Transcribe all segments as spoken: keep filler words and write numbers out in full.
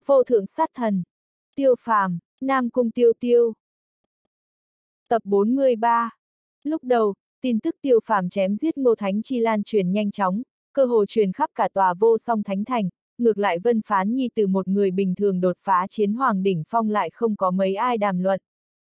Vô thượng sát thần. Tiêu Phàm, Nam Cung Tiêu Tiêu. Tập bốn mươi ba. Lúc đầu, tin tức Tiêu Phàm chém giết Ngô Thánh Chi lan truyền nhanh chóng, cơ hồ truyền khắp cả tòa Vô Song Thánh Thành, ngược lại Vân Phán Nhi từ một người bình thường đột phá chiến hoàng đỉnh phong lại không có mấy ai đàm luận.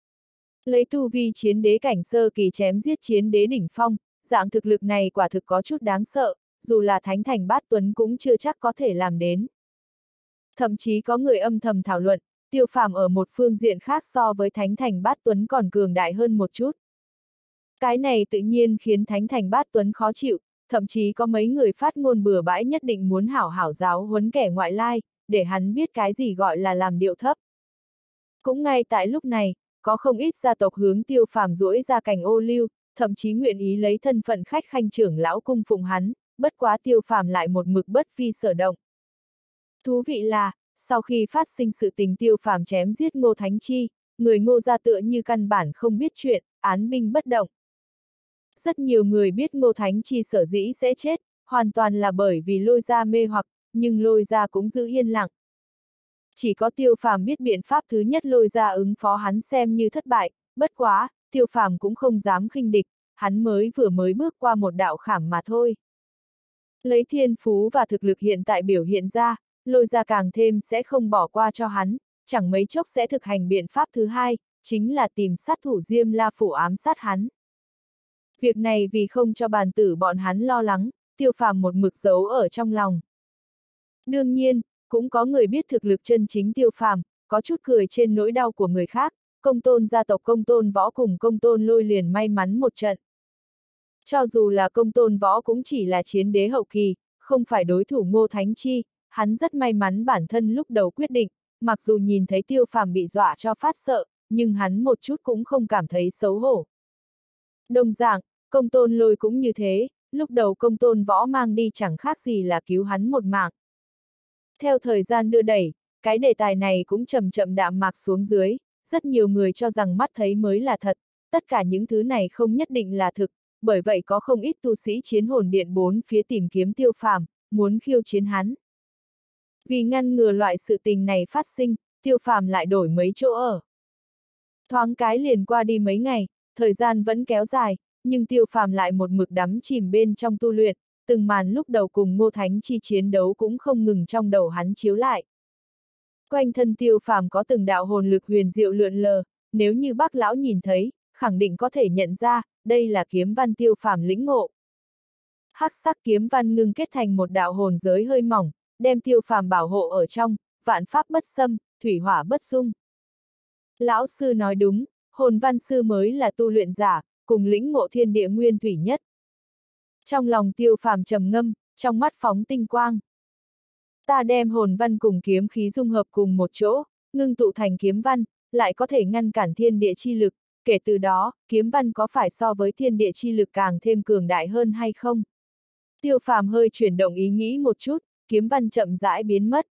Lấy tu vi chiến đế cảnh sơ kỳ chém giết chiến đế đỉnh phong, dạng thực lực này quả thực có chút đáng sợ, dù là Thánh Thành Bát Tuấn cũng chưa chắc có thể làm đến. Thậm chí có người âm thầm thảo luận, Tiêu Phàm ở một phương diện khác so với Thánh Thành Bát Tuấn còn cường đại hơn một chút. Cái này tự nhiên khiến Thánh Thành Bát Tuấn khó chịu, thậm chí có mấy người phát ngôn bừa bãi nhất định muốn hảo hảo giáo huấn kẻ ngoại lai, để hắn biết cái gì gọi là làm điệu thấp. Cũng ngay tại lúc này, có không ít gia tộc hướng Tiêu Phàm duỗi ra cành ô liu, thậm chí nguyện ý lấy thân phận khách khanh trưởng lão cung phụng hắn, bất quá Tiêu Phàm lại một mực bất vi sở động. Thú vị là, sau khi phát sinh sự tình Tiêu Phàm chém giết Ngô Thánh Chi, người Ngô gia tựa như căn bản không biết chuyện, án binh bất động. Rất nhiều người biết Ngô Thánh Chi sở dĩ sẽ chết, hoàn toàn là bởi vì Lôi gia mê hoặc, nhưng Lôi gia cũng giữ yên lặng. Chỉ có Tiêu Phàm biết biện pháp thứ nhất Lôi gia ứng phó hắn xem như thất bại, bất quá, Tiêu Phàm cũng không dám khinh địch, hắn mới vừa mới bước qua một đạo khảm mà thôi. Lấy thiên phú và thực lực hiện tại biểu hiện ra, Lôi gia càng thêm sẽ không bỏ qua cho hắn, chẳng mấy chốc sẽ thực hành biện pháp thứ hai, chính là tìm sát thủ Diêm La Phủ ám sát hắn. Việc này vì không cho bàn tử bọn hắn lo lắng, Tiêu Phàm một mực giấu ở trong lòng. Đương nhiên, cũng có người biết thực lực chân chính Tiêu Phàm, có chút cười trên nỗi đau của người khác, Công Tôn gia tộc Công Tôn Võ cùng Công Tôn Lôi liền may mắn một trận. Cho dù là Công Tôn Võ cũng chỉ là chiến đế hậu kỳ, không phải đối thủ Ngô Thánh Chi, hắn rất may mắn bản thân lúc đầu quyết định, mặc dù nhìn thấy Tiêu Phàm bị dọa cho phát sợ, nhưng hắn một chút cũng không cảm thấy xấu hổ. Đồng dạng, Công Tôn Lôi cũng như thế, lúc đầu Công Tôn Võ mang đi chẳng khác gì là cứu hắn một mạng. Theo thời gian đưa đẩy, cái đề tài này cũng chậm chậm đạm mạc xuống dưới, rất nhiều người cho rằng mắt thấy mới là thật, tất cả những thứ này không nhất định là thực, bởi vậy có không ít tu sĩ chiến hồn điện bốn phía tìm kiếm Tiêu Phàm, muốn khiêu chiến hắn. Vì ngăn ngừa loại sự tình này phát sinh, Tiêu Phàm lại đổi mấy chỗ ở. Thoáng cái liền qua đi mấy ngày, thời gian vẫn kéo dài, nhưng Tiêu Phàm lại một mực đắm chìm bên trong tu luyện, từng màn lúc đầu cùng Ngô Thánh Chi chiến đấu cũng không ngừng trong đầu hắn chiếu lại. Quanh thân Tiêu Phàm có từng đạo hồn lực huyền diệu lượn lờ, nếu như Bác lão nhìn thấy, khẳng định có thể nhận ra, đây là kiếm văn Tiêu Phàm lĩnh ngộ. Hắc sắc kiếm văn ngưng kết thành một đạo hồn giới hơi mỏng, đem Tiêu Phàm bảo hộ ở trong, vạn pháp bất xâm, thủy hỏa bất dung. Lão sư nói đúng, hồn văn sư mới là tu luyện giả, cùng lĩnh ngộ thiên địa nguyên thủy nhất. Trong lòng Tiêu Phàm trầm ngâm, trong mắt phóng tinh quang. Ta đem hồn văn cùng kiếm khí dung hợp cùng một chỗ, ngưng tụ thành kiếm văn, lại có thể ngăn cản thiên địa chi lực, kể từ đó, kiếm văn có phải so với thiên địa chi lực càng thêm cường đại hơn hay không? Tiêu Phàm hơi chuyển động ý nghĩ một chút, kiếm văn chậm rãi biến mất.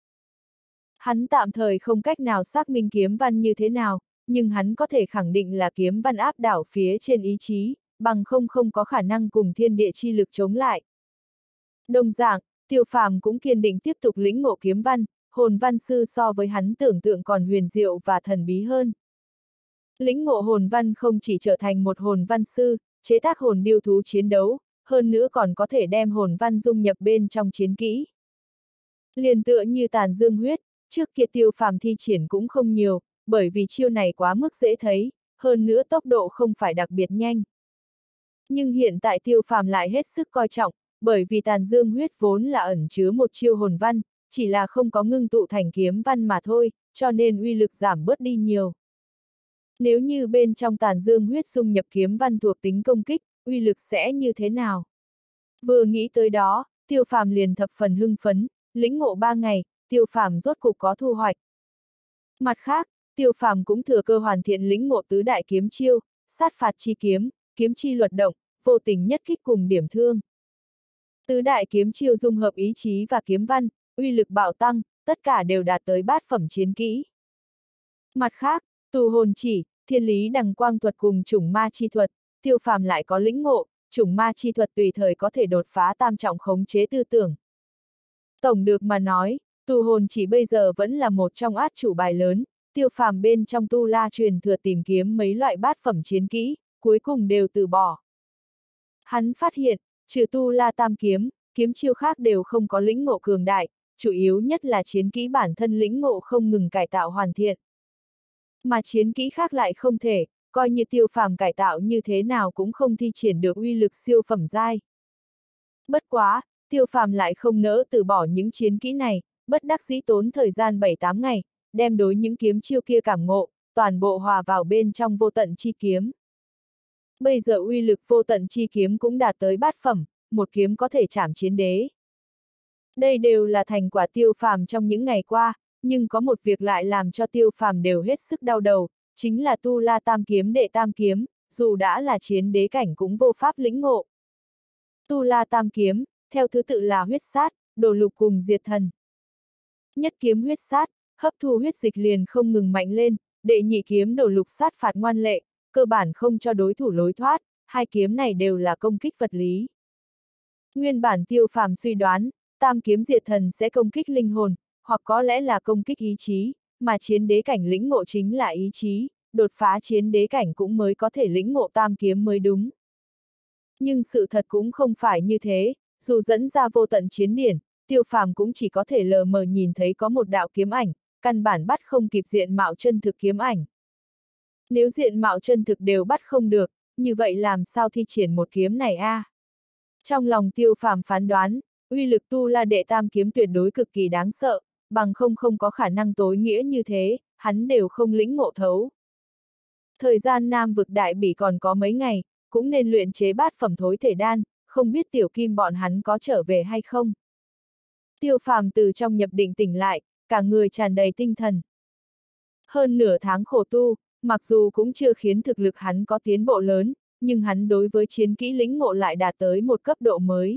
Hắn tạm thời không cách nào xác minh kiếm văn như thế nào, nhưng hắn có thể khẳng định là kiếm văn áp đảo phía trên ý chí, bằng không không có khả năng cùng thiên địa chi lực chống lại. Đồng dạng, Tiêu Phàm cũng kiên định tiếp tục lĩnh ngộ kiếm văn, hồn văn sư so với hắn tưởng tượng còn huyền diệu và thần bí hơn. Lĩnh ngộ hồn văn không chỉ trở thành một hồn văn sư, chế tác hồn điêu thú chiến đấu, hơn nữa còn có thể đem hồn văn dung nhập bên trong chiến kỹ. Liền tựa như tàn dương huyết, trước kia Tiêu Phàm thi triển cũng không nhiều, bởi vì chiêu này quá mức dễ thấy, hơn nữa tốc độ không phải đặc biệt nhanh. Nhưng hiện tại Tiêu Phàm lại hết sức coi trọng, bởi vì tàn dương huyết vốn là ẩn chứa một chiêu hồn văn, chỉ là không có ngưng tụ thành kiếm văn mà thôi, cho nên uy lực giảm bớt đi nhiều. Nếu như bên trong tàn dương huyết dung nhập kiếm văn thuộc tính công kích, uy lực sẽ như thế nào? Vừa nghĩ tới đó, Tiêu Phàm liền thập phần hưng phấn, lĩnh ngộ ba ngày, Tiêu Phàm rốt cục có thu hoạch. Mặt khác, Tiêu Phàm cũng thừa cơ hoàn thiện lĩnh ngộ tứ đại kiếm chiêu, sát phạt chi kiếm, kiếm chi luật động, vô tình nhất kích cùng điểm thương. Tứ đại kiếm chiêu dung hợp ý chí và kiếm văn, uy lực bạo tăng, tất cả đều đạt tới bát phẩm chiến kỹ. Mặt khác, tù hồn chỉ, thiên lý đằng quang thuật cùng chủng ma chi thuật, Tiêu Phàm lại có lĩnh ngộ, chủng ma chi thuật tùy thời có thể đột phá tam trọng khống chế tư tưởng. Tổng được mà nói, Tu hồn chỉ bây giờ vẫn là một trong át chủ bài lớn, Tiêu Phàm bên trong tu la truyền thừa tìm kiếm mấy loại bát phẩm chiến kỹ, cuối cùng đều từ bỏ. Hắn phát hiện, trừ tu la tam kiếm, kiếm chiêu khác đều không có lĩnh ngộ cường đại, chủ yếu nhất là chiến kỹ bản thân lĩnh ngộ không ngừng cải tạo hoàn thiện. Mà chiến kỹ khác lại không thể, coi như Tiêu Phàm cải tạo như thế nào cũng không thi triển được uy lực siêu phẩm giai. Bất quá, Tiêu Phàm lại không nỡ từ bỏ những chiến kỹ này, bất đắc dĩ tốn thời gian bảy tám ngày, đem đối những kiếm chiêu kia cảm ngộ, toàn bộ hòa vào bên trong vô tận chi kiếm. Bây giờ uy lực vô tận chi kiếm cũng đạt tới bát phẩm, một kiếm có thể chảm chiến đế. Đây đều là thành quả Tiêu Phàm trong những ngày qua, nhưng có một việc lại làm cho Tiêu Phàm đều hết sức đau đầu, chính là tu la tam kiếm đệ tam kiếm, dù đã là chiến đế cảnh cũng vô pháp lĩnh ngộ. Tu la tam kiếm, theo thứ tự là huyết sát, đồ lục cùng diệt thần. Nhất kiếm huyết sát, hấp thu huyết dịch liền không ngừng mạnh lên, đệ nhị kiếm đồ lục sát phạt ngoan lệ, cơ bản không cho đối thủ lối thoát, hai kiếm này đều là công kích vật lý. Nguyên bản Tiêu Phàm suy đoán, tam kiếm diệt thần sẽ công kích linh hồn, hoặc có lẽ là công kích ý chí, mà chiến đế cảnh lĩnh ngộ chính là ý chí, đột phá chiến đế cảnh cũng mới có thể lĩnh ngộ tam kiếm mới đúng. Nhưng sự thật cũng không phải như thế, dù dẫn ra vô tận chiến điển, Tiêu Phàm cũng chỉ có thể lờ mờ nhìn thấy có một đạo kiếm ảnh, căn bản bắt không kịp diện mạo chân thực kiếm ảnh. Nếu diện mạo chân thực đều bắt không được, như vậy làm sao thi triển một kiếm này a? À? Trong lòng Tiêu Phàm phán đoán, uy lực tu la đệ tam kiếm tuyệt đối cực kỳ đáng sợ, bằng không không có khả năng tối nghĩa như thế, hắn đều không lĩnh ngộ thấu. Thời gian Nam vực đại bỉ còn có mấy ngày, cũng nên luyện chế bát phẩm thối thể đan, không biết tiểu kim bọn hắn có trở về hay không. Tiêu Phàm từ trong nhập định tỉnh lại, cả người tràn đầy tinh thần. Hơn nửa tháng khổ tu, mặc dù cũng chưa khiến thực lực hắn có tiến bộ lớn, nhưng hắn đối với chiến kỹ lĩnh ngộ lại đạt tới một cấp độ mới.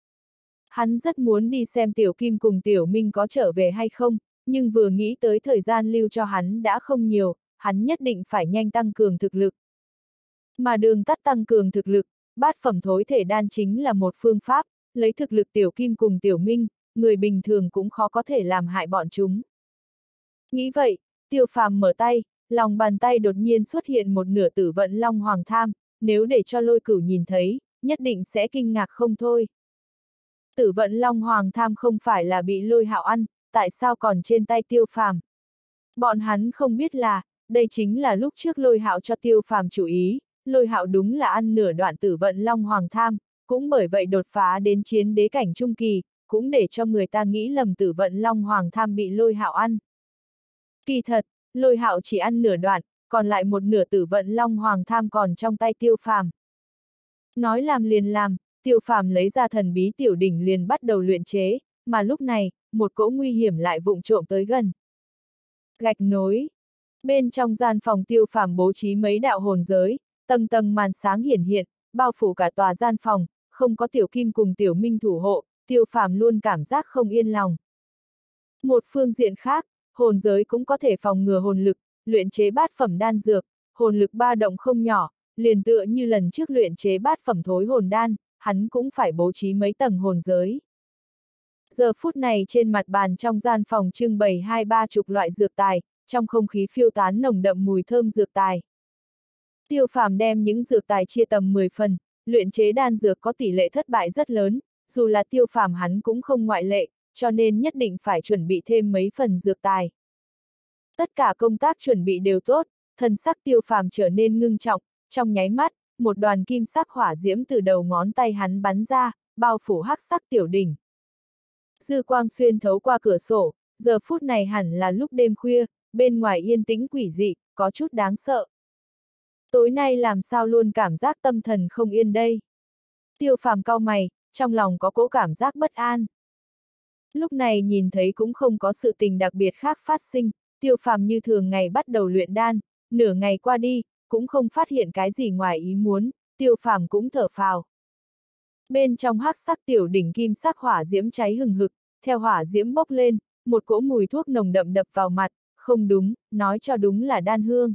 Hắn rất muốn đi xem Tiểu Kim cùng Tiểu Minh có trở về hay không, nhưng vừa nghĩ tới thời gian lưu cho hắn đã không nhiều, hắn nhất định phải nhanh tăng cường thực lực. Mà đường tắt tăng cường thực lực, bát phẩm thối thể đan chính là một phương pháp, lấy thực lực Tiểu Kim cùng Tiểu Minh, người bình thường cũng khó có thể làm hại bọn chúng. Nghĩ vậy, Tiêu Phàm mở tay, lòng bàn tay đột nhiên xuất hiện một nửa tử vận long hoàng tham, nếu để cho Lôi Cửu nhìn thấy, nhất định sẽ kinh ngạc không thôi. Tử vận long hoàng tham không phải là bị Lôi Hạo ăn, tại sao còn trên tay Tiêu Phàm? Bọn hắn không biết là, đây chính là lúc trước Lôi Hạo cho Tiêu Phàm chủ ý, Lôi Hạo đúng là ăn nửa đoạn tử vận long hoàng tham, cũng bởi vậy đột phá đến chiến đế cảnh trung kỳ, cũng để cho người ta nghĩ lầm tử vận long hoàng tham bị Lôi Hạo ăn. Kỳ thật, Lôi Hạo chỉ ăn nửa đoạn, còn lại một nửa tử vận long hoàng tham còn trong tay Tiêu Phàm. Nói làm liền làm, Tiêu Phàm lấy ra thần bí tiểu đỉnh liền bắt đầu luyện chế, mà lúc này, một cỗ nguy hiểm lại vụng trộm tới gần. Gạch nối. Bên trong gian phòng Tiêu Phàm bố trí mấy đạo hồn giới, tầng tầng màn sáng hiển hiện, bao phủ cả tòa gian phòng, không có Tiểu Kim cùng Tiểu Minh thủ hộ, Tiêu Phàm luôn cảm giác không yên lòng. Một phương diện khác, hồn giới cũng có thể phòng ngừa hồn lực, luyện chế bát phẩm đan dược, hồn lực ba động không nhỏ, liền tựa như lần trước luyện chế bát phẩm thối hồn đan, hắn cũng phải bố trí mấy tầng hồn giới. Giờ phút này trên mặt bàn trong gian phòng trưng bày hai ba chục loại dược tài, trong không khí phiêu tán nồng đậm mùi thơm dược tài. Tiêu Phàm đem những dược tài chia tầm mười phần, luyện chế đan dược có tỷ lệ thất bại rất lớn, dù là Tiêu Phàm hắn cũng không ngoại lệ, cho nên nhất định phải chuẩn bị thêm mấy phần dược tài. Tất cả công tác chuẩn bị đều tốt, thần sắc Tiêu Phàm trở nên ngưng trọng, trong nháy mắt, một đoàn kim sắc hỏa diễm từ đầu ngón tay hắn bắn ra, bao phủ hắc sắc tiểu đỉnh. Dư quang xuyên thấu qua cửa sổ, giờ phút này hẳn là lúc đêm khuya, bên ngoài yên tĩnh quỷ dị, có chút đáng sợ. Tối nay làm sao luôn cảm giác tâm thần không yên đây? Tiêu Phàm cau mày, trong lòng có cỗ cảm giác bất an. Lúc này nhìn thấy cũng không có sự tình đặc biệt khác phát sinh, Tiêu Phàm như thường ngày bắt đầu luyện đan, nửa ngày qua đi, cũng không phát hiện cái gì ngoài ý muốn, Tiêu Phàm cũng thở phào. Bên trong hắc sắc tiểu đỉnh kim sắc hỏa diễm cháy hừng hực, theo hỏa diễm bốc lên, một cỗ mùi thuốc nồng đậm đập vào mặt, không đúng, nói cho đúng là đan hương.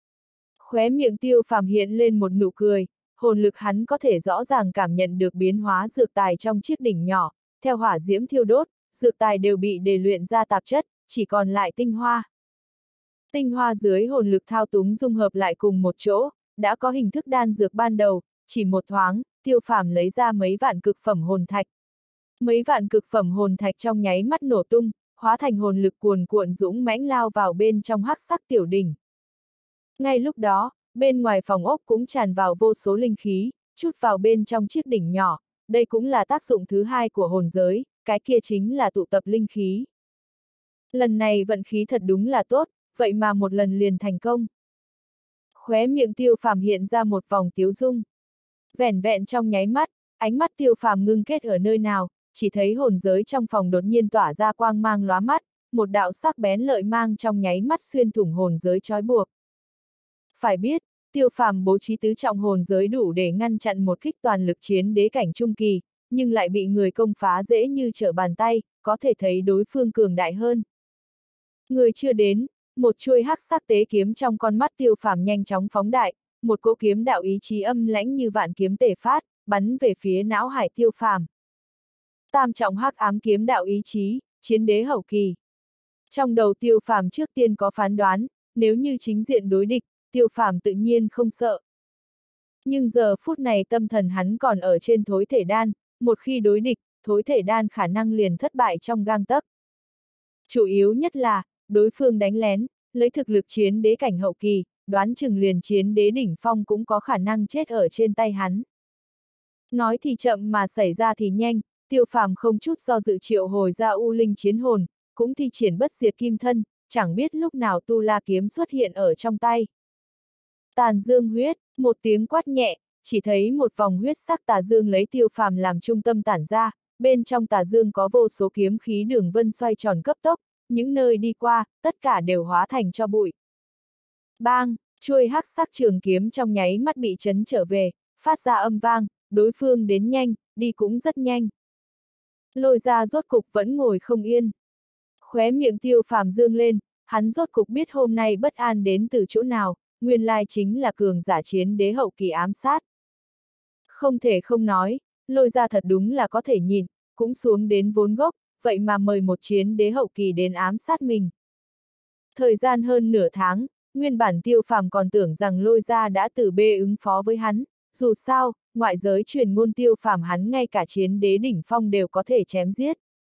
Khóe miệng Tiêu Phàm hiện lên một nụ cười, hồn lực hắn có thể rõ ràng cảm nhận được biến hóa dược tài trong chiếc đỉnh nhỏ, theo hỏa diễm thiêu đốt, dược tài đều bị đề luyện ra tạp chất, chỉ còn lại tinh hoa. Tinh hoa dưới hồn lực thao túng dung hợp lại cùng một chỗ, đã có hình thức đan dược ban đầu, chỉ một thoáng, Tiêu Phàm lấy ra mấy vạn cực phẩm hồn thạch. Mấy vạn cực phẩm hồn thạch trong nháy mắt nổ tung, hóa thành hồn lực cuồn cuộn dũng mãnh lao vào bên trong hắc sắc tiểu đỉnh. Ngay lúc đó, bên ngoài phòng ốc cũng tràn vào vô số linh khí, chút vào bên trong chiếc đỉnh nhỏ, đây cũng là tác dụng thứ hai của hồn giới, cái kia chính là tụ tập linh khí. Lần này vận khí thật đúng là tốt, vậy mà một lần liền thành công. Khóe miệng Tiêu Phàm hiện ra một vòng tiếu dung. Vẻn vẹn trong nháy mắt, ánh mắt Tiêu Phàm ngưng kết ở nơi nào, chỉ thấy hồn giới trong phòng đột nhiên tỏa ra quang mang lóa mắt, một đạo sắc bén lợi mang trong nháy mắt xuyên thủng hồn giới trói buộc. Phải biết, Tiêu Phàm bố trí tứ trọng hồn giới đủ để ngăn chặn một kích toàn lực chiến đế cảnh trung kỳ, nhưng lại bị người công phá dễ như trở bàn tay, có thể thấy đối phương cường đại hơn. Người chưa đến, một chuôi hắc sắc tế kiếm trong con mắt Tiêu Phàm nhanh chóng phóng đại, một cỗ kiếm đạo ý chí âm lãnh như vạn kiếm tề phát, bắn về phía não hải Tiêu Phàm. Tam trọng hắc ám kiếm đạo ý chí, chiến đế hậu kỳ. Trong đầu Tiêu Phàm trước tiên có phán đoán, nếu như chính diện đối địch, Tiêu Phàm tự nhiên không sợ. Nhưng giờ phút này tâm thần hắn còn ở trên thối thể đan, một khi đối địch, thối thể đan khả năng liền thất bại trong gang tấc. Chủ yếu nhất là, đối phương đánh lén, lấy thực lực chiến đế cảnh hậu kỳ, đoán chừng liền chiến đế đỉnh phong cũng có khả năng chết ở trên tay hắn. Nói thì chậm mà xảy ra thì nhanh, Tiêu Phàm không chút do dự triệu hồi ra U Linh chiến hồn, cũng thi triển bất diệt kim thân, chẳng biết lúc nào tu la kiếm xuất hiện ở trong tay. Tàn dương huyết, một tiếng quát nhẹ, chỉ thấy một vòng huyết sắc tà dương lấy Tiêu Phàm làm trung tâm tản ra, bên trong tà dương có vô số kiếm khí đường vân xoay tròn cấp tốc, những nơi đi qua, tất cả đều hóa thành tro bụi. Bang, chuôi hắc sắc trường kiếm trong nháy mắt bị chấn trở về, phát ra âm vang, đối phương đến nhanh, đi cũng rất nhanh. Lôi Ra rốt cục vẫn ngồi không yên. Khóe miệng Tiêu Phàm dương lên, hắn rốt cục biết hôm nay bất an đến từ chỗ nào, nguyên lai chính là cường giả chiến đế hậu kỳ ám sát. Không thể không nói, Lôi Ra thật đúng là có thể nhìn, cũng xuống đến vốn gốc, vậy mà mời một chiến đế hậu kỳ đến ám sát mình. Thời gian hơn nửa tháng, nguyên bản Tiêu Phàm còn tưởng rằng Lôi Ra đã từ bê ứng phó với hắn, dù sao, ngoại giới truyền ngôn Tiêu Phàm hắn ngay cả chiến đế đỉnh phong đều có thể chém giết.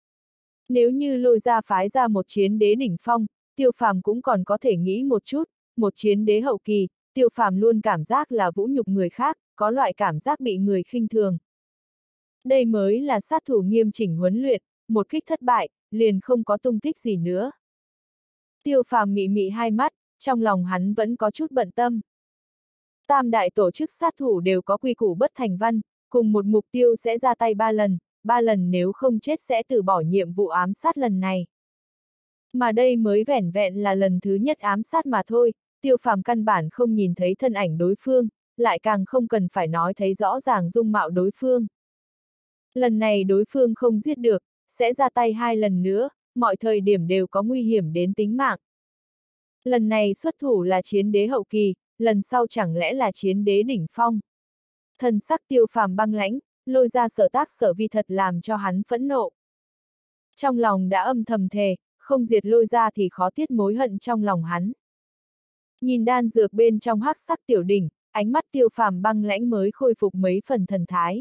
Nếu như Lôi Ra phái ra một chiến đế đỉnh phong, Tiêu Phàm cũng còn có thể nghĩ một chút, một chiến đế hậu kỳ, Tiêu Phàm luôn cảm giác là vũ nhục người khác, có loại cảm giác bị người khinh thường. Đây mới là sát thủ nghiêm chỉnh huấn luyện, một kích thất bại, liền không có tung tích gì nữa. Tiêu Phàm mị mị hai mắt, trong lòng hắn vẫn có chút bận tâm. Tam đại tổ chức sát thủ đều có quy củ bất thành văn, cùng một mục tiêu sẽ ra tay ba lần, ba lần nếu không chết sẽ từ bỏ nhiệm vụ ám sát lần này. Mà đây mới vẻn vẹn là lần thứ nhất ám sát mà thôi, Tiêu Phàm căn bản không nhìn thấy thân ảnh đối phương, lại càng không cần phải nói thấy rõ ràng dung mạo đối phương. Lần này đối phương không giết được, sẽ ra tay hai lần nữa, mọi thời điểm đều có nguy hiểm đến tính mạng. Lần này xuất thủ là chiến đế hậu kỳ, lần sau chẳng lẽ là chiến đế đỉnh phong. Thần sắc Tiêu Phàm băng lãnh, Lôi Ra sở tác sở vi thật làm cho hắn phẫn nộ. Trong lòng đã âm thầm thề, không diệt Lôi Ra thì khó tiết mối hận trong lòng hắn. Nhìn đan dược bên trong hắc sắc tiểu đỉnh, ánh mắt Tiêu Phàm băng lãnh mới khôi phục mấy phần thần thái.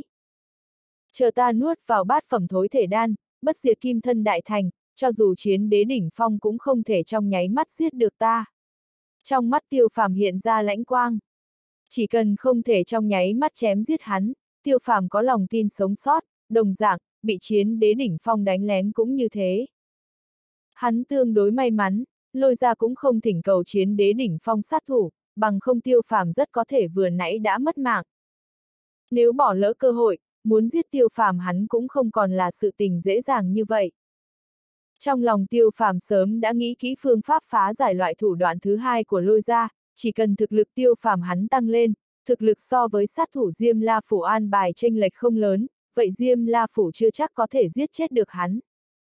Chờ ta nuốt vào bát phẩm thối thể đan, bất diệt kim thân đại thành, cho dù chiến đế đỉnh phong cũng không thể trong nháy mắt giết được ta. Trong mắt Tiêu Phàm hiện ra lãnh quang. Chỉ cần không thể trong nháy mắt chém giết hắn, Tiêu Phàm có lòng tin sống sót, đồng dạng, bị chiến đế đỉnh phong đánh lén cũng như thế. Hắn tương đối may mắn, Lôi Ra cũng không thỉnh cầu chiến đế đỉnh phong sát thủ, bằng không Tiêu Phàm rất có thể vừa nãy đã mất mạng. Nếu bỏ lỡ cơ hội, muốn giết Tiêu Phàm hắn cũng không còn là sự tình dễ dàng như vậy. Trong lòng Tiêu Phàm sớm đã nghĩ kỹ phương pháp phá giải loại thủ đoạn thứ hai của Lôi Ra, chỉ cần thực lực Tiêu Phàm hắn tăng lên, thực lực so với sát thủ Diêm La Phủ an bài chênh lệch không lớn, vậy Diêm La Phủ chưa chắc có thể giết chết được hắn.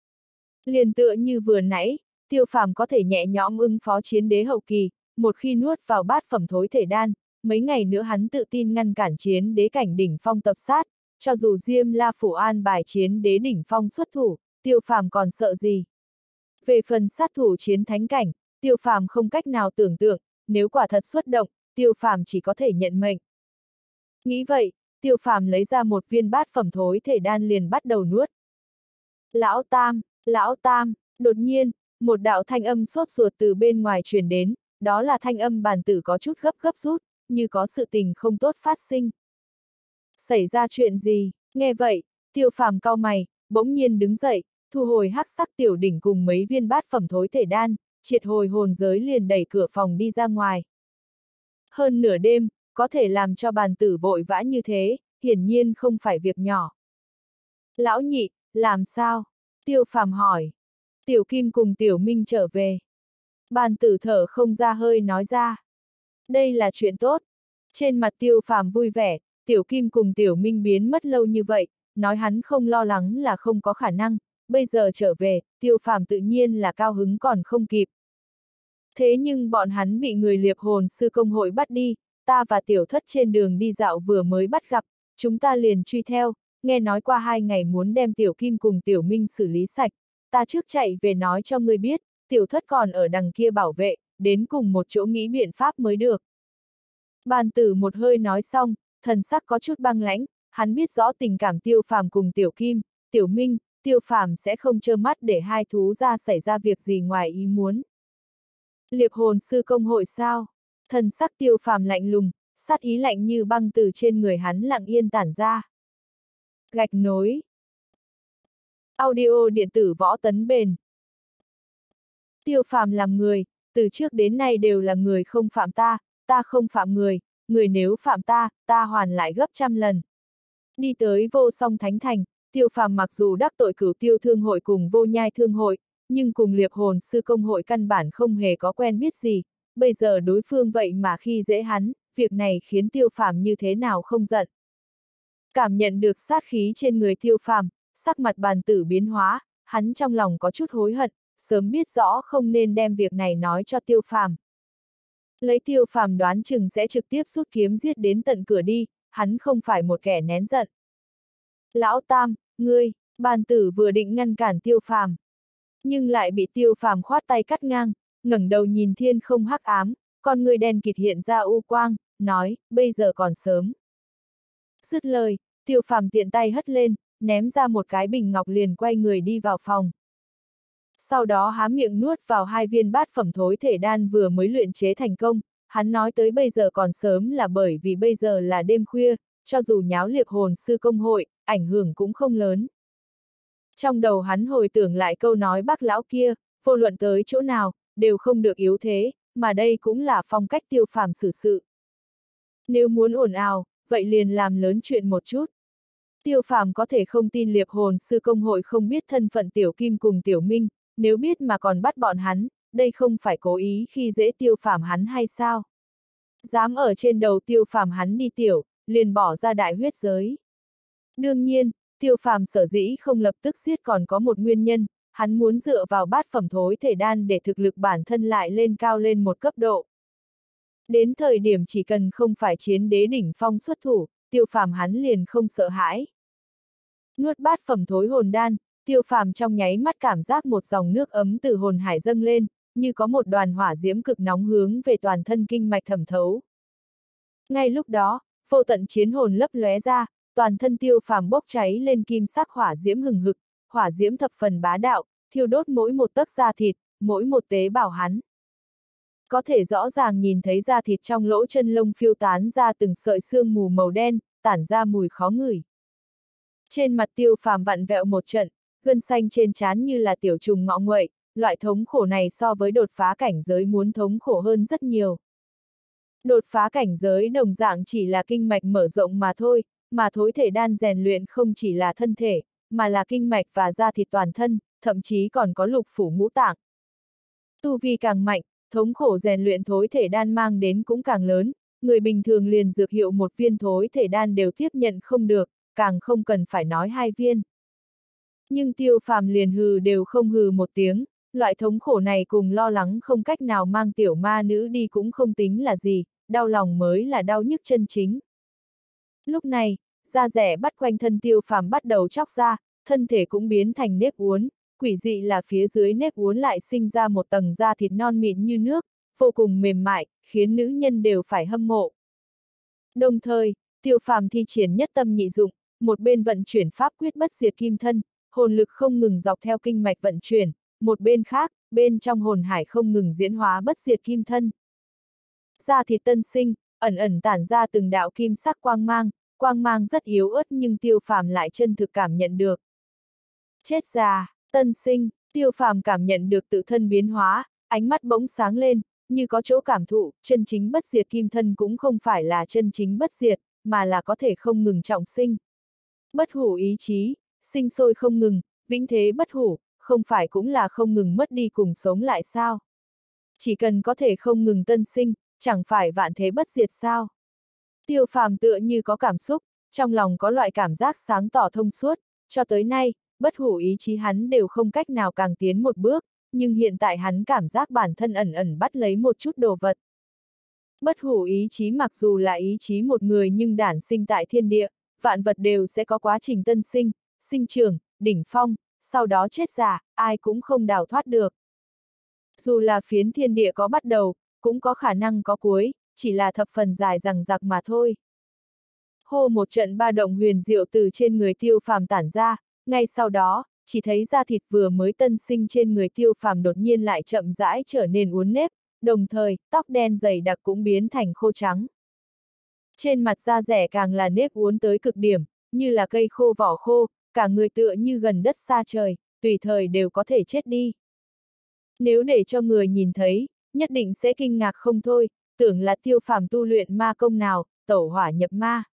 Liền tựa như vừa nãy, Tiêu Phàm có thể nhẹ nhõm ứng phó chiến đế hậu kỳ, một khi nuốt vào bát phẩm thối thể đan, mấy ngày nữa hắn tự tin ngăn cản chiến đế cảnh đỉnh phong tập sát, cho dù Diêm La Phủ an bài chiến đế đỉnh phong xuất thủ, Tiêu Phàm còn sợ gì? Về phần sát thủ chiến thánh cảnh, Tiêu Phàm không cách nào tưởng tượng, nếu quả thật xuất động, Tiêu Phàm chỉ có thể nhận mệnh. Nghĩ vậy, Tiêu Phàm lấy ra một viên bát phẩm thối thể đan liền bắt đầu nuốt. Lão Tam, Lão Tam, đột nhiên, một đạo thanh âm sốt ruột từ bên ngoài truyền đến, đó là thanh âm Bàn Tử có chút gấp gấp rút, như có sự tình không tốt phát sinh. Xảy ra chuyện gì? Nghe vậy, Tiêu Phàm cau mày, bỗng nhiên đứng dậy, thu hồi hắc sắc tiểu đỉnh cùng mấy viên bát phẩm thối thể đan, triệt hồi hồn giới liền đẩy cửa phòng đi ra ngoài. Hơn nửa đêm, có thể làm cho Bàn Tử vội vã như thế, hiển nhiên không phải việc nhỏ. Lão nhị, làm sao? Tiêu Phàm hỏi. Tiểu Kim cùng Tiểu Minh trở về. Bàn Tử thở không ra hơi nói ra. Đây là chuyện tốt. Trên mặt Tiêu Phàm vui vẻ, Tiểu Kim cùng Tiểu Minh biến mất lâu như vậy, nói hắn không lo lắng là không có khả năng, bây giờ trở về, Tiêu Phàm tự nhiên là cao hứng còn không kịp. Thế nhưng bọn hắn bị người liệp hồn sư công hội bắt đi, ta và Tiểu Thất trên đường đi dạo vừa mới bắt gặp, chúng ta liền truy theo, nghe nói qua hai ngày muốn đem Tiểu Kim cùng Tiểu Minh xử lý sạch, ta trước chạy về nói cho ngươi biết, Tiểu Thất còn ở đằng kia bảo vệ, đến cùng một chỗ nghĩ biện pháp mới được. Bàn Tử một hơi nói xong, thần sắc có chút băng lãnh, hắn biết rõ tình cảm Tiêu Phàm cùng Tiểu Kim, Tiểu Minh, Tiêu Phàm sẽ không trơ mắt để hai thú ra xảy ra việc gì ngoài ý muốn. Liệp hồn sư công hội sao? Thần sắc Tiêu Phàm lạnh lùng, sát ý lạnh như băng từ trên người hắn lặng yên tản ra. Gạch nối. Audio điện tử võ tấn bền. Tiêu Phàm làm người, từ trước đến nay đều là người không phạm ta, ta không phạm người, người nếu phạm ta, ta hoàn lại gấp trăm lần. Đi tới Vô Song Thánh Thành, Tiêu Phàm mặc dù đắc tội Cửu Tiêu Thương hội cùng Vô Nhai Thương hội, nhưng cùng Liệp Hồn Sư Công hội căn bản không hề có quen biết gì, bây giờ đối phương vậy mà khi dễ hắn, việc này khiến Tiêu Phàm như thế nào không giận. Cảm nhận được sát khí trên người Tiêu Phàm, sắc mặt Bàn Tử biến hóa, hắn trong lòng có chút hối hận, sớm biết rõ không nên đem việc này nói cho Tiêu Phàm. Lấy Tiêu Phàm đoán chừng sẽ trực tiếp rút kiếm giết đến tận cửa đi, hắn không phải một kẻ nén giận. Lão Tam, ngươi, Bàn Tử vừa định ngăn cản Tiêu Phàm, nhưng lại bị Tiêu Phàm khoát tay cắt ngang, ngẩng đầu nhìn thiên không hắc ám, con người đen kịt hiện ra u quang, nói, bây giờ còn sớm. Dứt lời, Tiêu Phàm tiện tay hất lên, ném ra một cái bình ngọc liền quay người đi vào phòng. Sau đó há miệng nuốt vào hai viên bát phẩm thối thể đan vừa mới luyện chế thành công, hắn nói tới bây giờ còn sớm là bởi vì bây giờ là đêm khuya, cho dù nháo liệp hồn sư công hội, ảnh hưởng cũng không lớn. Trong đầu hắn hồi tưởng lại câu nói bác lão kia, vô luận tới chỗ nào, đều không được yếu thế, mà đây cũng là phong cách Tiêu Phàm xử sự. Nếu muốn ồn ào, vậy liền làm lớn chuyện một chút. Tiêu Phàm có thể không tin liệp hồn sư công hội không biết thân phận Tiểu Kim cùng Tiểu Minh, nếu biết mà còn bắt bọn hắn, đây không phải cố ý khi dễ Tiêu Phàm hắn hay sao? Dám ở trên đầu Tiêu Phàm hắn đi tiểu, liền bỏ ra đại huyết giới. Đương nhiên, Tiêu Phàm sở dĩ không lập tức giết còn có một nguyên nhân, hắn muốn dựa vào bát phẩm thối thể đan để thực lực bản thân lại lên cao lên một cấp độ. Đến thời điểm chỉ cần không phải chiến đế đỉnh phong xuất thủ, Tiêu Phàm hắn liền không sợ hãi. Nuốt bát phẩm thối hồn đan, Tiêu Phàm trong nháy mắt cảm giác một dòng nước ấm từ hồn hải dâng lên, như có một đoàn hỏa diễm cực nóng hướng về toàn thân kinh mạch thẩm thấu. Ngay lúc đó, vô tận chiến hồn lấp lóe ra, toàn thân Tiêu Phàm bốc cháy lên kim sắc hỏa diễm hừng hực, hỏa diễm thập phần bá đạo, thiêu đốt mỗi một tấc da thịt, mỗi một tế bào hắn. Có thể rõ ràng nhìn thấy da thịt trong lỗ chân lông phiêu tán ra từng sợi sương mù màu đen, tản ra mùi khó ngửi. Trên mặt Tiêu Phàm vặn vẹo một trận, gân xanh trên trán như là tiểu trùng ngọ nguậy, loại thống khổ này so với đột phá cảnh giới muốn thống khổ hơn rất nhiều. Đột phá cảnh giới đồng dạng chỉ là kinh mạch mở rộng mà thôi, mà thối thể đan rèn luyện không chỉ là thân thể, mà là kinh mạch và da thịt toàn thân, thậm chí còn có lục phủ ngũ tạng. Tu vi càng mạnh, thống khổ rèn luyện thối thể đan mang đến cũng càng lớn, người bình thường liền dược hiệu một viên thối thể đan đều tiếp nhận không được, càng không cần phải nói hai viên. Nhưng Tiêu Phàm liền hừ đều không hừ một tiếng, loại thống khổ này cùng lo lắng không cách nào mang tiểu ma nữ đi cũng không tính là gì, đau lòng mới là đau nhức chân chính. Lúc này, da rẻ bắt quanh thân Tiêu Phàm bắt đầu chóc ra, thân thể cũng biến thành nếp uốn, quỷ dị là phía dưới nếp uốn lại sinh ra một tầng da thịt non mịn như nước, vô cùng mềm mại, khiến nữ nhân đều phải hâm mộ. Đồng thời, Tiêu Phàm thi triển nhất tâm nhị dụng, một bên vận chuyển pháp quyết bất diệt kim thân, hồn lực không ngừng dọc theo kinh mạch vận chuyển, một bên khác, bên trong hồn hải không ngừng diễn hóa bất diệt kim thân. Da thịt tân sinh, ẩn ẩn tản ra từng đạo kim sắc quang mang, quang mang rất yếu ớt nhưng Tiêu Phàm lại chân thực cảm nhận được. Chết già, tân sinh, Tiêu Phàm cảm nhận được tự thân biến hóa, ánh mắt bỗng sáng lên, như có chỗ cảm thụ, chân chính bất diệt kim thân cũng không phải là chân chính bất diệt, mà là có thể không ngừng trọng sinh. Bất hủ ý chí, sinh sôi không ngừng, vĩnh thế bất hủ, không phải cũng là không ngừng mất đi cùng sống lại sao? Chỉ cần có thể không ngừng tân sinh, chẳng phải vạn thế bất diệt sao? Tiêu Phàm tựa như có cảm xúc, trong lòng có loại cảm giác sáng tỏ thông suốt, cho tới nay, bất hủ ý chí hắn đều không cách nào càng tiến một bước, nhưng hiện tại hắn cảm giác bản thân ẩn ẩn bắt lấy một chút đồ vật. Bất hủ ý chí mặc dù là ý chí một người nhưng đản sinh tại thiên địa, vạn vật đều sẽ có quá trình tân sinh, sinh trưởng, đỉnh phong, sau đó chết già, ai cũng không đào thoát được. Dù là phiến thiên địa có bắt đầu, cũng có khả năng có cuối, chỉ là thập phần dài dằng dặc mà thôi. Hô một trận ba động huyền diệu từ trên người Tiêu Phàm tản ra, ngay sau đó, chỉ thấy da thịt vừa mới tân sinh trên người Tiêu Phàm đột nhiên lại chậm rãi trở nên uốn nếp, đồng thời, tóc đen dày đặc cũng biến thành khô trắng. Trên mặt da rẻ càng là nếp uốn tới cực điểm, như là cây khô vỏ khô, cả người tựa như gần đất xa trời, tùy thời đều có thể chết đi. Nếu để cho người nhìn thấy, nhất định sẽ kinh ngạc không thôi, tưởng là Tiêu Phàm tu luyện ma công nào, tẩu hỏa nhập ma.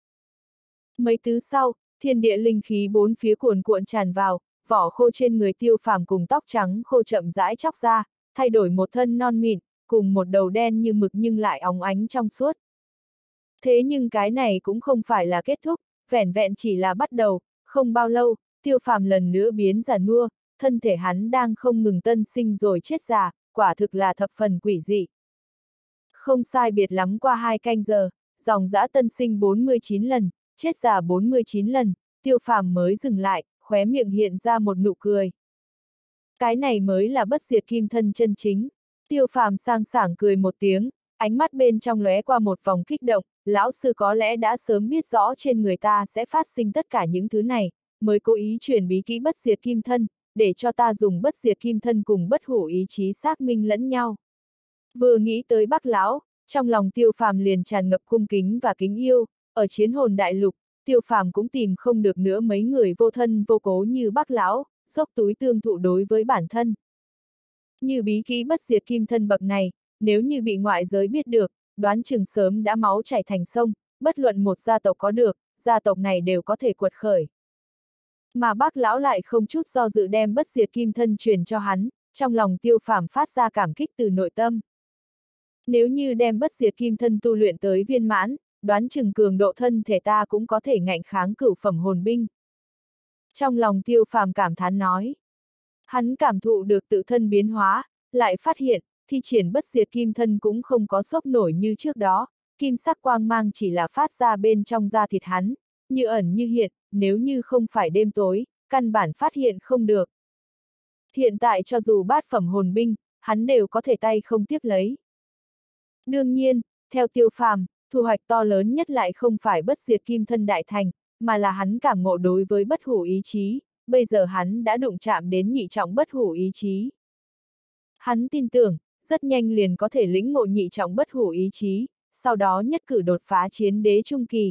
Mấy thứ sau, thiên địa linh khí bốn phía cuồn cuộn tràn vào, vỏ khô trên người Tiêu Phàm cùng tóc trắng khô chậm rãi chóc ra, thay đổi một thân non mịn, cùng một đầu đen như mực nhưng lại óng ánh trong suốt. Thế nhưng cái này cũng không phải là kết thúc, vẻn vẹn chỉ là bắt đầu, không bao lâu, Tiêu Phàm lần nữa biến già nua, thân thể hắn đang không ngừng tân sinh rồi chết già, quả thực là thập phần quỷ dị. Không sai biệt lắm qua hai canh giờ, dòng dã tân sinh bốn mươi chín lần, chết già bốn mươi chín lần, Tiêu Phàm mới dừng lại, khóe miệng hiện ra một nụ cười. Cái này mới là bất diệt kim thân chân chính. Tiêu Phàm sang sảng cười một tiếng, ánh mắt bên trong lóe qua một vòng kích động, lão sư có lẽ đã sớm biết rõ trên người ta sẽ phát sinh tất cả những thứ này, mới cố ý truyền bí kỹ bất diệt kim thân, để cho ta dùng bất diệt kim thân cùng bất hủ ý chí xác minh lẫn nhau. Vừa nghĩ tới Bắc lão, trong lòng Tiêu Phàm liền tràn ngập cung kính và kính yêu, ở chiến hồn đại lục, Tiêu Phàm cũng tìm không được nữa mấy người vô thân vô cố như Bắc lão, dốc túi tương thụ đối với bản thân. Như bí kỹ bất diệt kim thân bậc này, nếu như bị ngoại giới biết được, đoán chừng sớm đã máu chảy thành sông, bất luận một gia tộc có được, gia tộc này đều có thể quật khởi. Mà Bác lão lại không chút do dự đem bất diệt kim thân truyền cho hắn, trong lòng Tiêu Phàm phát ra cảm kích từ nội tâm. Nếu như đem bất diệt kim thân tu luyện tới viên mãn, đoán chừng cường độ thân thể ta cũng có thể ngạnh kháng cửu phẩm hồn binh. Trong lòng Tiêu Phàm cảm thán nói. Hắn cảm thụ được tự thân biến hóa, lại phát hiện, thi triển bất diệt kim thân cũng không có sốc nổi như trước đó, kim sắc quang mang chỉ là phát ra bên trong da thịt hắn, như ẩn như hiện, nếu như không phải đêm tối, căn bản phát hiện không được. Hiện tại cho dù bát phẩm hồn binh, hắn đều có thể tay không tiếp lấy. Đương nhiên, theo Tiêu Phàm, thu hoạch to lớn nhất lại không phải bất diệt kim thân đại thành, mà là hắn cảm ngộ đối với bất hủ ý chí, bây giờ hắn đã đụng chạm đến nhị trọng bất hủ ý chí. Hắn tin tưởng, rất nhanh liền có thể lĩnh ngộ nhị trọng bất hủ ý chí, sau đó nhất cử đột phá chiến đế trung kỳ.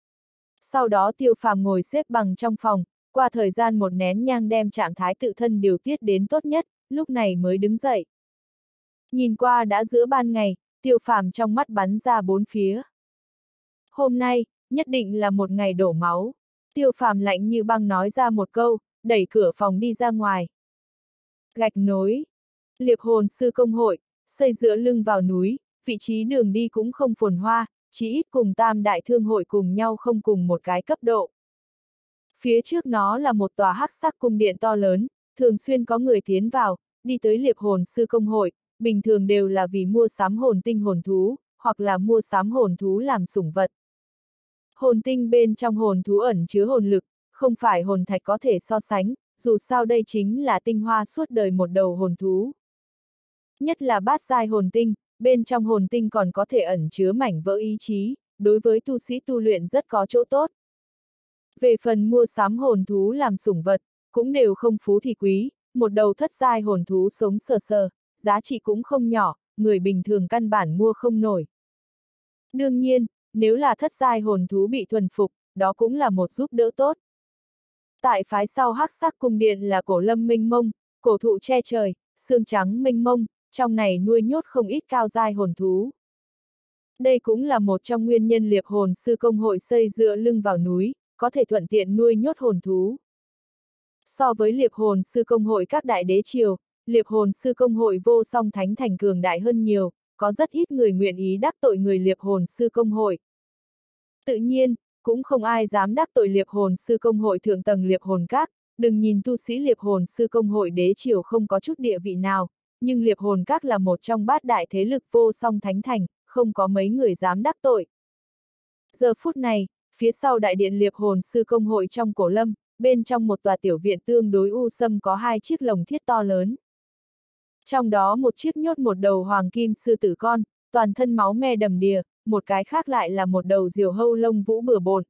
Sau đó Tiêu Phàm ngồi xếp bằng trong phòng, qua thời gian một nén nhang đem trạng thái tự thân điều tiết đến tốt nhất, lúc này mới đứng dậy. Nhìn qua đã giữa ban ngày, Tiêu Phàm trong mắt bắn ra bốn phía. Hôm nay, nhất định là một ngày đổ máu. Tiêu Phàm lạnh như băng nói ra một câu, đẩy cửa phòng đi ra ngoài. Gạch nối. Liệp hồn sư công hội, xây dựa lưng vào núi, vị trí đường đi cũng không phồn hoa, chỉ ít cùng tam đại thương hội cùng nhau không cùng một cái cấp độ. Phía trước nó là một tòa hắc sắc cung điện to lớn, thường xuyên có người tiến vào, đi tới liệp hồn sư công hội, bình thường đều là vì mua sắm hồn tinh hồn thú, hoặc là mua sắm hồn thú làm sủng vật. Hồn tinh bên trong hồn thú ẩn chứa hồn lực, không phải hồn thạch có thể so sánh, dù sao đây chính là tinh hoa suốt đời một đầu hồn thú. Nhất là bát giai hồn tinh, bên trong hồn tinh còn có thể ẩn chứa mảnh vỡ ý chí, đối với tu sĩ tu luyện rất có chỗ tốt. Về phần mua sắm hồn thú làm sủng vật, cũng đều không phú thì quý, một đầu thất giai hồn thú sống sờ sờ, giá trị cũng không nhỏ, người bình thường căn bản mua không nổi. Đương nhiên, nếu là thất giai hồn thú bị thuần phục, đó cũng là một giúp đỡ tốt. Tại phái sau hắc sắc cung điện là cổ lâm mênh mông, cổ thụ che trời, xương trắng mênh mông, trong này nuôi nhốt không ít cao giai hồn thú. Đây cũng là một trong nguyên nhân liệp hồn sư công hội xây dựa lưng vào núi, có thể thuận tiện nuôi nhốt hồn thú. So với liệp hồn sư công hội các đại đế triều, liệp hồn sư công hội vô song thánh thành cường đại hơn nhiều, có rất ít người nguyện ý đắc tội người liệp hồn sư công hội. Tự nhiên, cũng không ai dám đắc tội liệp hồn sư công hội thượng tầng liệp hồn các, đừng nhìn tu sĩ liệp hồn sư công hội đế triều không có chút địa vị nào, nhưng liệp hồn các là một trong bát đại thế lực vô song thánh thành, không có mấy người dám đắc tội. Giờ phút này, phía sau đại điện liệp hồn sư công hội trong cổ lâm, bên trong một tòa tiểu viện tương đối u sâm có hai chiếc lồng thiết to lớn. Trong đó một chiếc nhốt một đầu hoàng kim sư tử con, toàn thân máu me đầm đìa, một cái khác lại là một đầu diều hâu lông vũ bừa bộn.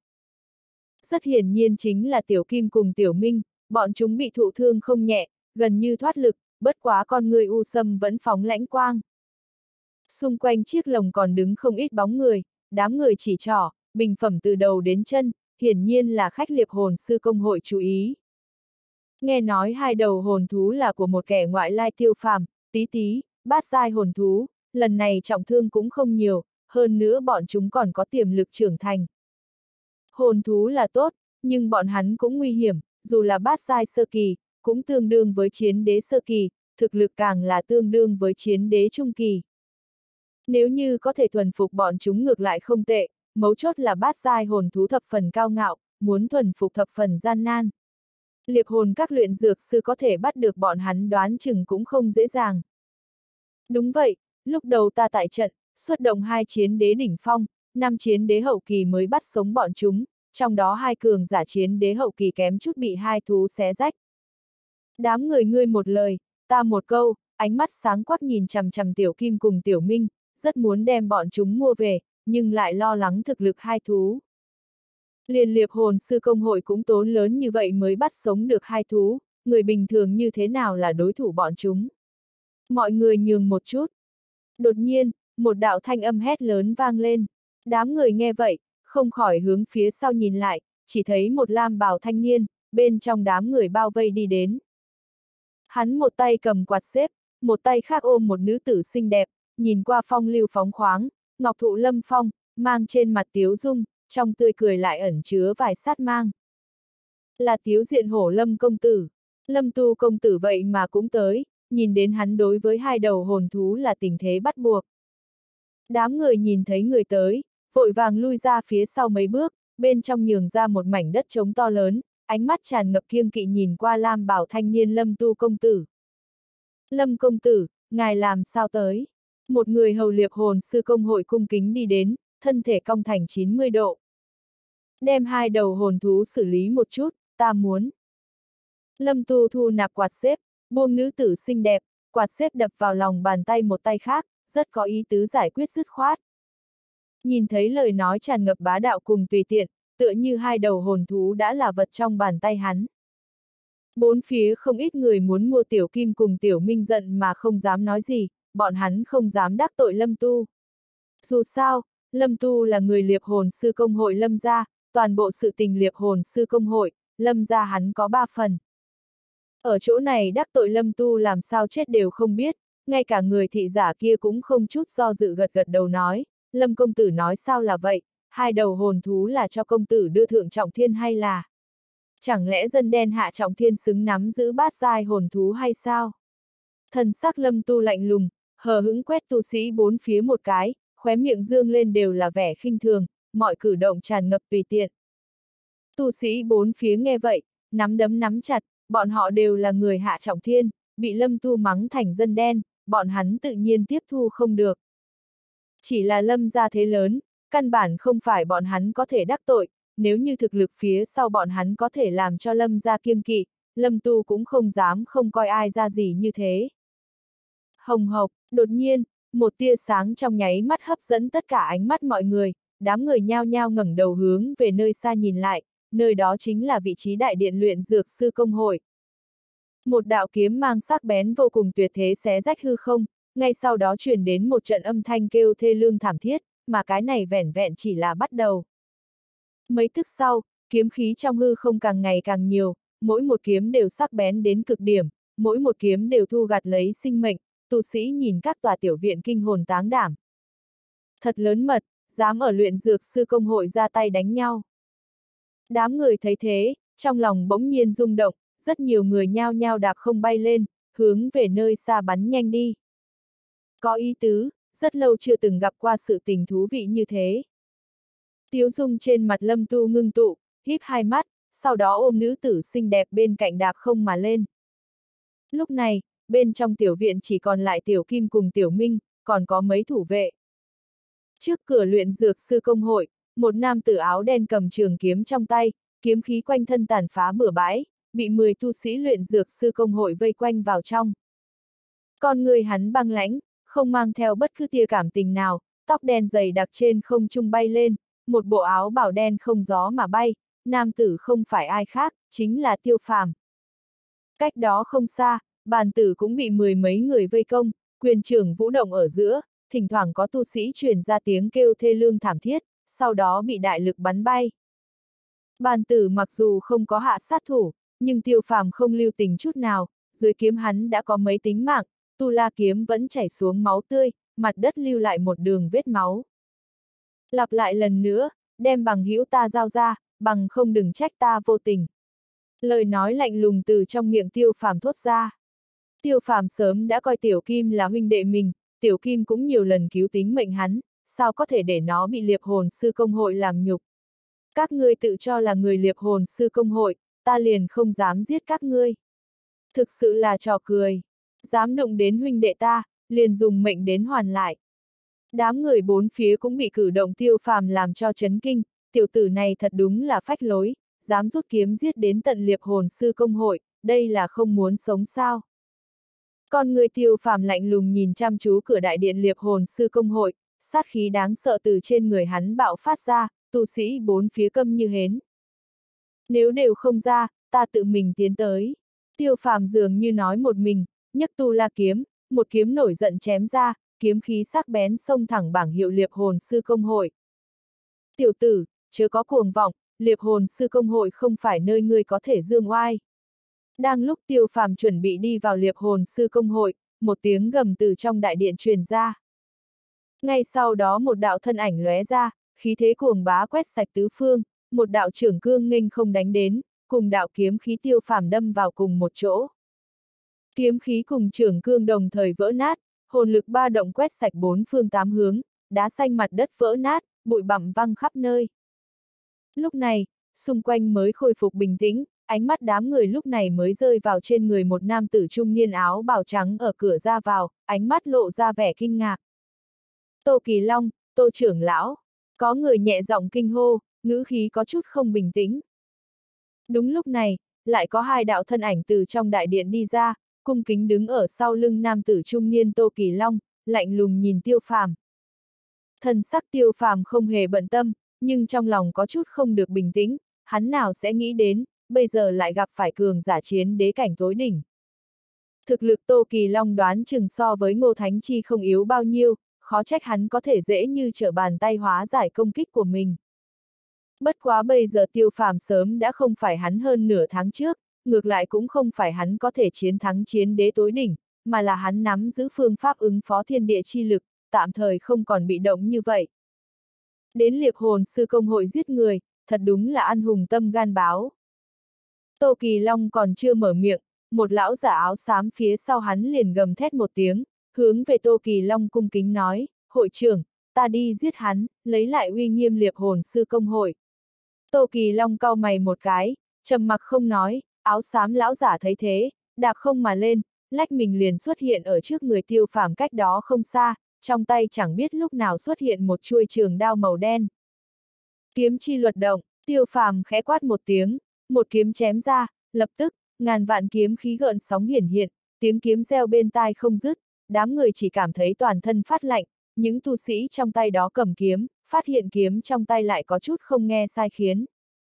Rất hiển nhiên chính là Tiểu Kim cùng Tiểu Minh, bọn chúng bị thụ thương không nhẹ, gần như thoát lực, bất quá con người u sâm vẫn phóng lãnh quang. Xung quanh chiếc lồng còn đứng không ít bóng người, đám người chỉ trỏ, bình phẩm từ đầu đến chân, hiển nhiên là khách liệp hồn sư công hội chú ý. Nghe nói hai đầu hồn thú là của một kẻ ngoại lai Tiêu Phàm, tí tí, bát giai hồn thú, lần này trọng thương cũng không nhiều, hơn nữa bọn chúng còn có tiềm lực trưởng thành. Hồn thú là tốt, nhưng bọn hắn cũng nguy hiểm, dù là bát giai sơ kỳ, cũng tương đương với chiến đế sơ kỳ, thực lực càng là tương đương với chiến đế trung kỳ. Nếu như có thể thuần phục bọn chúng ngược lại không tệ, mấu chốt là bát giai hồn thú thập phần cao ngạo, muốn thuần phục thập phần gian nan. Liệp hồn các luyện dược sư có thể bắt được bọn hắn đoán chừng cũng không dễ dàng. Đúng vậy, lúc đầu ta tại trận, xuất động hai chiến đế đỉnh phong, năm chiến đế hậu kỳ mới bắt sống bọn chúng, trong đó hai cường giả chiến đế hậu kỳ kém chút bị hai thú xé rách. Đám người ngươi một lời, ta một câu, ánh mắt sáng quắc nhìn chằm chằm Tiểu Kim cùng Tiểu Minh, rất muốn đem bọn chúng mua về, nhưng lại lo lắng thực lực hai thú. Liền liệp hồn sư công hội cũng tốn lớn như vậy mới bắt sống được hai thú, người bình thường như thế nào là đối thủ bọn chúng. Mọi người nhường một chút. Đột nhiên, một đạo thanh âm hét lớn vang lên. Đám người nghe vậy, không khỏi hướng phía sau nhìn lại, chỉ thấy một lam bào thanh niên, bên trong đám người bao vây đi đến. Hắn một tay cầm quạt xếp, một tay khác ôm một nữ tử xinh đẹp, nhìn qua phong lưu phóng khoáng, ngọc thụ lâm phong, mang trên mặt tiếu dung, trong tươi cười lại ẩn chứa vài sát mang. Là Tiếu Diện Hổ Lâm công tử. Lâm Tu công tử vậy mà cũng tới, nhìn đến hắn đối với hai đầu hồn thú là tình thế bắt buộc. Đám người nhìn thấy người tới, vội vàng lui ra phía sau mấy bước, bên trong nhường ra một mảnh đất trống to lớn, ánh mắt tràn ngập kiêng kỵ nhìn qua lam bảo thanh niên Lâm Tu công tử. Lâm công tử, ngài làm sao tới? Một người hầu liệp hồn sư công hội cung kính đi đến, thân thể cong thành chín mươi độ. Đem hai đầu hồn thú xử lý một chút, ta muốn. Lâm Tu thu nạp quạt xếp, buông nữ tử xinh đẹp, quạt xếp đập vào lòng bàn tay một tay khác, rất có ý tứ giải quyết dứt khoát. Nhìn thấy lời nói tràn ngập bá đạo cùng tùy tiện, tựa như hai đầu hồn thú đã là vật trong bàn tay hắn. Bốn phía không ít người muốn mua Tiểu Kim cùng Tiểu Minh giận mà không dám nói gì, bọn hắn không dám đắc tội Lâm Tu. Dù sao, Lâm Tu là người liệp hồn sư công hội Lâm gia, toàn bộ sự tình liệp hồn sư công hội, Lâm gia hắn có ba phần. Ở chỗ này đắc tội Lâm Tu làm sao chết đều không biết, ngay cả người thị giả kia cũng không chút do dự gật gật đầu nói, Lâm công tử nói sao là vậy, hai đầu hồn thú là cho công tử đưa thượng trọng thiên hay là? Chẳng lẽ dân đen hạ trọng thiên xứng nắm giữ bát giai hồn thú hay sao? Thần sắc Lâm Tu lạnh lùng, hờ hững quét tu sĩ bốn phía một cái, khóe miệng dương lên đều là vẻ khinh thường, mọi cử động tràn ngập tùy tiện. Tu sĩ bốn phía nghe vậy, nắm đấm nắm chặt, bọn họ đều là người hạ trọng thiên, bị Lâm Tu mắng thành dân đen, bọn hắn tự nhiên tiếp thu không được. Chỉ là Lâm gia thế lớn, căn bản không phải bọn hắn có thể đắc tội, nếu như thực lực phía sau bọn hắn có thể làm cho Lâm gia kiêng kỵ, Lâm Tu cũng không dám không coi ai ra gì như thế. Hồng hộc, đột nhiên, một tia sáng trong nháy mắt hấp dẫn tất cả ánh mắt mọi người, đám người nhao nhao ngẩng đầu hướng về nơi xa nhìn lại, nơi đó chính là vị trí đại điện luyện dược sư công hội. Một đạo kiếm mang sắc bén vô cùng tuyệt thế xé rách hư không, ngay sau đó truyền đến một trận âm thanh kêu thê lương thảm thiết, mà cái này vẻn vẹn chỉ là bắt đầu. Mấy tức sau, kiếm khí trong hư không càng ngày càng nhiều, mỗi một kiếm đều sắc bén đến cực điểm, mỗi một kiếm đều thu gặt lấy sinh mệnh, tu sĩ nhìn các tòa tiểu viện kinh hồn táng đảm. Thật lớn mật, dám ở luyện dược sư công hội ra tay đánh nhau. Đám người thấy thế, trong lòng bỗng nhiên rung động, rất nhiều người nhao nhao đạp không bay lên, hướng về nơi xa bắn nhanh đi. Có ý tứ, rất lâu chưa từng gặp qua sự tình thú vị như thế. Tiếu dung trên mặt Lâm Tu ngưng tụ, híp hai mắt, sau đó ôm nữ tử xinh đẹp bên cạnh đạp không mà lên. Lúc này, bên trong tiểu viện chỉ còn lại Tiểu Kim cùng Tiểu Minh, còn có mấy thủ vệ. Trước cửa luyện dược sư công hội, một nam tử áo đen cầm trường kiếm trong tay, kiếm khí quanh thân tàn phá bừa bãi, bị mười tu sĩ luyện dược sư công hội vây quanh vào trong. Con người hắn băng lãnh, không mang theo bất cứ tia cảm tình nào, tóc đen dày đặc trên không trung bay lên, một bộ áo bào đen không gió mà bay, nam tử không phải ai khác, chính là Tiêu Phàm. Cách đó không xa, bàn tử cũng bị mười mấy người vây công, quyền trưởng vũ động ở giữa, thỉnh thoảng có tu sĩ truyền ra tiếng kêu thê lương thảm thiết, sau đó bị đại lực bắn bay. Bàn tử mặc dù không có hạ sát thủ, nhưng Tiêu Phàm không lưu tình chút nào, dưới kiếm hắn đã có mấy tính mạng, tu la kiếm vẫn chảy xuống máu tươi, mặt đất lưu lại một đường vết máu. Lặp lại lần nữa, đem bằng hữu ta giao ra, bằng không đừng trách ta vô tình. Lời nói lạnh lùng từ trong miệng Tiêu Phàm thốt ra. Tiêu Phàm sớm đã coi Tiểu Kim là huynh đệ mình, Tiểu Kim cũng nhiều lần cứu tính mệnh hắn, sao có thể để nó bị liệp hồn sư công hội làm nhục. Các ngươi tự cho là người liệp hồn sư công hội, ta liền không dám giết các ngươi. Thực sự là trò cười. Dám đụng đến huynh đệ ta, liền dùng mệnh đến hoàn lại. Đám người bốn phía cũng bị cử động Tiêu Phàm làm cho chấn kinh, tiểu tử này thật đúng là phách lối, dám rút kiếm giết đến tận liệp hồn sư công hội, đây là không muốn sống sao. Con người Tiêu Phàm lạnh lùng nhìn chăm chú cửa đại điện liệp hồn sư công hội, sát khí đáng sợ từ trên người hắn bạo phát ra, tu sĩ bốn phía câm như hến. Nếu đều không ra, ta tự mình tiến tới. Tiêu Phàm dường như nói một mình, nhấc tu la kiếm, một kiếm nổi giận chém ra, kiếm khí sắc bén xông thẳng bảng hiệu liệp hồn sư công hội. Tiểu tử, chớ có cuồng vọng, liệp hồn sư công hội không phải nơi ngươi có thể dương oai. Đang lúc Tiêu Phàm chuẩn bị đi vào liệp hồn sư công hội, một tiếng gầm từ trong đại điện truyền ra. Ngay sau đó một đạo thân ảnh lóe ra, khí thế cuồng bá quét sạch tứ phương, một đạo trưởng cương nghênh không đánh đến, cùng đạo kiếm khí Tiêu Phàm đâm vào cùng một chỗ. Kiếm khí cùng trưởng cương đồng thời vỡ nát, hồn lực ba động quét sạch bốn phương tám hướng, đá xanh mặt đất vỡ nát, bụi bặm văng khắp nơi. Lúc này, xung quanh mới khôi phục bình tĩnh, ánh mắt đám người lúc này mới rơi vào trên người một nam tử trung niên áo bào trắng ở cửa ra vào, ánh mắt lộ ra vẻ kinh ngạc. Tô Kỳ Long, Tô trưởng lão, có người nhẹ giọng kinh hô, ngữ khí có chút không bình tĩnh. Đúng lúc này, lại có hai đạo thân ảnh từ trong đại điện đi ra, cung kính đứng ở sau lưng nam tử trung niên Tô Kỳ Long, lạnh lùng nhìn Tiêu Phàm. Thần sắc Tiêu Phàm không hề bận tâm, nhưng trong lòng có chút không được bình tĩnh, hắn nào sẽ nghĩ đến, bây giờ lại gặp phải cường giả chiến đế cảnh tối đỉnh. Thực lực Tô Kỳ Long đoán chừng so với Ngô Thánh Chi không yếu bao nhiêu, khó trách hắn có thể dễ như trở bàn tay hóa giải công kích của mình. Bất quá bây giờ Tiêu Phàm sớm đã không phải hắn hơn nửa tháng trước, ngược lại cũng không phải hắn có thể chiến thắng chiến đế tối đỉnh, mà là hắn nắm giữ phương pháp ứng phó thiên địa chi lực, tạm thời không còn bị động như vậy. Đến liệp hồn sư công hội giết người, thật đúng là ăn hùng tâm gan báo. Tô Kỳ Long còn chưa mở miệng, một lão giả áo xám phía sau hắn liền gầm thét một tiếng, hướng về Tô Kỳ Long cung kính nói, hội trưởng, ta đi giết hắn, lấy lại uy nghiêm liệp hồn sư công hội. Tô Kỳ Long cau mày một cái, trầm mặc không nói, áo xám lão giả thấy thế, đạp không mà lên, lách mình liền xuất hiện ở trước người Tiêu Phàm cách đó không xa, trong tay chẳng biết lúc nào xuất hiện một chuôi trường đao màu đen. Kiếm chi luật động, Tiêu Phàm khẽ quát một tiếng, một kiếm chém ra, lập tức, ngàn vạn kiếm khí gợn sóng hiển hiện, tiếng kiếm reo bên tai không dứt, đám người chỉ cảm thấy toàn thân phát lạnh, những tu sĩ trong tay đó cầm kiếm, phát hiện kiếm trong tay lại có chút không nghe sai khiến.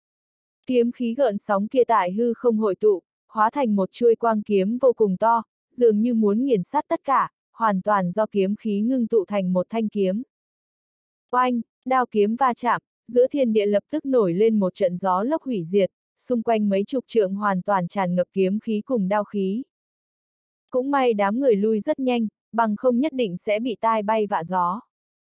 Kiếm khí gợn sóng kia tại hư không hội tụ, hóa thành một chuôi quang kiếm vô cùng to, dường như muốn nghiền sát tất cả, hoàn toàn do kiếm khí ngưng tụ thành một thanh kiếm. Oanh, đao kiếm va chạm, giữa thiên địa lập tức nổi lên một trận gió lốc hủy diệt, xung quanh mấy chục trượng hoàn toàn tràn ngập kiếm khí cùng đao khí. Cũng may đám người lui rất nhanh, bằng không nhất định sẽ bị tai bay vạ gió.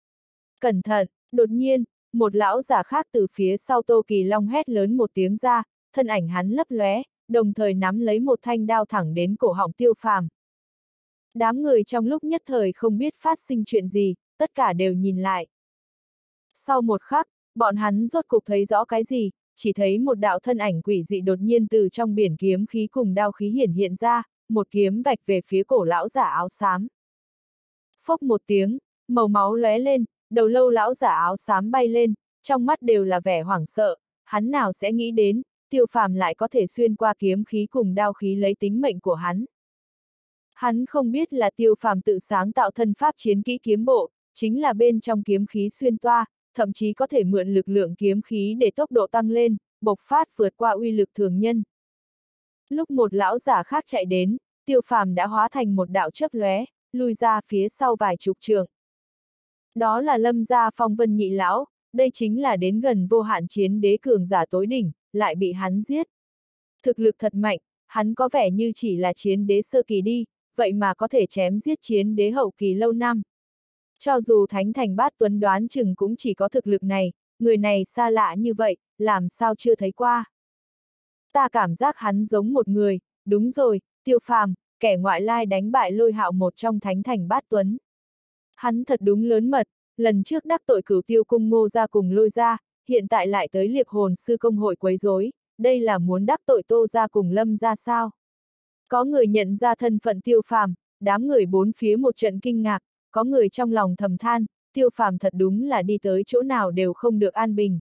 Cẩn thận, đột nhiên, một lão giả khác từ phía sau Tô Kỳ Long hét lớn một tiếng ra, thân ảnh hắn lấp lóe, đồng thời nắm lấy một thanh đao thẳng đến cổ họng Tiêu Phàm. Đám người trong lúc nhất thời không biết phát sinh chuyện gì, tất cả đều nhìn lại. Sau một khắc, bọn hắn rốt cục thấy rõ cái gì, chỉ thấy một đạo thân ảnh quỷ dị đột nhiên từ trong biển kiếm khí cùng đao khí hiển hiện ra, một kiếm vạch về phía cổ lão giả áo xám. Phốc một tiếng, màu máu lóe lên, đầu lâu lão giả áo xám bay lên, trong mắt đều là vẻ hoảng sợ, hắn nào sẽ nghĩ đến, Tiêu Phàm lại có thể xuyên qua kiếm khí cùng đao khí lấy tính mệnh của hắn. Hắn không biết là Tiêu Phàm tự sáng tạo thân pháp chiến kỹ kiếm bộ, chính là bên trong kiếm khí xuyên toa, thậm chí có thể mượn lực lượng kiếm khí để tốc độ tăng lên, bộc phát vượt qua uy lực thường nhân. Lúc một lão giả khác chạy đến, Tiêu Phàm đã hóa thành một đạo chớp lóe, lui ra phía sau vài chục trượng. Đó là Lâm gia Phong Vân nhị lão, đây chính là đến gần vô hạn chiến đế cường giả tối đỉnh, lại bị hắn giết. Thực lực thật mạnh, hắn có vẻ như chỉ là chiến đế sơ kỳ đi, vậy mà có thể chém giết chiến đế hậu kỳ lâu năm. Cho dù Thánh Thành Bát Tuấn đoán chừng cũng chỉ có thực lực này, người này xa lạ như vậy, làm sao chưa thấy qua. Ta cảm giác hắn giống một người, đúng rồi, Tiêu Phàm, kẻ ngoại lai đánh bại Lôi Hạo một trong Thánh Thành Bát Tuấn. Hắn thật đúng lớn mật, lần trước đắc tội Cửu Tiêu cung Ngô gia cùng Lôi gia, hiện tại lại tới Liệp Hồn sư công hội quấy rối, đây là muốn đắc tội Tô gia cùng Lâm gia sao? Có người nhận ra thân phận Tiêu Phàm, đám người bốn phía một trận kinh ngạc, có người trong lòng thầm than, Tiêu Phàm thật đúng là đi tới chỗ nào đều không được an bình.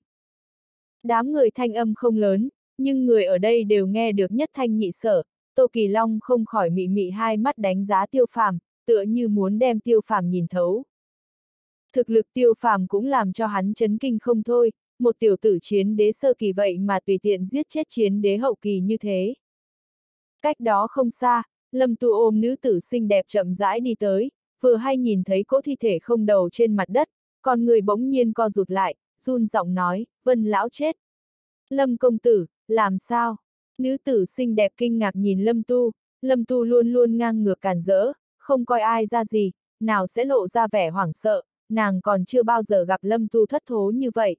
Đám người thanh âm không lớn, nhưng người ở đây đều nghe được nhất thanh nhị sở, Tô Kỳ Long không khỏi mị mị hai mắt đánh giá Tiêu Phàm, tựa như muốn đem Tiêu Phàm nhìn thấu. Thực lực Tiêu Phàm cũng làm cho hắn chấn kinh không thôi, một tiểu tử chiến đế sơ kỳ vậy mà tùy tiện giết chết chiến đế hậu kỳ như thế. Cách đó không xa, Lâm Tu ôm nữ tử xinh đẹp chậm rãi đi tới, vừa hay nhìn thấy cỗ thi thể không đầu trên mặt đất, con người bỗng nhiên co rụt lại, run giọng nói, Vân lão chết. Lâm công tử, làm sao? Nữ tử xinh đẹp kinh ngạc nhìn Lâm Tu, Lâm Tu luôn luôn ngang ngược càn rỡ, không coi ai ra gì, nào sẽ lộ ra vẻ hoảng sợ, nàng còn chưa bao giờ gặp Lâm Tu thất thố như vậy.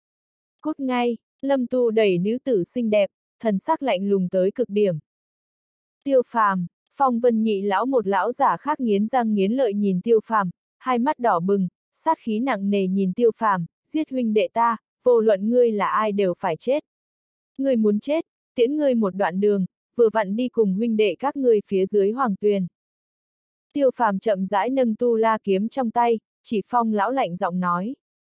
Cút ngay, Lâm Tu đẩy nữ tử xinh đẹp, thần sắc lạnh lùng tới cực điểm. Tiêu Phàm, Phong Vân nhị lão một lão giả khác nghiến răng nghiến lợi nhìn Tiêu Phàm, hai mắt đỏ bừng, sát khí nặng nề nhìn Tiêu Phàm, giết huynh đệ ta, vô luận ngươi là ai đều phải chết. Ngươi muốn chết, tiễn ngươi một đoạn đường, vừa vặn đi cùng huynh đệ các ngươi phía dưới hoàng tuyền. Tiêu Phàm chậm rãi nâng tu la kiếm trong tay, chỉ Phong lão lạnh giọng nói.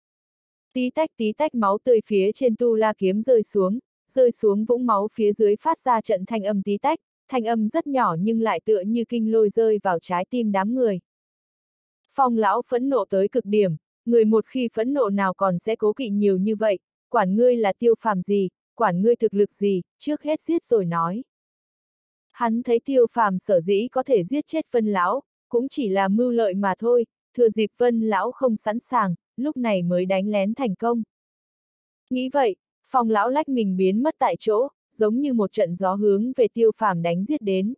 Tí tách tí tách máu tươi phía trên tu la kiếm rơi xuống, rơi xuống vũng máu phía dưới phát ra trận thanh âm tí tách, thanh âm rất nhỏ nhưng lại tựa như kinh lôi rơi vào trái tim đám người. Phong lão phẫn nộ tới cực điểm, người một khi phẫn nộ nào còn sẽ cố kỵ nhiều như vậy, quản ngươi là Tiêu Phàm gì, quản ngươi thực lực gì, trước hết giết rồi nói. Hắn thấy Tiêu Phàm sở dĩ có thể giết chết Vân lão, cũng chỉ là mưu lợi mà thôi, thừa dịp Vân lão không sẵn sàng, lúc này mới đánh lén thành công. Nghĩ vậy, Phong lão lách mình biến mất tại chỗ, giống như một trận gió hướng về Tiêu Phàm đánh giết đến.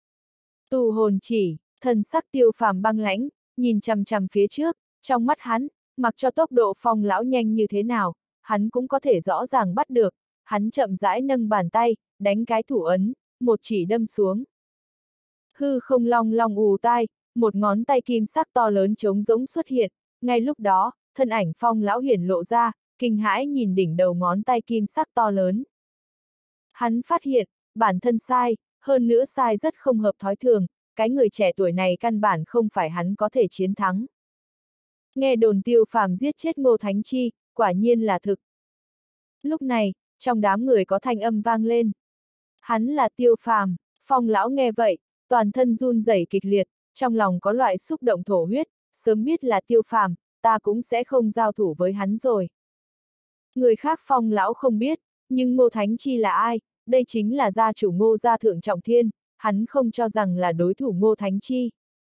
Tù hồn chỉ, thần sắc Tiêu Phàm băng lãnh, nhìn chằm chằm phía trước, trong mắt hắn, mặc cho tốc độ Phong lão nhanh như thế nào, hắn cũng có thể rõ ràng bắt được, hắn chậm rãi nâng bàn tay, đánh cái thủ ấn, một chỉ đâm xuống. Hư không long long ù tai, một ngón tay kim sắc to lớn trống rỗng xuất hiện, ngay lúc đó, thân ảnh Phong lão hiển lộ ra, kinh hãi nhìn đỉnh đầu ngón tay kim sắc to lớn. Hắn phát hiện, bản thân sai, hơn nữa sai rất không hợp thói thường, cái người trẻ tuổi này căn bản không phải hắn có thể chiến thắng. Nghe đồn Tiêu Phàm giết chết Ngô Thánh Chi, quả nhiên là thực. Lúc này, trong đám người có thanh âm vang lên. Hắn là Tiêu Phàm. Phong lão nghe vậy, toàn thân run rẩy kịch liệt, trong lòng có loại xúc động thổ huyết, sớm biết là Tiêu Phàm, ta cũng sẽ không giao thủ với hắn rồi. Người khác Phong lão không biết, nhưng Ngô Thánh Chi là ai, đây chính là gia chủ Ngô gia thượng trọng thiên, hắn không cho rằng là đối thủ Ngô Thánh Chi.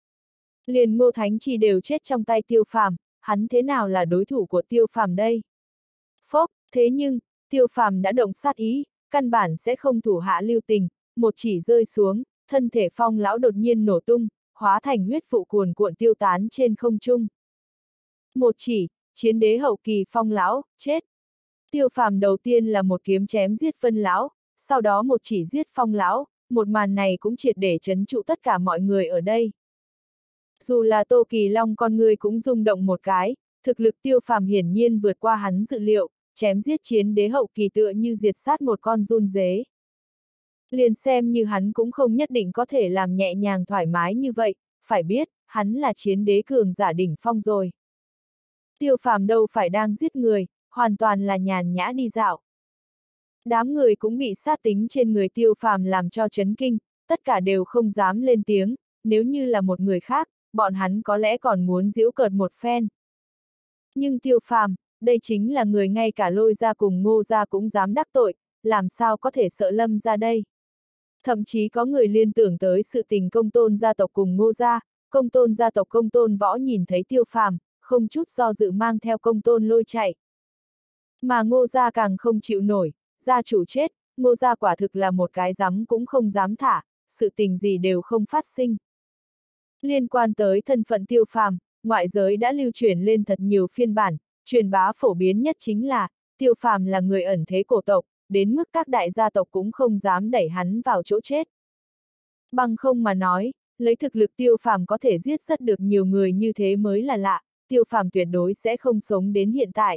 Liền Ngô Thánh Chi đều chết trong tay Tiêu Phàm, hắn thế nào là đối thủ của Tiêu Phàm đây? Phốc, thế nhưng, Tiêu Phàm đã động sát ý, căn bản sẽ không thủ hạ lưu tình, một chỉ rơi xuống, thân thể Phong lão đột nhiên nổ tung, hóa thành huyết vụ cuồn cuộn tiêu tán trên không trung. Một chỉ, chiến đế hậu kỳ Phong lão, chết. Tiêu Phàm đầu tiên là một kiếm chém giết Vân lão, sau đó một chỉ giết Phong lão, một màn này cũng triệt để trấn trụ tất cả mọi người ở đây. Dù là Tô Kỳ Long con người cũng rung động một cái, thực lực Tiêu Phàm hiển nhiên vượt qua hắn dự liệu, chém giết chiến đế hậu kỳ tựa như diệt sát một con giun dế. Liền xem như hắn cũng không nhất định có thể làm nhẹ nhàng thoải mái như vậy, phải biết, hắn là chiến đế cường giả đỉnh phong rồi. Tiêu Phàm đâu phải đang giết người, hoàn toàn là nhàn nhã đi dạo. Đám người cũng bị sát tính trên người Tiêu Phàm làm cho chấn kinh, tất cả đều không dám lên tiếng, nếu như là một người khác, bọn hắn có lẽ còn muốn giễu cợt một phen. Nhưng Tiêu Phàm, đây chính là người ngay cả Lôi gia cùng Ngô gia cũng dám đắc tội, làm sao có thể sợ Lâm gia đây? Thậm chí có người liên tưởng tới sự tình Công Tôn gia tộc cùng Ngô gia, Công Tôn gia tộc Công Tôn Võ nhìn thấy Tiêu Phàm, không chút do dự mang theo Công Tôn Lôi chạy. Mà Ngô gia càng không chịu nổi, gia chủ chết, Ngô gia quả thực là một cái dám cũng không dám thả, sự tình gì đều không phát sinh. Liên quan tới thân phận Tiêu Phàm, ngoại giới đã lưu truyền lên thật nhiều phiên bản, truyền bá phổ biến nhất chính là, Tiêu Phàm là người ẩn thế cổ tộc, đến mức các đại gia tộc cũng không dám đẩy hắn vào chỗ chết. Bằng không mà nói, lấy thực lực Tiêu Phàm có thể giết rất được nhiều người như thế mới là lạ, Tiêu Phàm tuyệt đối sẽ không sống đến hiện tại.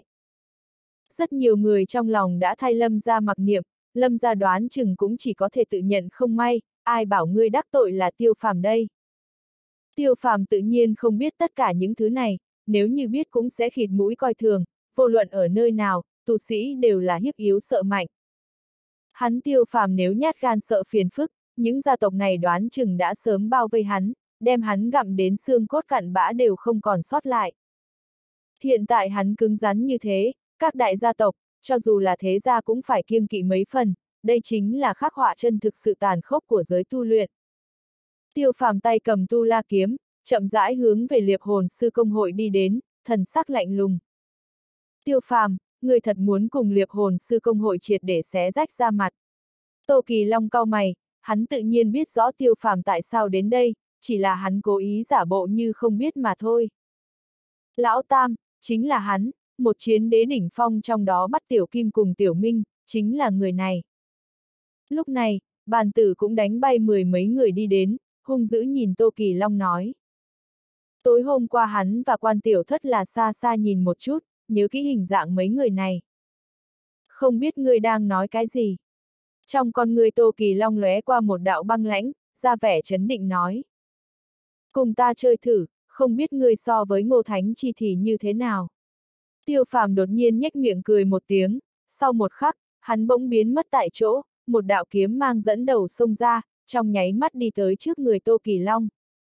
Rất nhiều người trong lòng đã thay Lâm gia mặc niệm, Lâm gia đoán chừng cũng chỉ có thể tự nhận không may, ai bảo ngươi đắc tội là Tiêu Phàm đây. Tiêu Phàm tự nhiên không biết tất cả những thứ này, nếu như biết cũng sẽ khịt mũi coi thường, vô luận ở nơi nào, tu sĩ đều là hiếp yếu sợ mạnh. Hắn Tiêu Phàm nếu nhát gan sợ phiền phức, những gia tộc này đoán chừng đã sớm bao vây hắn, đem hắn gặm đến xương cốt cặn bã đều không còn sót lại. Hiện tại hắn cứng rắn như thế, các đại gia tộc, cho dù là thế gia cũng phải kiêng kỵ mấy phần, đây chính là khắc họa chân thực sự tàn khốc của giới tu luyện. Tiêu Phàm tay cầm tu la kiếm, chậm rãi hướng về Liệp Hồn Sư Công hội đi đến, thần sắc lạnh lùng. Tiêu Phàm, người thật muốn cùng Liệp Hồn Sư Công hội triệt để xé rách ra mặt. Tô Kỳ Long cau mày, hắn tự nhiên biết rõ Tiêu Phàm tại sao đến đây, chỉ là hắn cố ý giả bộ như không biết mà thôi. Lão Tam, chính là hắn, một chiến đế đỉnh phong trong đó bắt Tiểu Kim cùng Tiểu Minh, chính là người này. Lúc này, bàn tử cũng đánh bay mười mấy người đi đến, hung dữ nhìn Tô Kỳ Long nói. Tối hôm qua hắn và Quan Tiểu Thất là xa xa nhìn một chút, nhớ kỹ hình dạng mấy người này. Không biết ngươi đang nói cái gì? Trong con người Tô Kỳ Long lóe qua một đạo băng lãnh, ra vẻ trấn định nói. Cùng ta chơi thử, không biết ngươi so với Ngô Thánh Chi thì như thế nào? Tiêu Phàm đột nhiên nhếch miệng cười một tiếng, sau một khắc, hắn bỗng biến mất tại chỗ, một đạo kiếm mang dẫn đầu xông ra, trong nháy mắt đi tới trước người Tô Kỳ Long.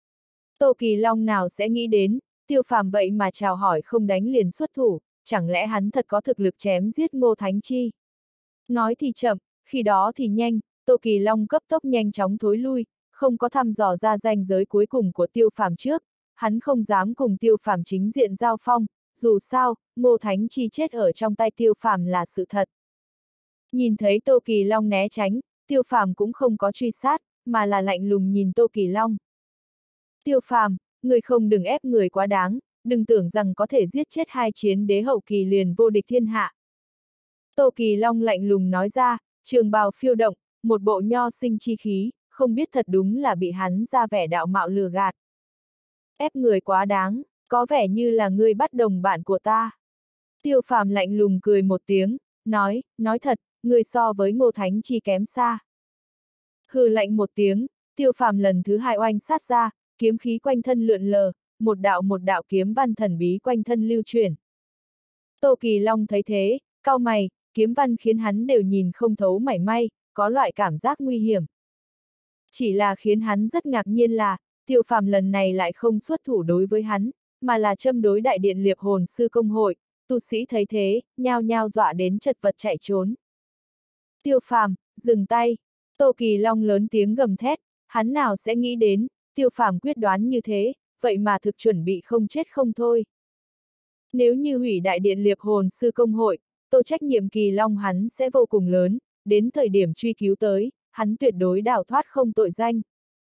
Tô Kỳ Long nào sẽ nghĩ đến, Tiêu Phàm vậy mà chào hỏi không đánh liền xuất thủ, chẳng lẽ hắn thật có thực lực chém giết Ngô Thánh Chi? Nói thì chậm, khi đó thì nhanh, Tô Kỳ Long cấp tốc nhanh chóng thối lui, không có thăm dò ra ranh giới cuối cùng của Tiêu Phàm trước, hắn không dám cùng Tiêu Phàm chính diện giao phong, dù sao, Ngô Thánh Chi chết ở trong tay Tiêu Phàm là sự thật. Nhìn thấy Tô Kỳ Long né tránh, Tiêu Phàm cũng không có truy sát, mà là lạnh lùng nhìn Tô Kỳ Long. Tiêu Phàm, người không đừng ép người quá đáng, đừng tưởng rằng có thể giết chết hai chiến đế hậu kỳ liền vô địch thiên hạ. Tô Kỳ Long lạnh lùng nói ra, trường bào phiêu động, một bộ nho sinh chi khí, không biết thật đúng là bị hắn ra vẻ đạo mạo lừa gạt. Ép người quá đáng, có vẻ như là ngươi bắt đồng bạn của ta. Tiêu Phàm lạnh lùng cười một tiếng, nói, nói thật, ngươi so với Ngô Thánh Chi kém xa. Hừ lạnh một tiếng, Tiêu Phàm lần thứ hai oanh sát ra, kiếm khí quanh thân lượn lờ, một đạo một đạo kiếm văn thần bí quanh thân lưu chuyển. Tô Kỳ Long thấy thế, cau mày, kiếm văn khiến hắn đều nhìn không thấu mảy may, có loại cảm giác nguy hiểm. Chỉ là khiến hắn rất ngạc nhiên là, Tiêu Phàm lần này lại không xuất thủ đối với hắn, mà là châm đối đại điện liệp hồn sư công hội, tu sĩ thấy thế, nhao nhao dọa đến chật vật chạy trốn. Tiêu Phàm, dừng tay! Tô Kỳ Long lớn tiếng gầm thét, hắn nào sẽ nghĩ đến, Tiêu Phàm quyết đoán như thế, vậy mà thực chuẩn bị không chết không thôi. Nếu như hủy đại điện liệp hồn sư công hội, tô trách nhiệm Kỳ Long hắn sẽ vô cùng lớn, đến thời điểm truy cứu tới, hắn tuyệt đối đào thoát không tội danh.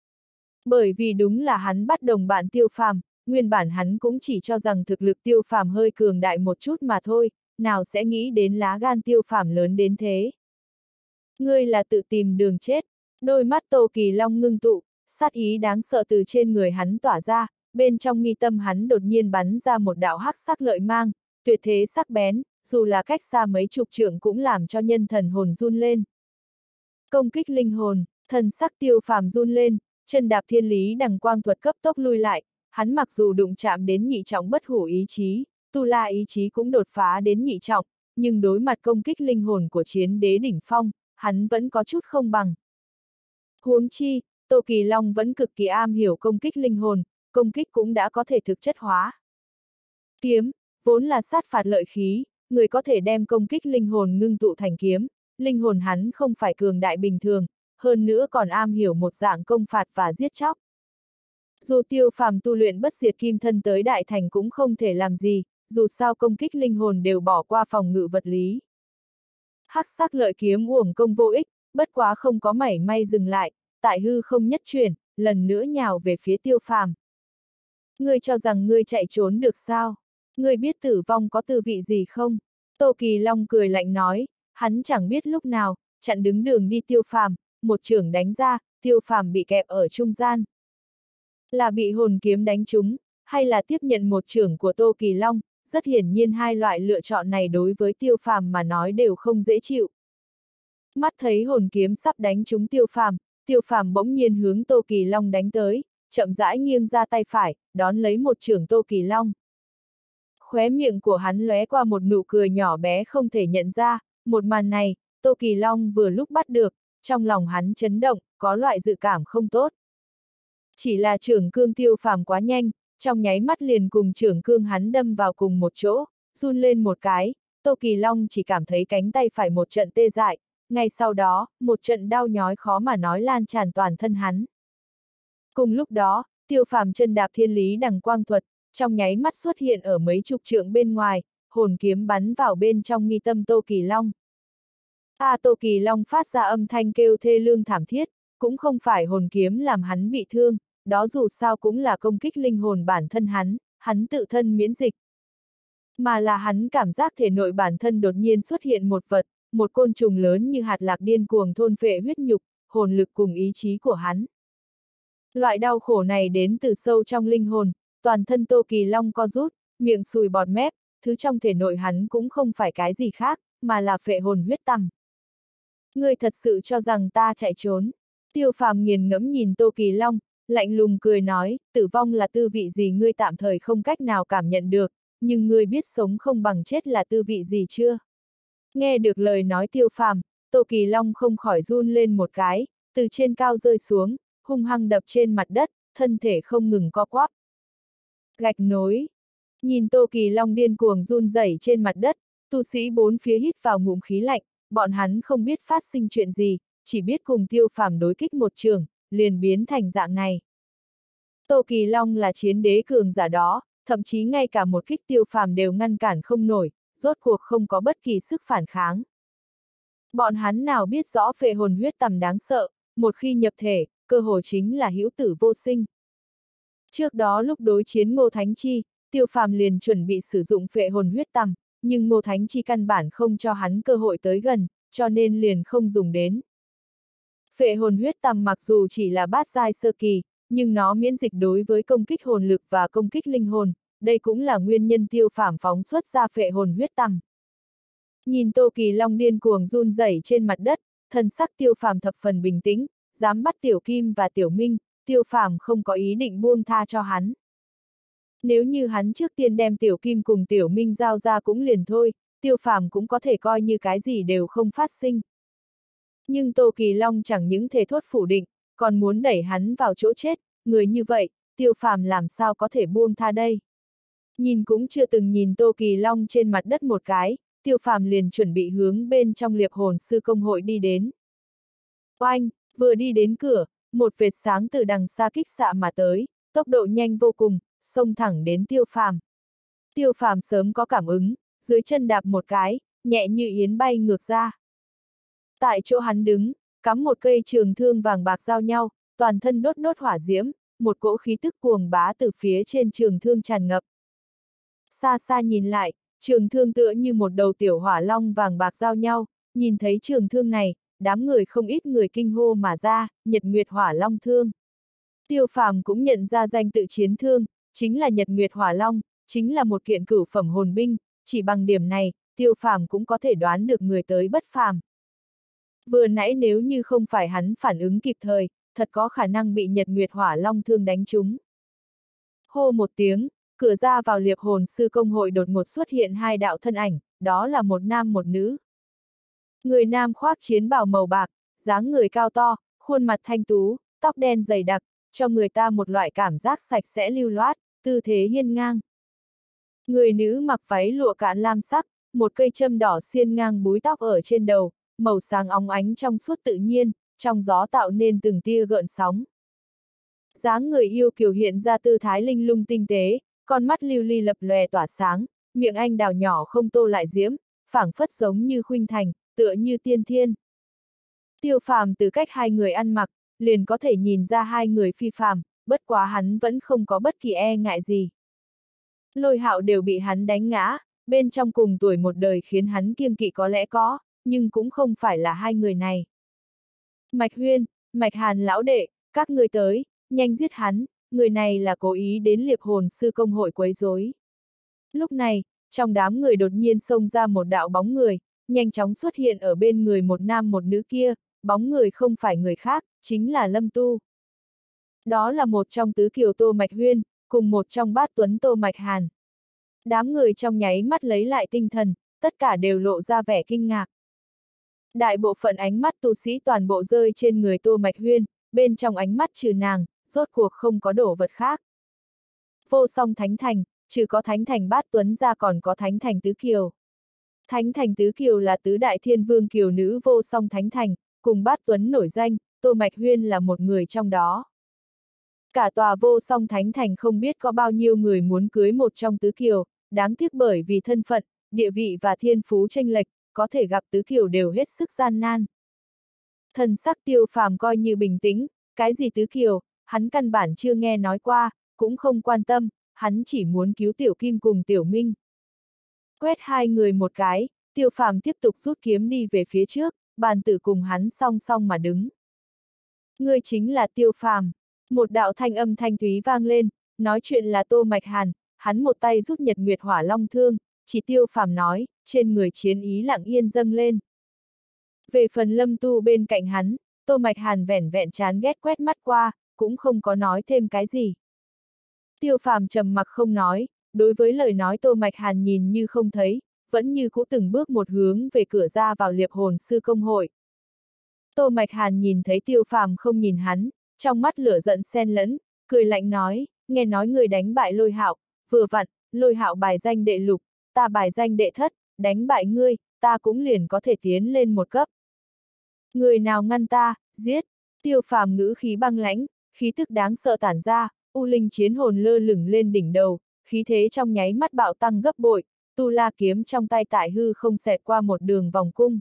Bởi vì đúng là hắn bắt đồng bạn Tiêu Phàm, nguyên bản hắn cũng chỉ cho rằng thực lực Tiêu Phàm hơi cường đại một chút mà thôi, nào sẽ nghĩ đến lá gan Tiêu Phàm lớn đến thế. Ngươi là tự tìm đường chết, đôi mắt Tô Kỳ Long ngưng tụ, sát ý đáng sợ từ trên người hắn tỏa ra, bên trong mi tâm hắn đột nhiên bắn ra một đạo hắc sắc lợi mang, tuyệt thế sắc bén, dù là cách xa mấy chục trượng cũng làm cho nhân thần hồn run lên. Công kích linh hồn, thần sắc Tiêu Phàm run lên, chân đạp thiên lý đằng quang thuật cấp tốc lui lại, hắn mặc dù đụng chạm đến nhị trọng bất hủ ý chí, tu la ý chí cũng đột phá đến nhị trọng, nhưng đối mặt công kích linh hồn của chiến đế đỉnh phong, hắn vẫn có chút không bằng. Huống chi, Tô Kỳ Long vẫn cực kỳ am hiểu công kích linh hồn, công kích cũng đã có thể thực chất hóa. Kiếm, vốn là sát phạt lợi khí, người có thể đem công kích linh hồn ngưng tụ thành kiếm, linh hồn hắn không phải cường đại bình thường, hơn nữa còn am hiểu một dạng công phạt và giết chóc. Dù Tiêu Phàm tu luyện bất diệt kim thân tới đại thành cũng không thể làm gì, dù sao công kích linh hồn đều bỏ qua phòng ngự vật lý. Hắc sắc lợi kiếm uổng công vô ích, bất quá không có mảy may dừng lại, tại hư không nhất chuyển, lần nữa nhào về phía Tiêu Phàm. Ngươi cho rằng ngươi chạy trốn được sao? Ngươi biết tử vong có tư vị gì không? Tô Kỳ Long cười lạnh nói, hắn chẳng biết lúc nào, chặn đứng đường đi Tiêu Phàm, một chưởng đánh ra, Tiêu Phàm bị kẹp ở trung gian. Là bị hồn kiếm đánh trúng, hay là tiếp nhận một chưởng của Tô Kỳ Long, rất hiển nhiên hai loại lựa chọn này đối với Tiêu Phàm mà nói đều không dễ chịu. Mắt thấy hồn kiếm sắp đánh trúng Tiêu Phàm, Tiêu Phàm bỗng nhiên hướng Tô Kỳ Long đánh tới, chậm rãi nghiêng ra tay phải, đón lấy một chưởng Tô Kỳ Long. Khóe miệng của hắn lóe qua một nụ cười nhỏ bé không thể nhận ra, một màn này, Tô Kỳ Long vừa lúc bắt được, trong lòng hắn chấn động, có loại dự cảm không tốt. Chỉ là chưởng cương Tiêu Phàm quá nhanh, trong nháy mắt liền cùng chưởng cương hắn đâm vào cùng một chỗ, run lên một cái, Tô Kỳ Long chỉ cảm thấy cánh tay phải một trận tê dại, ngay sau đó, một trận đau nhói khó mà nói lan tràn toàn thân hắn. Cùng lúc đó, Tiêu Phàm chân đạp thiên lý đằng quang thuật, trong nháy mắt xuất hiện ở mấy chục trượng bên ngoài, hồn kiếm bắn vào bên trong mi tâm Tô Kỳ Long. A à, Tô Kỳ Long phát ra âm thanh kêu thê lương thảm thiết, cũng không phải hồn kiếm làm hắn bị thương, đó dù sao cũng là công kích linh hồn bản thân hắn, hắn tự thân miễn dịch. Mà là hắn cảm giác thể nội bản thân đột nhiên xuất hiện một vật, một côn trùng lớn như hạt lạc điên cuồng thôn phệ huyết nhục, hồn lực cùng ý chí của hắn. Loại đau khổ này đến từ sâu trong linh hồn, toàn thân Tô Kỳ Long co rút, miệng sùi bọt mép, thứ trong thể nội hắn cũng không phải cái gì khác, mà là phệ hồn huyết tằm. Ngươi thật sự cho rằng ta chạy trốn? Tiêu Phàm nghiền ngẫm nhìn Tô Kỳ Long, lạnh lùng cười nói, tử vong là tư vị gì ngươi tạm thời không cách nào cảm nhận được, nhưng ngươi biết sống không bằng chết là tư vị gì chưa? Nghe được lời nói Tiêu Phàm, Tô Kỳ Long không khỏi run lên một cái, từ trên cao rơi xuống, hung hăng đập trên mặt đất, thân thể không ngừng co quắp. Gạch nối. Nhìn Tô Kỳ Long điên cuồng run rẩy trên mặt đất, tu sĩ bốn phía hít vào ngụm khí lạnh, bọn hắn không biết phát sinh chuyện gì, chỉ biết cùng Tiêu Phàm đối kích một trường, liền biến thành dạng này. Tô Kỳ Long là chiến đế cường giả đó, thậm chí ngay cả một kích Tiêu Phàm đều ngăn cản không nổi, rốt cuộc không có bất kỳ sức phản kháng. Bọn hắn nào biết rõ phệ hồn huyết tằm đáng sợ, một khi nhập thể, cơ hồ chính là hữu tử vô sinh. Trước đó lúc đối chiến Ngô Thánh Chi, Tiêu Phàm liền chuẩn bị sử dụng phệ hồn huyết tằm, nhưng Ngô Thánh Chi căn bản không cho hắn cơ hội tới gần, cho nên liền không dùng đến. Phệ hồn huyết tằm mặc dù chỉ là bát giai sơ kỳ, nhưng nó miễn dịch đối với công kích hồn lực và công kích linh hồn, đây cũng là nguyên nhân Tiêu Phàm phóng xuất ra phệ hồn huyết tằm. Nhìn Tô Kỳ Long điên cuồng run rẩy trên mặt đất, thần sắc Tiêu Phàm thập phần bình tĩnh, dám bắt Tiểu Kim và Tiểu Minh, Tiêu Phàm không có ý định buông tha cho hắn. Nếu như hắn trước tiên đem Tiểu Kim cùng Tiểu Minh giao ra cũng liền thôi, Tiêu Phàm cũng có thể coi như cái gì đều không phát sinh. Nhưng Tô Kỳ Long chẳng những thể thốt phủ định, còn muốn đẩy hắn vào chỗ chết, người như vậy, Tiêu Phàm làm sao có thể buông tha đây. Nhìn cũng chưa từng nhìn Tô Kỳ Long trên mặt đất một cái, Tiêu Phàm liền chuẩn bị hướng bên trong liệp hồn sư công hội đi đến. Oanh, vừa đi đến cửa, một vệt sáng từ đằng xa kích xạ mà tới, tốc độ nhanh vô cùng, xông thẳng đến Tiêu Phàm. Tiêu Phàm sớm có cảm ứng, dưới chân đạp một cái, nhẹ như yến bay ngược ra. Tại chỗ hắn đứng, cắm một cây trường thương vàng bạc giao nhau, toàn thân đốt đốt hỏa diễm, một cỗ khí tức cuồng bá từ phía trên trường thương tràn ngập. Xa xa nhìn lại, trường thương tựa như một đầu tiểu hỏa long vàng bạc giao nhau, nhìn thấy trường thương này, đám người không ít người kinh hô mà ra, Nhật Nguyệt Hỏa Long thương. Tiêu Phàm cũng nhận ra danh tự chiến thương, chính là Nhật Nguyệt Hỏa Long, chính là một kiện cửu phẩm hồn binh, chỉ bằng điểm này, Tiêu Phàm cũng có thể đoán được người tới bất phàm. Vừa nãy nếu như không phải hắn phản ứng kịp thời, thật có khả năng bị Nhật Nguyệt Hỏa Long thương đánh trúng. Hô một tiếng, cửa ra vào liệp hồn sư công hội đột ngột xuất hiện hai đạo thân ảnh, đó là một nam một nữ. Người nam khoác chiến bào màu bạc, dáng người cao to, khuôn mặt thanh tú, tóc đen dày đặc, cho người ta một loại cảm giác sạch sẽ lưu loát, tư thế hiên ngang. Người nữ mặc váy lụa cạn lam sắc, một cây châm đỏ xiên ngang búi tóc ở trên đầu, màu sáng óng ánh trong suốt tự nhiên, trong gió tạo nên từng tia gợn sóng. Dáng người yêu kiều hiện ra tư thái linh lung tinh tế, con mắt lưu ly lập lòe tỏa sáng, miệng anh đào nhỏ không tô lại diễm, phảng phất giống như khuynh thành, tựa như tiên thiên. Tiêu Phàm từ cách hai người ăn mặc, liền có thể nhìn ra hai người phi phàm, bất quá hắn vẫn không có bất kỳ e ngại gì. Lôi Hạo đều bị hắn đánh ngã, bên trong cùng tuổi một đời khiến hắn kiêng kỵ có lẽ có, nhưng cũng không phải là hai người này. Mạch Huyên, Mạch Hàn lão đệ, các ngươi tới, nhanh giết hắn, người này là cố ý đến liệp hồn sư công hội quấy rối. Lúc này, trong đám người đột nhiên xông ra một đạo bóng người, nhanh chóng xuất hiện ở bên người một nam một nữ kia, bóng người không phải người khác, chính là Lâm Tu. Đó là một trong tứ kiều Tô Mạch Huyên, cùng một trong bát tuấn Tô Mạch Hàn. Đám người trong nháy mắt lấy lại tinh thần, tất cả đều lộ ra vẻ kinh ngạc. Đại bộ phận ánh mắt tu sĩ toàn bộ rơi trên người Tô Mạch Huyên, bên trong ánh mắt trừ nàng, rốt cuộc không có đồ vật khác. Vô song thánh thành, trừ có thánh thành bát tuấn ra còn có thánh thành tứ kiều. Thánh thành tứ kiều là tứ đại thiên vương kiều nữ vô song thánh thành, cùng bát tuấn nổi danh, Tô Mạch Huyên là một người trong đó. Cả tòa vô song thánh thành không biết có bao nhiêu người muốn cưới một trong tứ kiều, đáng tiếc bởi vì thân phận, địa vị và thiên phú chênh lệch, có thể gặp tứ kiều đều hết sức gian nan. Thần sắc Tiêu Phàm coi như bình tĩnh, cái gì tứ kiều, hắn căn bản chưa nghe nói qua, cũng không quan tâm, hắn chỉ muốn cứu Tiểu Kim cùng Tiểu Minh. Quét hai người một cái, Tiêu Phàm tiếp tục rút kiếm đi về phía trước, bàn tử cùng hắn song song mà đứng. Ngươi chính là Tiêu Phàm. Một đạo thanh âm thanh thúy vang lên, nói chuyện là Tô Mạch Hàn, hắn một tay rút Nhật Nguyệt Hỏa Long thương, chỉ Tiêu Phàm nói, trên người chiến ý lặng yên dâng lên. Về phần Lâm Tu bên cạnh hắn, Tô Mạch Hàn vẻn vẹn chán ghét quét mắt qua, cũng không có nói thêm cái gì. Tiêu Phàm trầm mặc không nói, đối với lời nói Tô Mạch Hàn nhìn như không thấy, vẫn như cũ từng bước một hướng về cửa ra vào liệp hồn sư công hội. Tô Mạch Hàn nhìn thấy Tiêu Phàm không nhìn hắn, trong mắt lửa giận xen lẫn, cười lạnh nói, nghe nói người đánh bại Lôi Hạo, vừa vặn, Lôi Hạo bài danh đệ lục, ta bài danh đệ thất, đánh bại ngươi, ta cũng liền có thể tiến lên một cấp. Người nào ngăn ta, giết. Tiêu Phàm ngữ khí băng lãnh, khí tức đáng sợ tản ra, u linh chiến hồn lơ lửng lên đỉnh đầu, khí thế trong nháy mắt bạo tăng gấp bội, tu la kiếm trong tay tại hư không xẹt qua một đường vòng cung.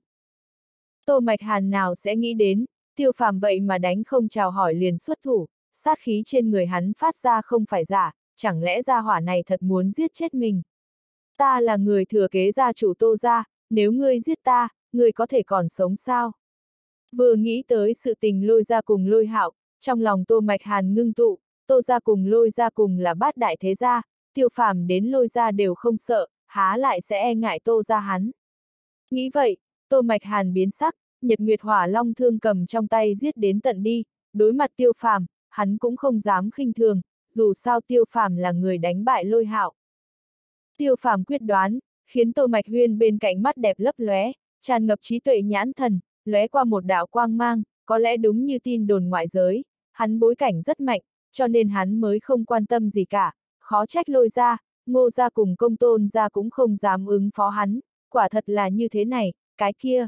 Tô Mạch Hàn nào sẽ nghĩ đến, Tiêu Phàm vậy mà đánh không chào hỏi liền xuất thủ, sát khí trên người hắn phát ra không phải giả, chẳng lẽ gia hỏa này thật muốn giết chết mình. Ta là người thừa kế gia chủ Tô gia, nếu ngươi giết ta, ngươi có thể còn sống sao? Vừa nghĩ tới sự tình Lôi gia cùng Lôi Hạo, trong lòng Tô Mạch Hàn ngưng tụ, Tô gia cùng Lôi gia cùng là bát đại thế gia, Tiêu Phàm đến Lôi gia đều không sợ, há lại sẽ e ngại Tô gia hắn. Nghĩ vậy, Tô Mạch Hàn biến sắc, Nhật Nguyệt Hỏa Long thương cầm trong tay giết đến tận đi, đối mặt Tiêu Phàm, hắn cũng không dám khinh thường, dù sao Tiêu Phàm là người đánh bại Lôi Hạo. Tiêu Phàm quyết đoán, khiến Tô Mạch Huyên bên cạnh mắt đẹp lấp lóe, tràn ngập trí tuệ nhãn thần, lóe qua một đạo quang mang, có lẽ đúng như tin đồn ngoại giới, hắn bối cảnh rất mạnh, cho nên hắn mới không quan tâm gì cả, khó trách Lôi gia, Ngô gia cùng Công Tôn gia cũng không dám ứng phó hắn, quả thật là như thế này, cái kia.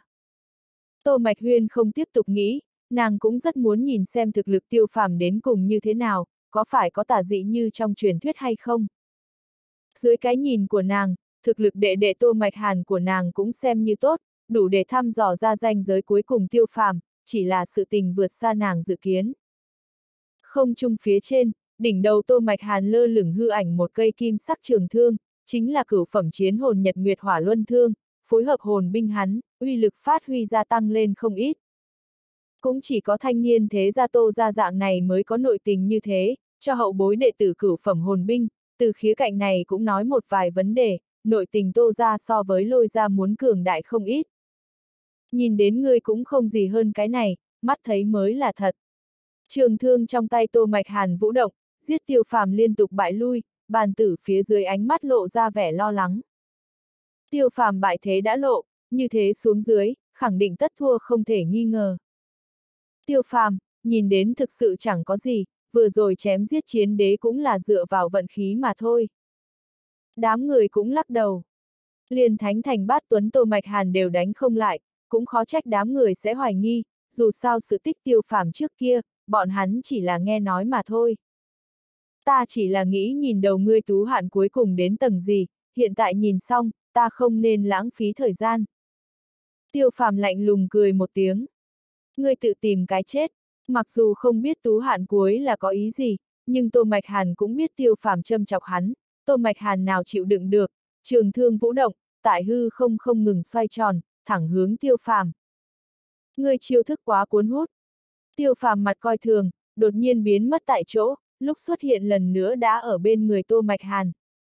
Tô Mạch Huyên không tiếp tục nghĩ, nàng cũng rất muốn nhìn xem thực lực Tiêu Phàm đến cùng như thế nào, có phải có tà dị như trong truyền thuyết hay không. Dưới cái nhìn của nàng, thực lực đệ đệ Tô Mạch Hàn của nàng cũng xem như tốt, đủ để thăm dò ra ranh giới cuối cùng Tiêu Phàm, chỉ là sự tình vượt xa nàng dự kiến. Không trung phía trên, đỉnh đầu Tô Mạch Hàn lơ lửng hư ảnh một cây kim sắc trường thương, chính là cửu phẩm chiến hồn Nhật Nguyệt Hỏa Luân Thương, phối hợp hồn binh hắn, uy lực phát huy gia tăng lên không ít. Cũng chỉ có thanh niên thế gia Tô gia dạng này mới có nội tình như thế, cho hậu bối đệ tử cửu phẩm hồn binh, từ khía cạnh này cũng nói một vài vấn đề, nội tình Tô gia so với Lôi gia muốn cường đại không ít. Nhìn đến ngươi cũng không gì hơn cái này, mắt thấy mới là thật. Trường thương trong tay Tô Mạch Hàn vũ động, giết Tiêu Phàm liên tục bại lui, bàn tử phía dưới ánh mắt lộ ra vẻ lo lắng. Tiêu Phàm bại thế đã lộ, như thế xuống dưới, khẳng định tất thua không thể nghi ngờ. Tiêu Phàm, nhìn đến thực sự chẳng có gì, vừa rồi chém giết chiến đế cũng là dựa vào vận khí mà thôi. Đám người cũng lắc đầu. Liền Thánh Thành Bát Tuấn Tô Mạch Hàn đều đánh không lại, cũng khó trách đám người sẽ hoài nghi, dù sao sự tích Tiêu Phàm trước kia, bọn hắn chỉ là nghe nói mà thôi. Ta chỉ là nghĩ nhìn đầu ngươi Tú Hạn cuối cùng đến tầng gì, hiện tại nhìn xong, ta không nên lãng phí thời gian. Tiêu Phàm lạnh lùng cười một tiếng. Ngươi tự tìm cái chết, mặc dù không biết Tú Hạn cuối là có ý gì, nhưng Tô Mạch Hàn cũng biết Tiêu Phàm châm chọc hắn, Tô Mạch Hàn nào chịu đựng được, trường thương vũ động, tại hư không không ngừng xoay tròn, thẳng hướng Tiêu Phàm. Ngươi chiêu thức quá cuốn hút. Tiêu Phàm mặt coi thường, đột nhiên biến mất tại chỗ, lúc xuất hiện lần nữa đã ở bên người Tô Mạch Hàn.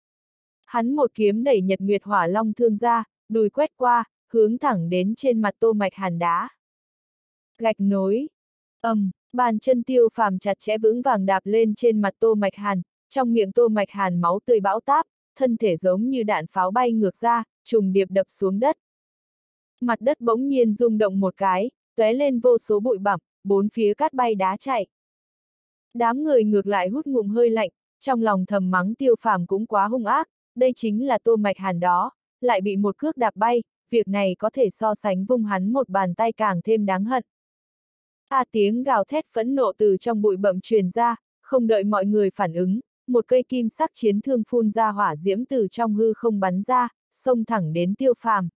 Hắn một kiếm đẩy Nhật Nguyệt Hỏa Long thương ra, đùi quét qua, hướng thẳng đến trên mặt Tô Mạch Hàn đá. Gạch nối. Ầm, um, bàn chân Tiêu Phàm chặt chẽ vững vàng đạp lên trên mặt Tô Mạch Hàn, trong miệng Tô Mạch Hàn máu tươi bão táp, thân thể giống như đạn pháo bay ngược ra, trùng điệp đập xuống đất. Mặt đất bỗng nhiên rung động một cái, tóe lên vô số bụi bặm, bốn phía cát bay đá chạy. Đám người ngược lại hút ngụm hơi lạnh, trong lòng thầm mắng Tiêu Phàm cũng quá hung ác, đây chính là Tô Mạch Hàn đó, lại bị một cước đạp bay, việc này có thể so sánh vung hắn một bàn tay càng thêm đáng hận. A à, tiếng gào thét phẫn nộ từ trong bụi bặm truyền ra, không đợi mọi người phản ứng, một cây kim sắc chiến thương phun ra hỏa diễm từ trong hư không bắn ra, xông thẳng đến Tiêu Phàm.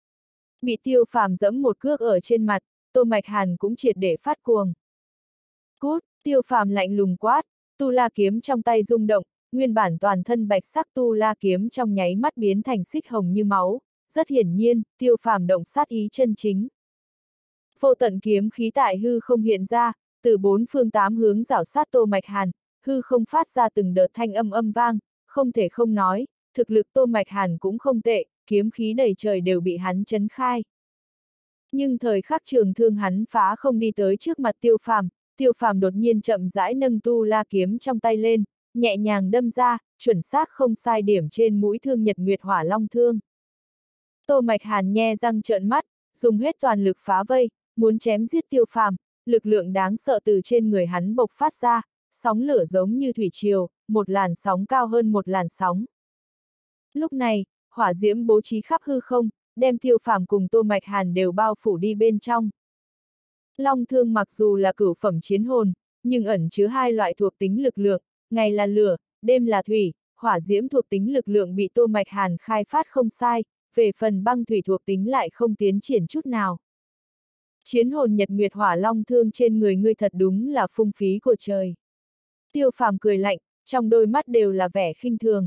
Bị Tiêu Phàm giẫm một cước ở trên mặt, Tô Mạch Hàn cũng triệt để phát cuồng. Cút, Tiêu Phàm lạnh lùng quát, tu la kiếm trong tay rung động, nguyên bản toàn thân bạch sắc tu la kiếm trong nháy mắt biến thành xích hồng như máu, rất hiển nhiên, Tiêu Phàm động sát ý chân chính. Vô tận kiếm khí tại hư không hiện ra, từ bốn phương tám hướng rảo sát Tô Mạch Hàn, hư không phát ra từng đợt thanh âm âm vang, không thể không nói, thực lực Tô Mạch Hàn cũng không tệ, kiếm khí đầy trời đều bị hắn chấn khai. Nhưng thời khắc trường thương hắn phá không đi tới trước mặt Tiêu Phàm, Tiêu Phàm đột nhiên chậm rãi nâng tu la kiếm trong tay lên, nhẹ nhàng đâm ra, chuẩn xác không sai điểm trên mũi thương Nhật Nguyệt Hỏa Long thương. Tô Mạch Hàn nhe răng trợn mắt, dùng hết toàn lực phá vây, muốn chém giết Tiêu Phàm, lực lượng đáng sợ từ trên người hắn bộc phát ra, sóng lửa giống như thủy triều, một làn sóng cao hơn một làn sóng. Lúc này, hỏa diễm bố trí khắp hư không, đem Tiêu Phàm cùng Tô Mạch Hàn đều bao phủ đi bên trong. Long thương mặc dù là cửu phẩm chiến hồn, nhưng ẩn chứa hai loại thuộc tính lực lượng, ngày là lửa, đêm là thủy, hỏa diễm thuộc tính lực lượng bị Tô Mạch Hàn khai phát không sai, về phần băng thủy thuộc tính lại không tiến triển chút nào. Chiến hồn Nhật Nguyệt Hỏa Long thương trên người ngươi thật đúng là phung phí của trời. Tiêu Phàm cười lạnh, trong đôi mắt đều là vẻ khinh thường.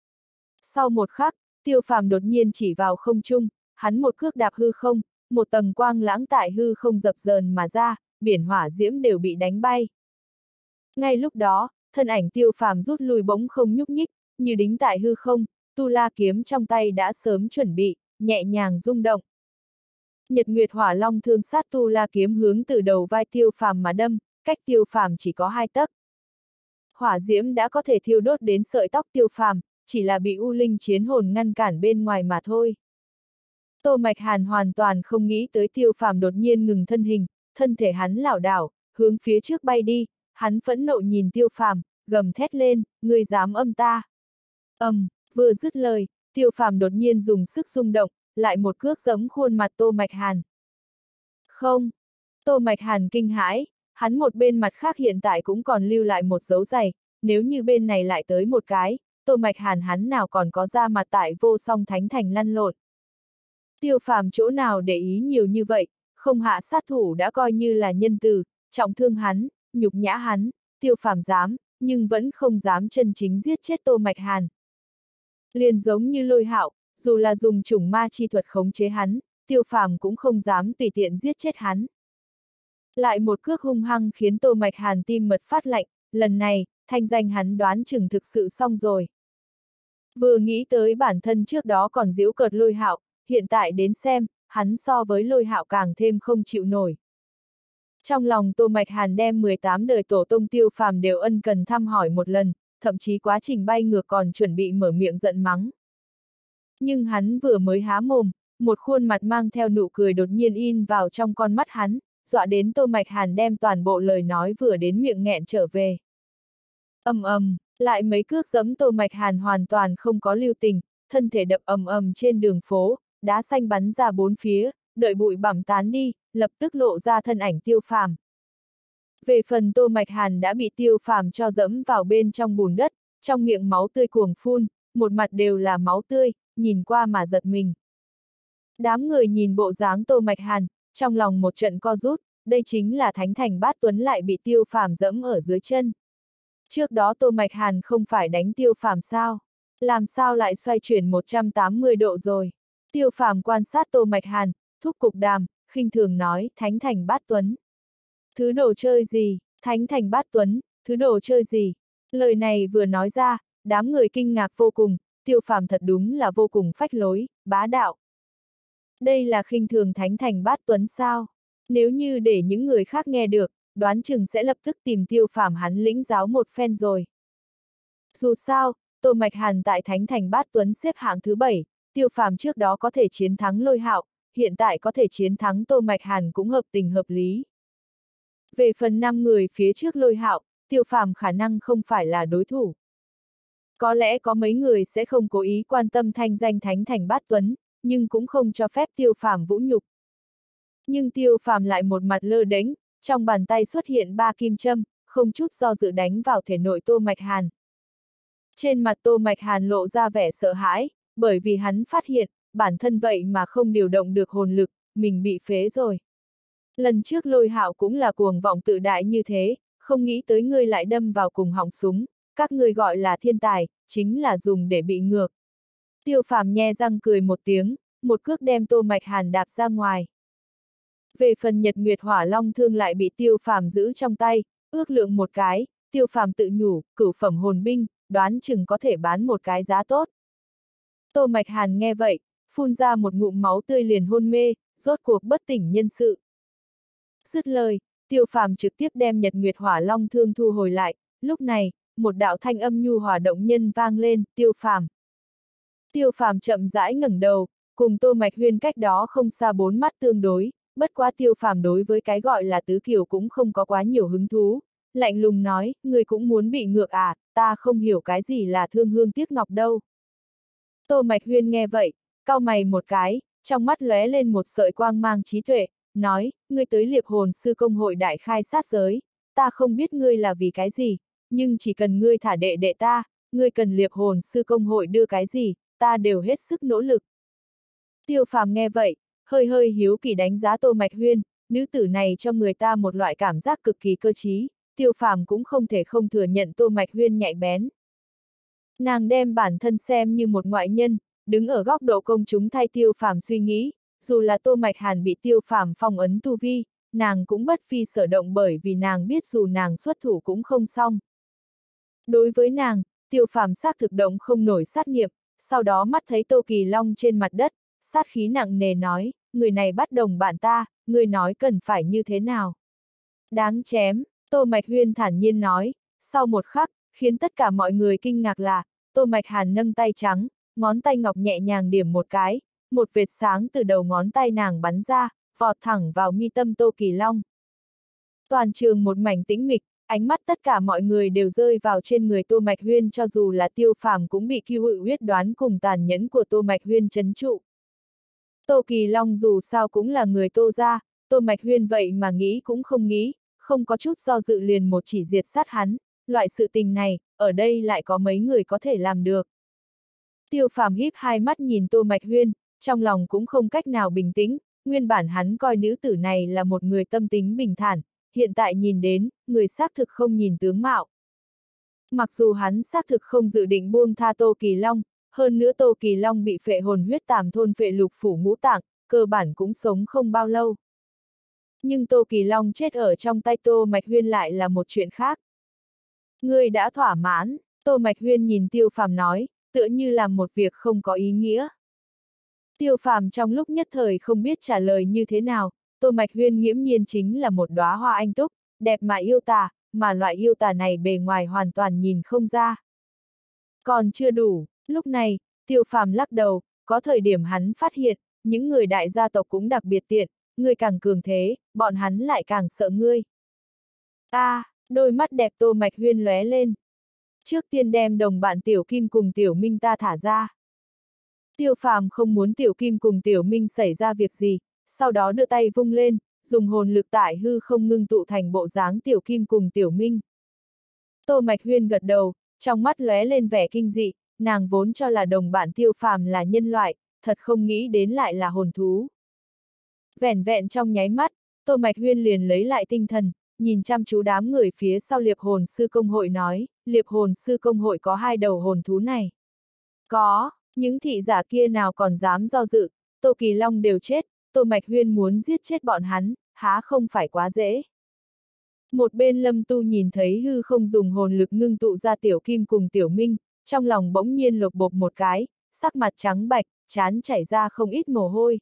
Sau một khắc, Tiêu Phàm đột nhiên chỉ vào không trung, hắn một cước đạp hư không, một tầng quang lãng tại hư không dập dờn mà ra, biển hỏa diễm đều bị đánh bay. Ngay lúc đó, thân ảnh Tiêu Phàm rút lui bỗng không nhúc nhích, như đính tại hư không, tu la kiếm trong tay đã sớm chuẩn bị, nhẹ nhàng rung động. Nhật Nguyệt Hỏa Long thương sát tu la kiếm hướng từ đầu vai Tiêu Phàm mà đâm, cách Tiêu Phàm chỉ có hai tấc. Hỏa diễm đã có thể thiêu đốt đến sợi tóc Tiêu Phàm, chỉ là bị U Linh chiến hồn ngăn cản bên ngoài mà thôi. Tô Mạch Hàn hoàn toàn không nghĩ tới Tiêu Phàm đột nhiên ngừng thân hình, thân thể hắn lảo đảo, hướng phía trước bay đi, hắn phẫn nộ nhìn Tiêu Phàm, gầm thét lên, ngươi dám âm ta. Ầm, um, vừa dứt lời, Tiêu Phàm đột nhiên dùng sức rung động, lại một cước giẫm khuôn mặt Tô Mạch Hàn. Không! Tô Mạch Hàn kinh hãi, hắn một bên mặt khác hiện tại cũng còn lưu lại một dấu giày, nếu như bên này lại tới một cái, Tô Mạch Hàn hắn nào còn có ra mặt tại Vô Song Thánh Thành lăn lộn. Tiêu Phàm chỗ nào để ý nhiều như vậy, không hạ sát thủ đã coi như là nhân từ, trọng thương hắn, nhục nhã hắn, Tiêu Phàm dám, nhưng vẫn không dám chân chính giết chết Tô Mạch Hàn. Liền giống như Lôi Hạo, dù là dùng chủng ma chi thuật khống chế hắn, Tiêu Phàm cũng không dám tùy tiện giết chết hắn. Lại một cước hung hăng khiến Tô Mạch Hàn tim mật phát lạnh, lần này, thanh danh hắn đoán chừng thực sự xong rồi. Vừa nghĩ tới bản thân trước đó còn giễu cợt Lôi Hạo, hiện tại đến xem, hắn so với Lôi Hạo càng thêm không chịu nổi. Trong lòng Tô Mạch Hàn đem mười tám đời tổ tông Tiêu Phàm đều ân cần thăm hỏi một lần, thậm chí quá trình bay ngược còn chuẩn bị mở miệng giận mắng. Nhưng hắn vừa mới há mồm, một khuôn mặt mang theo nụ cười đột nhiên in vào trong con mắt hắn, dọa đến Tô Mạch Hàn đem toàn bộ lời nói vừa đến miệng nghẹn trở về. Ầm ầm, lại mấy cước giẫm Tô Mạch Hàn hoàn toàn không có lưu tình, thân thể đập ầm ầm trên đường phố, đá xanh bắn ra bốn phía, đợi bụi bặm tán đi, lập tức lộ ra thân ảnh Tiêu Phàm. Về phần Tô Mạch Hàn đã bị Tiêu Phàm cho dẫm vào bên trong bùn đất, trong miệng máu tươi cuồng phun, một mặt đều là máu tươi, nhìn qua mà giật mình. Đám người nhìn bộ dáng Tô Mạch Hàn, trong lòng một trận co rút, đây chính là Thánh Thành Bát Tuấn lại bị Tiêu Phàm dẫm ở dưới chân. Trước đó Tô Mạch Hàn không phải đánh Tiêu Phàm sao? Làm sao lại xoay chuyển một trăm tám mươi độ rồi? Tiêu Phàm quan sát Tô Mạch Hàn, thúc cục đàm, khinh thường nói, Thánh Thành Bát Tuấn. Thứ đồ chơi gì? Thánh Thành Bát Tuấn, thứ đồ chơi gì? Lời này vừa nói ra, đám người kinh ngạc vô cùng, Tiêu Phàm thật đúng là vô cùng phách lối, bá đạo. Đây là khinh thường Thánh Thành Bát Tuấn sao? Nếu như để những người khác nghe được, đoán chừng sẽ lập tức tìm Tiêu Phàm hắn lĩnh giáo một phen rồi. Dù sao, Tô Mạch Hàn tại Thánh Thành Bát Tuấn xếp hạng thứ bảy, Tiêu Phàm trước đó có thể chiến thắng Lôi Hạo, hiện tại có thể chiến thắng Tô Mạch Hàn cũng hợp tình hợp lý. Về phần năm người phía trước Lôi Hạo, Tiêu Phàm khả năng không phải là đối thủ. Có lẽ có mấy người sẽ không cố ý quan tâm thanh danh Thánh Thành Bát Tuấn, nhưng cũng không cho phép Tiêu Phàm vũ nhục. Nhưng Tiêu Phàm lại một mặt lơ đễnh, trong bàn tay xuất hiện ba kim châm, không chút do dự đánh vào thể nội Tô Mạch Hàn. Trên mặt Tô Mạch Hàn lộ ra vẻ sợ hãi, bởi vì hắn phát hiện, bản thân vậy mà không điều động được hồn lực, mình bị phế rồi. Lần trước Lôi Hạo cũng là cuồng vọng tự đại như thế, không nghĩ tới ngươi lại đâm vào cùng họng súng, các ngươi gọi là thiên tài, chính là dùng để bị ngược. Tiêu Phàm nhe răng cười một tiếng, một cước đem Tô Mạch Hàn đạp ra ngoài. Về phần Nhật Nguyệt Hỏa Long thương lại bị Tiêu Phàm giữ trong tay, ước lượng một cái, Tiêu Phàm tự nhủ, cửu phẩm hồn binh, đoán chừng có thể bán một cái giá tốt. Tô Mạch Hàn nghe vậy, phun ra một ngụm máu tươi liền hôn mê, rốt cuộc bất tỉnh nhân sự. Dứt lời, Tiêu Phàm trực tiếp đem Nhật Nguyệt Hỏa Long thương thu hồi lại, lúc này, một đạo thanh âm nhu hòa động nhân vang lên, Tiêu Phàm. Tiêu Phàm chậm rãi ngẩng đầu, cùng Tô Mạch Huyên cách đó không xa bốn mắt tương đối, bất quá Tiêu Phàm đối với cái gọi là tứ kiều cũng không có quá nhiều hứng thú, lạnh lùng nói, người cũng muốn bị ngược à, ta không hiểu cái gì là thương hương tiếc ngọc đâu. Tô Mạch Huyên nghe vậy, cau mày một cái, trong mắt lóe lên một sợi quang mang trí tuệ, nói, ngươi tới Liệp Hồn Sư Công hội đại khai sát giới, ta không biết ngươi là vì cái gì, nhưng chỉ cần ngươi thả đệ đệ ta, ngươi cần Liệp Hồn Sư Công hội đưa cái gì, ta đều hết sức nỗ lực. Tiêu Phàm nghe vậy, hơi hơi hiếu kỳ đánh giá Tô Mạch Huyên, nữ tử này cho người ta một loại cảm giác cực kỳ cơ trí, Tiêu Phàm cũng không thể không thừa nhận Tô Mạch Huyên nhạy bén. Nàng đem bản thân xem như một ngoại nhân, đứng ở góc độ công chúng thay Tiêu Phàm suy nghĩ, dù là Tô Mạch Hàn bị Tiêu Phàm phong ấn tu vi, nàng cũng bất phi sở động bởi vì nàng biết dù nàng xuất thủ cũng không xong. Đối với nàng, Tiêu Phàm xác thực động không nổi sát niệm, sau đó mắt thấy Tô Kỳ Long trên mặt đất, sát khí nặng nề nói, người này bắt đồng bạn ta, người nói cần phải như thế nào. Đáng chém, Tô Mạch Huyên thản nhiên nói, sau một khắc, khiến tất cả mọi người kinh ngạc là, Tô Mạch Hàn nâng tay trắng, ngón tay ngọc nhẹ nhàng điểm một cái, một vệt sáng từ đầu ngón tay nàng bắn ra, vọt thẳng vào mi tâm Tô Kỳ Long. Toàn trường một mảnh tĩnh mịch, ánh mắt tất cả mọi người đều rơi vào trên người Tô Mạch Huyên, cho dù là Tiêu Phàm cũng bị kiêu hự huyết đoán cùng tàn nhẫn của Tô Mạch Huyên trấn trụ. Tô Kỳ Long dù sao cũng là người Tô gia, Tô Mạch Huyên vậy mà nghĩ cũng không nghĩ, không có chút do dự liền một chỉ diệt sát hắn, loại sự tình này, ở đây lại có mấy người có thể làm được. Tiêu Phàm híp hai mắt nhìn Tô Mạch Huyên, trong lòng cũng không cách nào bình tĩnh, nguyên bản hắn coi nữ tử này là một người tâm tính bình thản, hiện tại nhìn đến, người xác thực không nhìn tướng mạo. Mặc dù hắn xác thực không dự định buông tha Tô Kỳ Long, hơn nữa Tô Kỳ Long bị phệ hồn huyết tàm thôn phệ lục phủ ngũ tạng, cơ bản cũng sống không bao lâu. Nhưng Tô Kỳ Long chết ở trong tay Tô Mạch Huyên lại là một chuyện khác. Ngươi đã thỏa mãn, Tô Mạch Huyên nhìn Tiêu Phàm nói, tựa như làm một việc không có ý nghĩa. Tiêu Phàm trong lúc nhất thời không biết trả lời như thế nào, Tô Mạch Huyên nghiễm nhiên chính là một đóa hoa anh túc, đẹp mà yêu tà, mà loại yêu tà này bề ngoài hoàn toàn nhìn không ra. Còn chưa đủ, lúc này, Tiêu Phàm lắc đầu, có thời điểm hắn phát hiện, những người đại gia tộc cũng đặc biệt tiện, ngươi càng cường thế, bọn hắn lại càng sợ ngươi. A, à, đôi mắt đẹp Tô Mạch Huyên lóe lên. Trước tiên đem đồng bạn Tiểu Kim cùng Tiểu Minh ta thả ra. Tiêu Phàm không muốn Tiểu Kim cùng Tiểu Minh xảy ra việc gì, sau đó đưa tay vung lên, dùng hồn lực tại hư không ngưng tụ thành bộ dáng Tiểu Kim cùng Tiểu Minh. Tô Mạch Huyên gật đầu, trong mắt lóe lên vẻ kinh dị, nàng vốn cho là đồng bạn Tiêu Phàm là nhân loại, thật không nghĩ đến lại là hồn thú. Vẻn vẹn trong nháy mắt, Tô Mạch Huyên liền lấy lại tinh thần, nhìn chăm chú đám người phía sau Liệp Hồn Sư Công hội nói, Liệp Hồn Sư Công hội có hai đầu hồn thú này. Có, những thị giả kia nào còn dám do dự, Tô Kỳ Long đều chết, Tô Mạch Huyên muốn giết chết bọn hắn, há không phải quá dễ. Một bên Lâm Tu nhìn thấy hư không dùng hồn lực ngưng tụ ra Tiểu Kim cùng Tiểu Minh, trong lòng bỗng nhiên lột bột một cái, sắc mặt trắng bạch, trán chảy ra không ít mồ hôi.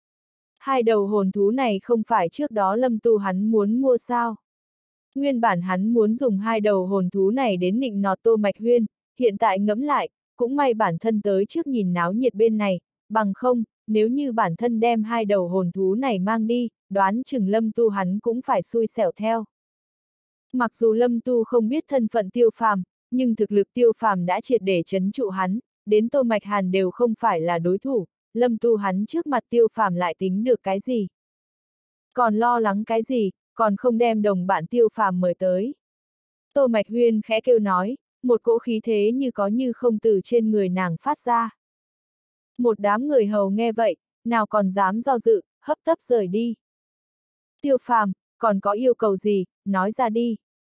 Hai đầu hồn thú này không phải trước đó Lâm Tu hắn muốn mua sao? Nguyên bản hắn muốn dùng hai đầu hồn thú này đến nịnh nọt Tô Mạch Huyên, hiện tại ngẫm lại, cũng may bản thân tới trước nhìn náo nhiệt bên này, bằng không, nếu như bản thân đem hai đầu hồn thú này mang đi, đoán chừng Lâm Tu hắn cũng phải xui xẻo theo. Mặc dù Lâm Tu không biết thân phận Tiêu Phàm, nhưng thực lực Tiêu Phàm đã triệt để trấn trụ hắn, đến Tô Mạch Hàn đều không phải là đối thủ, Lâm Tu hắn trước mặt Tiêu Phàm lại tính được cái gì? Còn lo lắng cái gì, còn không đem đồng bạn Tiêu Phàm mời tới. Tô Mạch Huyên khẽ kêu nói, một cỗ khí thế như có như không từ trên người nàng phát ra. Một đám người hầu nghe vậy, nào còn dám do dự, hấp tấp rời đi. Tiêu Phàm, còn có yêu cầu gì, nói ra đi.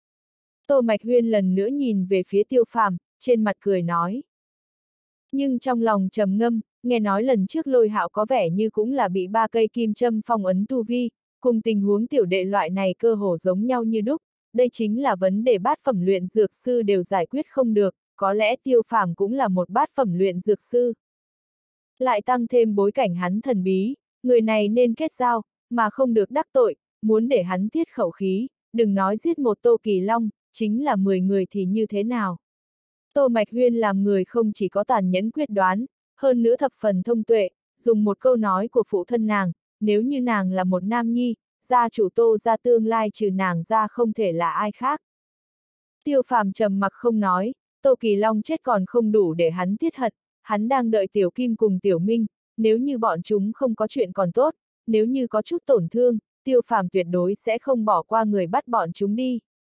Tô Mạch Huyên lần nữa nhìn về phía Tiêu Phàm, trên mặt cười nói. Nhưng trong lòng trầm ngâm, nghe nói lần trước Lôi Hạo có vẻ như cũng là bị ba cây kim châm phong ấn tu vi, cùng tình huống tiểu đệ loại này cơ hồ giống nhau như đúc, đây chính là vấn đề bát phẩm luyện dược sư đều giải quyết không được, có lẽ Tiêu Phàm cũng là một bát phẩm luyện dược sư. Lại tăng thêm bối cảnh hắn thần bí, người này nên kết giao, mà không được đắc tội, muốn để hắn tiết khẩu khí, đừng nói giết một Tô Kỳ Long, chính là mười người thì như thế nào. Tô Mạch Huyên làm người không chỉ có tàn nhẫn quyết đoán, hơn nữa thập phần thông tuệ, dùng một câu nói của phụ thân nàng, nếu như nàng là một nam nhi, gia chủ Tô gia tương lai trừ nàng ra không thể là ai khác. Tiêu Phàm trầm mặc không nói, Tô Kỳ Long chết còn không đủ để hắn tiết hận, hắn đang đợi Tiểu Kim cùng Tiểu Minh, nếu như bọn chúng không có chuyện còn tốt, nếu như có chút tổn thương, Tiêu Phàm tuyệt đối sẽ không bỏ qua người bắt bọn chúng đi.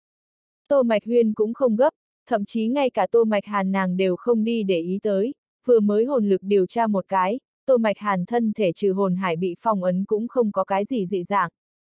Tô Mạch Huyên cũng không gấp, thậm chí ngay cả Tô Mạch Hàn nàng đều không đi để ý tới, vừa mới hồn lực điều tra một cái, Tô Mạch Hàn thân thể trừ hồn hải bị phong ấn cũng không có cái gì dị dạng.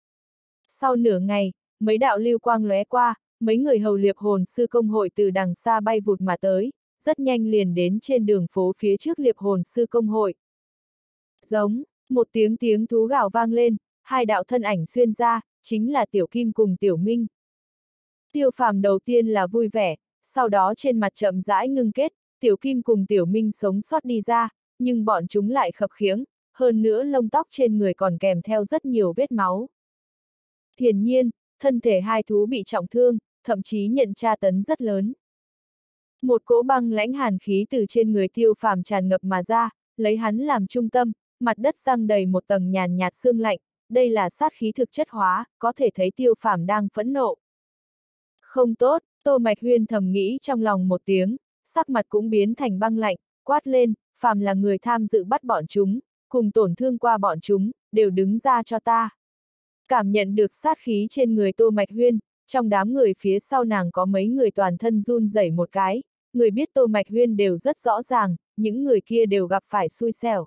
Sau nửa ngày, mấy đạo lưu quang lóe qua, mấy người hầu Liệp Hồn Sư Công hội từ đằng xa bay vụt mà tới, rất nhanh liền đến trên đường phố phía trước Liệp Hồn Sư Công hội. Giống, một tiếng tiếng thú gào vang lên, hai đạo thân ảnh xuyên ra, chính là Tiểu Kim cùng Tiểu Minh. Tiêu Phàm đầu tiên là vui vẻ, sau đó trên mặt chậm rãi ngưng kết, Tiểu Kim cùng Tiểu Minh sống sót đi ra, nhưng bọn chúng lại khập khiễng, hơn nữa lông tóc trên người còn kèm theo rất nhiều vết máu. Hiển nhiên, thân thể hai thú bị trọng thương, thậm chí nhận tra tấn rất lớn. Một cỗ băng lãnh hàn khí từ trên người Tiêu Phàm tràn ngập mà ra, lấy hắn làm trung tâm, mặt đất răng đầy một tầng nhàn nhạt sương lạnh, đây là sát khí thực chất hóa, có thể thấy Tiêu Phàm đang phẫn nộ. Không tốt, Tô Mạch Huyên thầm nghĩ trong lòng một tiếng, sắc mặt cũng biến thành băng lạnh, quát lên, phàm là người tham dự bắt bọn chúng, cùng tổn thương qua bọn chúng, đều đứng ra cho ta. Cảm nhận được sát khí trên người Tô Mạch Huyên, trong đám người phía sau nàng có mấy người toàn thân run rẩy một cái, người biết Tô Mạch Huyên đều rất rõ ràng, những người kia đều gặp phải xui xẻo.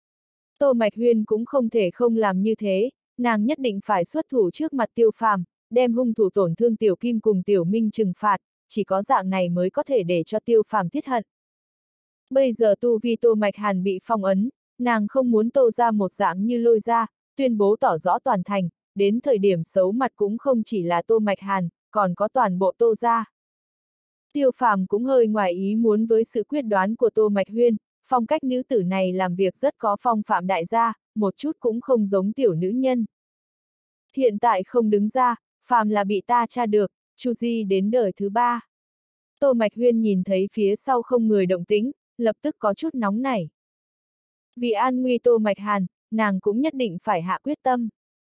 Tô Mạch Huyên cũng không thể không làm như thế, nàng nhất định phải xuất thủ trước mặt Tiêu Phàm, đem hung thủ tổn thương Tiểu Kim cùng Tiểu Minh trừng phạt, chỉ có dạng này mới có thể để cho Tiêu Phàm thiết hận. Bây giờ tu vi Tô Mạch Hàn bị phong ấn, nàng không muốn Tô ra một dạng như Lôi ra, tuyên bố tỏ rõ toàn thành, đến thời điểm xấu mặt cũng không chỉ là Tô Mạch Hàn, còn có toàn bộ Tô ra. Tiêu Phàm cũng hơi ngoài ý muốn với sự quyết đoán của Tô Mạch Huyên, phong cách nữ tử này làm việc rất có phong phạm đại gia, một chút cũng không giống tiểu nữ nhân. Hiện tại không đứng ra, phàm là bị ta tra được, chu di đến đời thứ ba. Tô Mạch Huyên nhìn thấy phía sau không người động tĩnh, lập tức có chút nóng nảy. Vì an nguy Tô Mạch Hàn, nàng cũng nhất định phải hạ quyết tâm.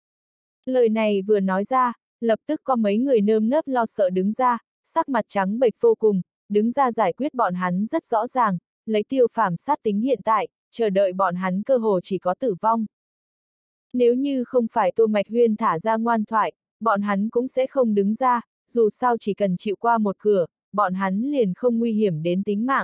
Lời này vừa nói ra, lập tức có mấy người nơm nớp lo sợ đứng ra, sắc mặt trắng bệch vô cùng, đứng ra giải quyết bọn hắn rất rõ ràng, lấy Tiêu Phàm sát tính hiện tại, chờ đợi bọn hắn cơ hồ chỉ có tử vong. Nếu như không phải Tô Mạch Huyên thả ra ngoan thoại, bọn hắn cũng sẽ không đứng ra, dù sao chỉ cần chịu qua một cửa, bọn hắn liền không nguy hiểm đến tính mạng.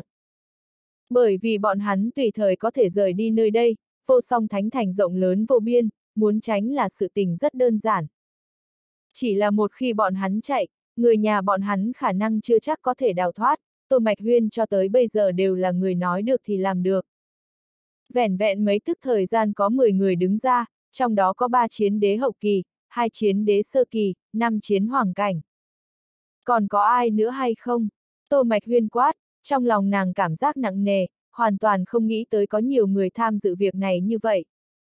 Bởi vì bọn hắn tùy thời có thể rời đi nơi đây, vô song thánh thành rộng lớn vô biên, muốn tránh là sự tình rất đơn giản. Chỉ là một khi bọn hắn chạy, người nhà bọn hắn khả năng chưa chắc có thể đào thoát, Tô Mạch Huyên cho tới bây giờ đều là người nói được thì làm được. Vẻn vẹn mấy tức thời gian có mười người đứng ra, trong đó có ba chiến đế hậu kỳ, hai chiến đế sơ kỳ, năm chiến hoàng cảnh. Còn có ai nữa hay không? Tô Mạch Huyên quát, trong lòng nàng cảm giác nặng nề, hoàn toàn không nghĩ tới có nhiều người tham dự việc này như vậy.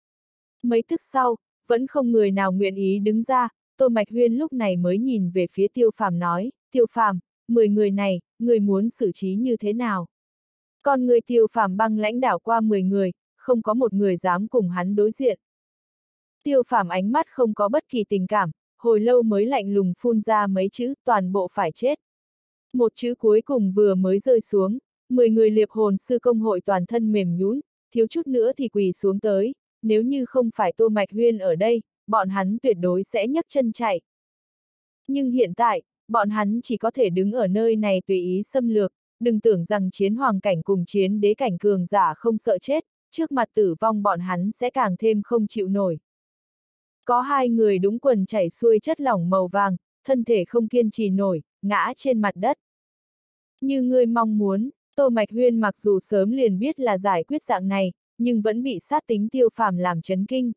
Mấy tức sau, vẫn không người nào nguyện ý đứng ra, Tô Mạch Huyên lúc này mới nhìn về phía Tiêu Phàm nói, Tiêu Phàm, mười người này, người muốn xử trí như thế nào? Còn người Tiêu Phàm băng lãnh đảo qua mười người, không có một người dám cùng hắn đối diện. Tiêu Phàm ánh mắt không có bất kỳ tình cảm, hồi lâu mới lạnh lùng phun ra mấy chữ, toàn bộ phải chết. Một chữ cuối cùng vừa mới rơi xuống, mười người liệp hồn sư công hội toàn thân mềm nhũn, thiếu chút nữa thì quỳ xuống tới, nếu như không phải Tô Mạch Huyên ở đây, bọn hắn tuyệt đối sẽ nhấc chân chạy. Nhưng hiện tại, bọn hắn chỉ có thể đứng ở nơi này tùy ý xâm lược, đừng tưởng rằng chiến hoàng cảnh cùng chiến đế cảnh cường giả không sợ chết, trước mặt tử vong bọn hắn sẽ càng thêm không chịu nổi. Có hai người đúng quần chảy xuôi chất lỏng màu vàng, thân thể không kiên trì nổi, ngã trên mặt đất. Như ngươi mong muốn, Tô Mạch Huyên mặc dù sớm liền biết là giải quyết dạng này, nhưng vẫn bị sát tính Tiêu Phàm làm chấn kinh.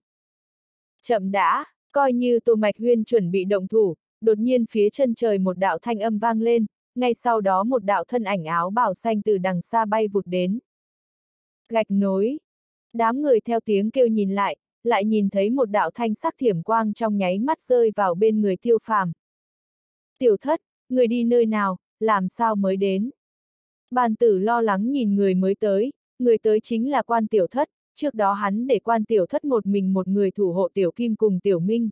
Chậm đã, coi như Tô Mạch Huyên chuẩn bị động thủ, đột nhiên phía chân trời một đạo thanh âm vang lên, ngay sau đó một đạo thân ảnh áo bào xanh từ đằng xa bay vụt đến. Gạch nối. Đám người theo tiếng kêu nhìn lại, lại nhìn thấy một đạo thanh sắc thiểm quang trong nháy mắt rơi vào bên người Tiêu Phàm. Tiểu thất, người đi nơi nào, làm sao mới đến? Bàn tử lo lắng nhìn người mới tới, người tới chính là Quan Tiểu Thất, trước đó hắn để Quan Tiểu Thất một mình một người thủ hộ Tiểu Kim cùng Tiểu Minh.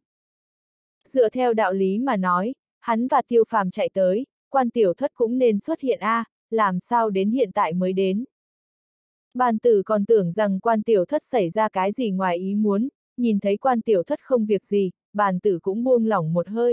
Dựa theo đạo lý mà nói, hắn và Tiêu Phàm chạy tới, Quan Tiểu Thất cũng nên xuất hiện a, à, làm sao đến hiện tại mới đến? Bàn tử còn tưởng rằng Quan Tiểu Thất xảy ra cái gì ngoài ý muốn, nhìn thấy Quan Tiểu Thất không việc gì, bàn tử cũng buông lỏng một hơi.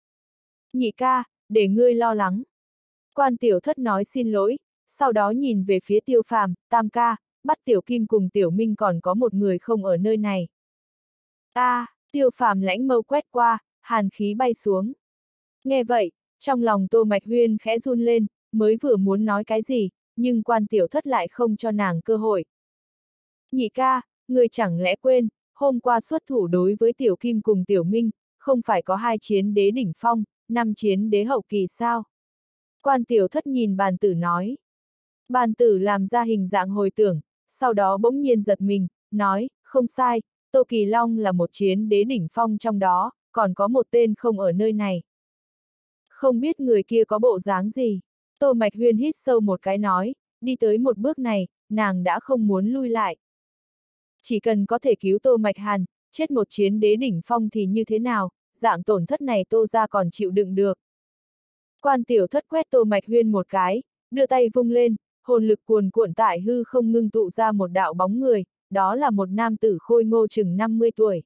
Nhị ca, để ngươi lo lắng. Quan Tiểu Thất nói xin lỗi, sau đó nhìn về phía Tiêu Phàm, tam ca, bắt Tiểu Kim cùng Tiểu Minh còn có một người không ở nơi này. A, à, Tiêu Phàm lãnh mâu quét qua, hàn khí bay xuống. Nghe vậy, trong lòng Tô Mạch Huyên khẽ run lên, mới vừa muốn nói cái gì, nhưng Quan Tiểu Thất lại không cho nàng cơ hội. Nhị ca, người chẳng lẽ quên, hôm qua xuất thủ đối với Tiểu Kim cùng Tiểu Minh, không phải có hai chiến đế đỉnh phong, năm chiến đế hậu kỳ sao? Quan Tiểu Thất nhìn bàn tử nói. Bàn tử làm ra hình dạng hồi tưởng, sau đó bỗng nhiên giật mình, nói, không sai, Tô Kỳ Long là một chiến đế đỉnh phong trong đó, còn có một tên không ở nơi này. Không biết người kia có bộ dáng gì? Tô Mạch Huyên hít sâu một cái nói, đi tới một bước này, nàng đã không muốn lui lại. Chỉ cần có thể cứu Tô Mạch Hàn, chết một chiến đế đỉnh phong thì như thế nào, dạng tổn thất này Tô gia còn chịu đựng được. Quan tiểu thất quét Tô Mạch Huyên một cái, đưa tay vung lên, hồn lực cuồn cuộn tại hư không ngưng tụ ra một đạo bóng người, đó là một nam tử khôi ngô chừng năm mươi tuổi.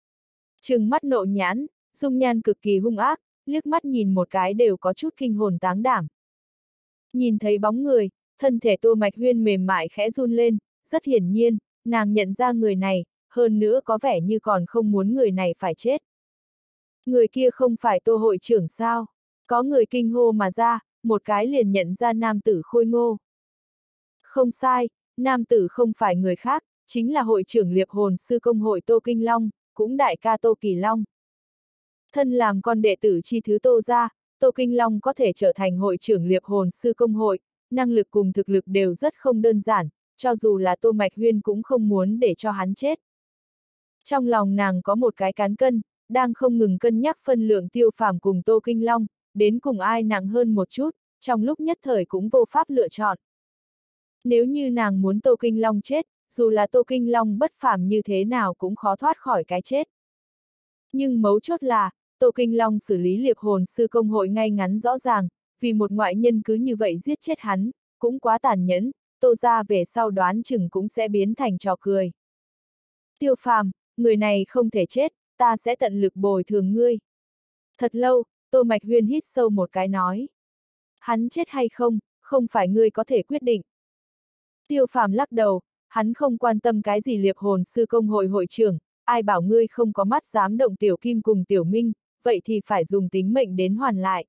Trừng mắt nộ nhãn, dung nhan cực kỳ hung ác, liếc mắt nhìn một cái đều có chút kinh hồn táng đảm. Nhìn thấy bóng người, thân thể Tô Mạch Huyên mềm mại khẽ run lên, rất hiển nhiên, nàng nhận ra người này, hơn nữa có vẻ như còn không muốn người này phải chết. Người kia không phải Tô hội trưởng sao? Có người kinh hô mà ra, một cái liền nhận ra nam tử khôi ngô. Không sai, nam tử không phải người khác, chính là hội trưởng Liệp Hồn Sư Công hội Tô Kinh Long, cũng đại ca Tô Kỳ Long. Thân làm con đệ tử chi thứ Tô gia, Tô Kinh Long có thể trở thành hội trưởng Liệp Hồn Sư Công hội, năng lực cùng thực lực đều rất không đơn giản, cho dù là Tô Mạch Huyên cũng không muốn để cho hắn chết. Trong lòng nàng có một cái cán cân, đang không ngừng cân nhắc phân lượng Tiêu Phàm cùng Tô Kinh Long, đến cùng ai nặng hơn một chút, trong lúc nhất thời cũng vô pháp lựa chọn. Nếu như nàng muốn Tô Kinh Long chết, dù là Tô Kinh Long bất phàm như thế nào cũng khó thoát khỏi cái chết. Nhưng mấu chốt là, Tô Kinh Long xử lý Liệp Hồn Sư Công hội ngay ngắn rõ ràng, vì một ngoại nhân cứ như vậy giết chết hắn, cũng quá tàn nhẫn, Tô gia về sau đoán chừng cũng sẽ biến thành trò cười. Tiêu Phàm, người này không thể chết, ta sẽ tận lực bồi thường ngươi. Thật lâu, Tô Mạch Huyên hít sâu một cái nói. Hắn chết hay không, không phải ngươi có thể quyết định. Tiêu Phàm lắc đầu, hắn không quan tâm cái gì Liệp Hồn Sư Công hội hội trưởng, ai bảo ngươi không có mắt dám động Tiểu Kim cùng Tiểu Minh, vậy thì phải dùng tính mệnh đến hoàn lại.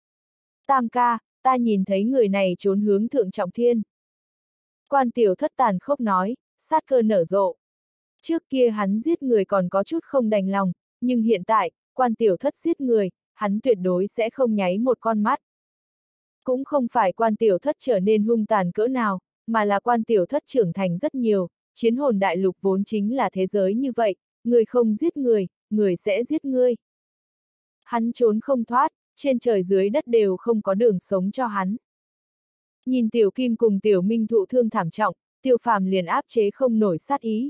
Tam ca, ta nhìn thấy người này trốn hướng Thượng Trọng Thiên. Quan Tiểu Thất tàn khốc nói, sát cơ nở rộ. Trước kia hắn giết người còn có chút không đành lòng, nhưng hiện tại, Quan Tiểu Thất giết người, hắn tuyệt đối sẽ không nháy một con mắt. Cũng không phải Quan Tiểu Thất trở nên hung tàn cỡ nào, mà là Quan Tiểu Thất trưởng thành rất nhiều, chiến hồn đại lục vốn chính là thế giới như vậy, người không giết người, người sẽ giết ngươi. Hắn trốn không thoát, trên trời dưới đất đều không có đường sống cho hắn. Nhìn Tiểu Kim cùng Tiểu Minh thụ thương thảm trọng, Tiêu Phàm liền áp chế không nổi sát ý.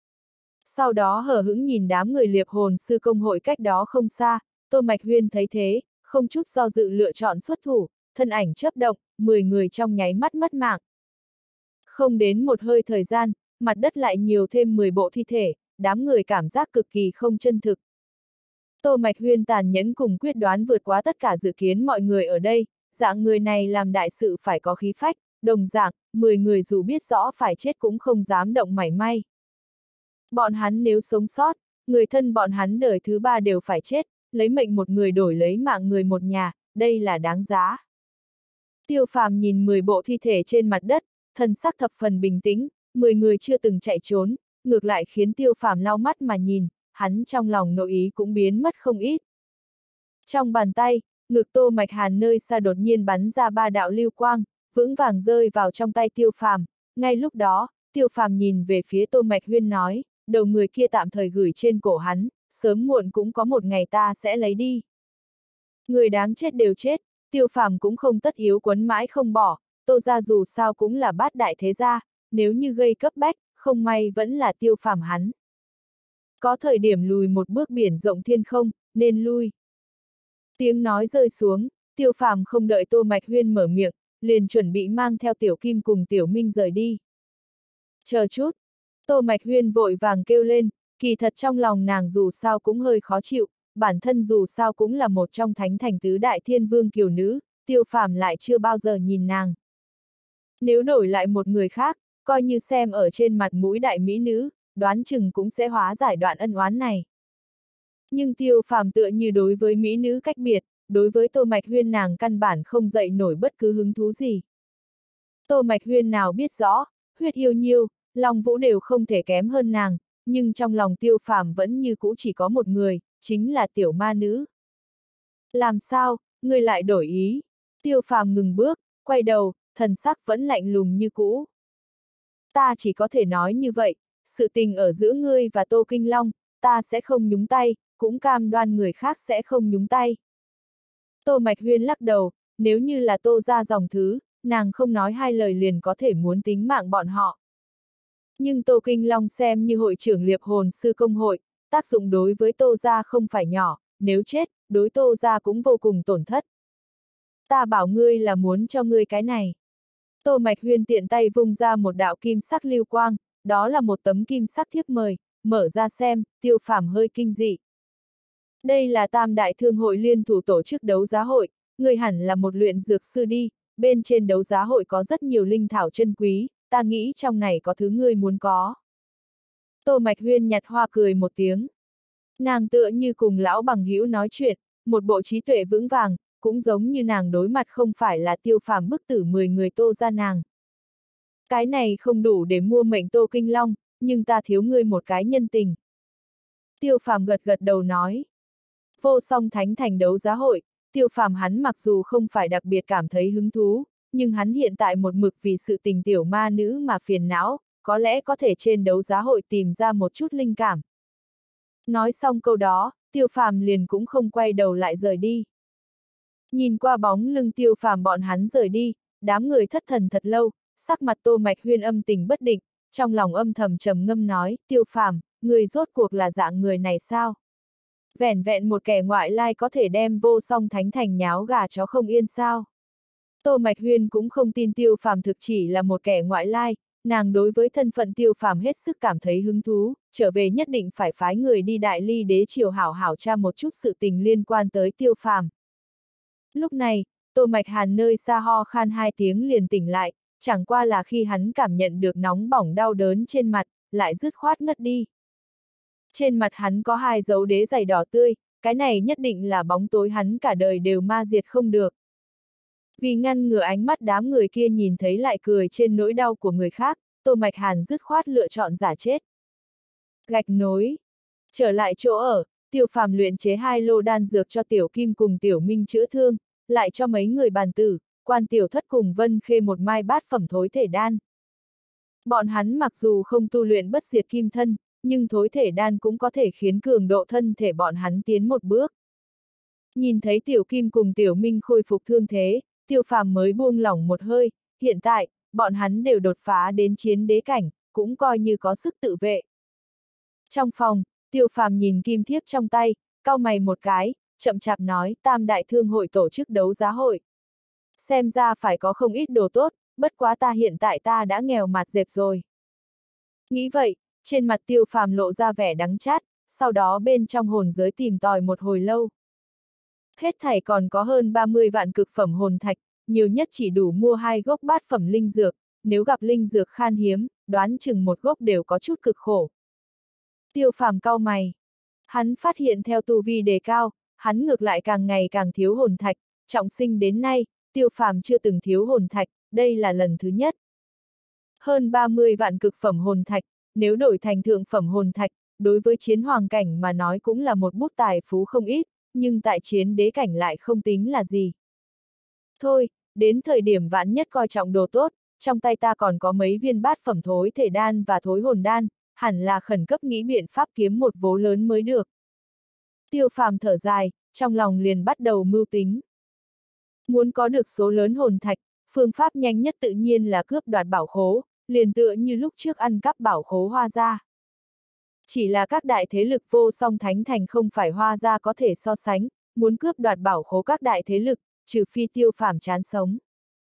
Sau đó hờ hững nhìn đám người Liệp Hồn Sư Công hội cách đó không xa, Tô Mạch Huyên thấy thế, không chút do dự lựa chọn xuất thủ, thân ảnh chớp động, mười người trong nháy mắt mất mạng. Không đến một hơi thời gian, mặt đất lại nhiều thêm mười bộ thi thể, đám người cảm giác cực kỳ không chân thực. Tô Mạch Huyên tàn nhẫn cùng quyết đoán vượt quá tất cả dự kiến mọi người ở đây, dạng người này làm đại sự phải có khí phách, đồng dạng, mười người dù biết rõ phải chết cũng không dám động mảy may. Bọn hắn nếu sống sót, người thân bọn hắn đời thứ ba đều phải chết, lấy mệnh một người đổi lấy mạng người một nhà, đây là đáng giá. Tiêu Phàm nhìn mười bộ thi thể trên mặt đất, thần sắc thập phần bình tĩnh, mười người chưa từng chạy trốn, ngược lại khiến Tiêu Phàm lau mắt mà nhìn, hắn trong lòng nội ý cũng biến mất không ít. Trong bàn tay, ngực Tô Mạch Hàn nơi xa đột nhiên bắn ra ba đạo lưu quang, vững vàng rơi vào trong tay Tiêu Phàm. Ngay lúc đó, Tiêu Phàm nhìn về phía Tô Mạch Huyên nói, đầu người kia tạm thời gửi trên cổ hắn, sớm muộn cũng có một ngày ta sẽ lấy đi. Người đáng chết đều chết, Tiêu Phàm cũng không tất yếu quấn mãi không bỏ, Tô gia dù sao cũng là bát đại thế gia, nếu như gây cấp bách, không may vẫn là Tiêu Phàm hắn. Có thời điểm lùi một bước biển rộng thiên không, nên lui. Tiếng nói rơi xuống, Tiêu Phàm không đợi Tô Mạch Huyên mở miệng, liền chuẩn bị mang theo Tiểu Kim cùng Tiểu Minh rời đi. Chờ chút, Tô Mạch Huyên vội vàng kêu lên, kỳ thật trong lòng nàng dù sao cũng hơi khó chịu, bản thân dù sao cũng là một trong thánh thành tứ đại thiên vương kiều nữ, Tiêu Phàm lại chưa bao giờ nhìn nàng. Nếu đổi lại một người khác, coi như xem ở trên mặt mũi đại mỹ nữ, đoán chừng cũng sẽ hóa giải đoạn ân oán này. Nhưng Tiêu Phàm tựa như đối với mỹ nữ cách biệt, đối với Tô Mạch Huyên nàng căn bản không dậy nổi bất cứ hứng thú gì. Tô Mạch Huyên nào biết rõ, huyết yêu nhiêu, Long Vũ đều không thể kém hơn nàng, nhưng trong lòng Tiêu Phàm vẫn như cũ chỉ có một người, chính là tiểu ma nữ. Làm sao, ngươi lại đổi ý? Tiêu Phàm ngừng bước, quay đầu, thần sắc vẫn lạnh lùng như cũ. Ta chỉ có thể nói như vậy, sự tình ở giữa ngươi và Tô Kinh Long, ta sẽ không nhúng tay, cũng cam đoan người khác sẽ không nhúng tay. Tô Mạch Huyên lắc đầu, nếu như là Tô gia dòng thứ, nàng không nói hai lời liền có thể muốn tính mạng bọn họ. Nhưng Tô Kinh Long xem như hội trưởng Liệp Hồn Sư Công hội, tác dụng đối với Tô gia không phải nhỏ, nếu chết, đối Tô gia cũng vô cùng tổn thất. Ta bảo ngươi là muốn cho ngươi cái này. Tô Mạch Huyên tiện tay vung ra một đạo kim sắc lưu quang, đó là một tấm kim sắc thiếp mời, mở ra xem, Tiêu Phàm hơi kinh dị. Đây là Tam Đại Thương hội liên thủ tổ chức đấu giá hội, ngươi hẳn là một luyện dược sư đi, bên trên đấu giá hội có rất nhiều linh thảo chân quý, ta nghĩ trong này có thứ ngươi muốn có. Tô Mạch Huyên nhặt hoa cười một tiếng. Nàng tựa như cùng lão bằng hữu nói chuyện, một bộ trí tuệ vững vàng, cũng giống như nàng đối mặt không phải là Tiêu Phàm bức tử mười người Tô gia nàng. Cái này không đủ để mua mệnh Tô Kinh Long, nhưng ta thiếu ngươi một cái nhân tình. Tiêu Phàm gật gật đầu nói. Vô Song Thánh Thành đấu giá hội, Tiêu Phàm hắn mặc dù không phải đặc biệt cảm thấy hứng thú, nhưng hắn hiện tại một mực vì sự tình tiểu ma nữ mà phiền não, có lẽ có thể trên đấu giá hội tìm ra một chút linh cảm. Nói xong câu đó, Tiêu Phàm liền cũng không quay đầu lại rời đi. Nhìn qua bóng lưng Tiêu Phàm bọn hắn rời đi, đám người thất thần thật lâu, sắc mặt Tô Mạch Huyên âm tình bất định, trong lòng âm thầm trầm ngâm nói, Tiêu Phàm, người rốt cuộc là dạng người này sao? Vẻn vẹn một kẻ ngoại lai có thể đem Vô Song Thánh Thành nháo gà chó không yên sao? Tô Mạch Huyên cũng không tin Tiêu Phàm thực chỉ là một kẻ ngoại lai, nàng đối với thân phận Tiêu Phàm hết sức cảm thấy hứng thú, trở về nhất định phải phái người đi Đại Ly đế triều hảo hảo tra một chút sự tình liên quan tới Tiêu Phàm. Lúc này, Tô Mạch Hàn nơi xa ho khan hai tiếng liền tỉnh lại, chẳng qua là khi hắn cảm nhận được nóng bỏng đau đớn trên mặt, lại dứt khoát ngất đi. Trên mặt hắn có hai dấu đế giày đỏ tươi, cái này nhất định là bóng tối hắn cả đời đều ma diệt không được. Vì ngăn ngừa ánh mắt đám người kia nhìn thấy lại cười trên nỗi đau của người khác, Tô Mạch Hàn dứt khoát lựa chọn giả chết. Gạch nối. Trở lại chỗ ở, Tiêu Phàm luyện chế hai lô đan dược cho Tiểu Kim cùng Tiểu Minh chữa thương, lại cho mấy người bàn tử, Quan Tiểu Thất cùng Vân Khê một mai bát phẩm thối thể đan. Bọn hắn mặc dù không tu luyện bất diệt kim thân, nhưng thối thể đan cũng có thể khiến cường độ thân thể bọn hắn tiến một bước. Nhìn thấy Tiểu Kim cùng Tiểu Minh khôi phục thương thế, Tiêu Phàm mới buông lỏng một hơi, hiện tại, bọn hắn đều đột phá đến chiến đế cảnh, cũng coi như có sức tự vệ. Trong phòng, Tiêu Phàm nhìn kim thiếp trong tay, cau mày một cái, chậm chạp nói, Tam Đại Thương hội tổ chức đấu giá hội. Xem ra phải có không ít đồ tốt, bất quá ta hiện tại ta đã nghèo mạt dẹp rồi. Nghĩ vậy, trên mặt Tiêu Phàm lộ ra vẻ đắng chát, sau đó bên trong hồn giới tìm tòi một hồi lâu. Hết thảy còn có hơn ba mươi vạn cực phẩm hồn thạch, nhiều nhất chỉ đủ mua hai gốc bát phẩm linh dược, nếu gặp linh dược khan hiếm, đoán chừng một gốc đều có chút cực khổ. Tiêu Phàm cau mày. Hắn phát hiện theo tu vi đề cao, hắn ngược lại càng ngày càng thiếu hồn thạch, trọng sinh đến nay, Tiêu Phàm chưa từng thiếu hồn thạch, đây là lần thứ nhất. Hơn ba mươi vạn cực phẩm hồn thạch, nếu đổi thành thượng phẩm hồn thạch, đối với chiến hoàng cảnh mà nói cũng là một bút tài phú không ít, nhưng tại chiến đế cảnh lại không tính là gì. Thôi, đến thời điểm vạn nhất coi trọng đồ tốt, trong tay ta còn có mấy viên bát phẩm thối thể đan và thối hồn đan, hẳn là khẩn cấp nghĩ biện pháp kiếm một vố lớn mới được. Tiêu Phàm thở dài, trong lòng liền bắt đầu mưu tính. Muốn có được số lớn hồn thạch, phương pháp nhanh nhất tự nhiên là cướp đoạt bảo khố, liền tựa như lúc trước ăn cắp bảo khố Hoa Gia. Chỉ là các đại thế lực Vô Song Thánh Thành không phải Hoa Gia có thể so sánh, muốn cướp đoạt bảo khố các đại thế lực, trừ phi Tiêu Phàm chán sống.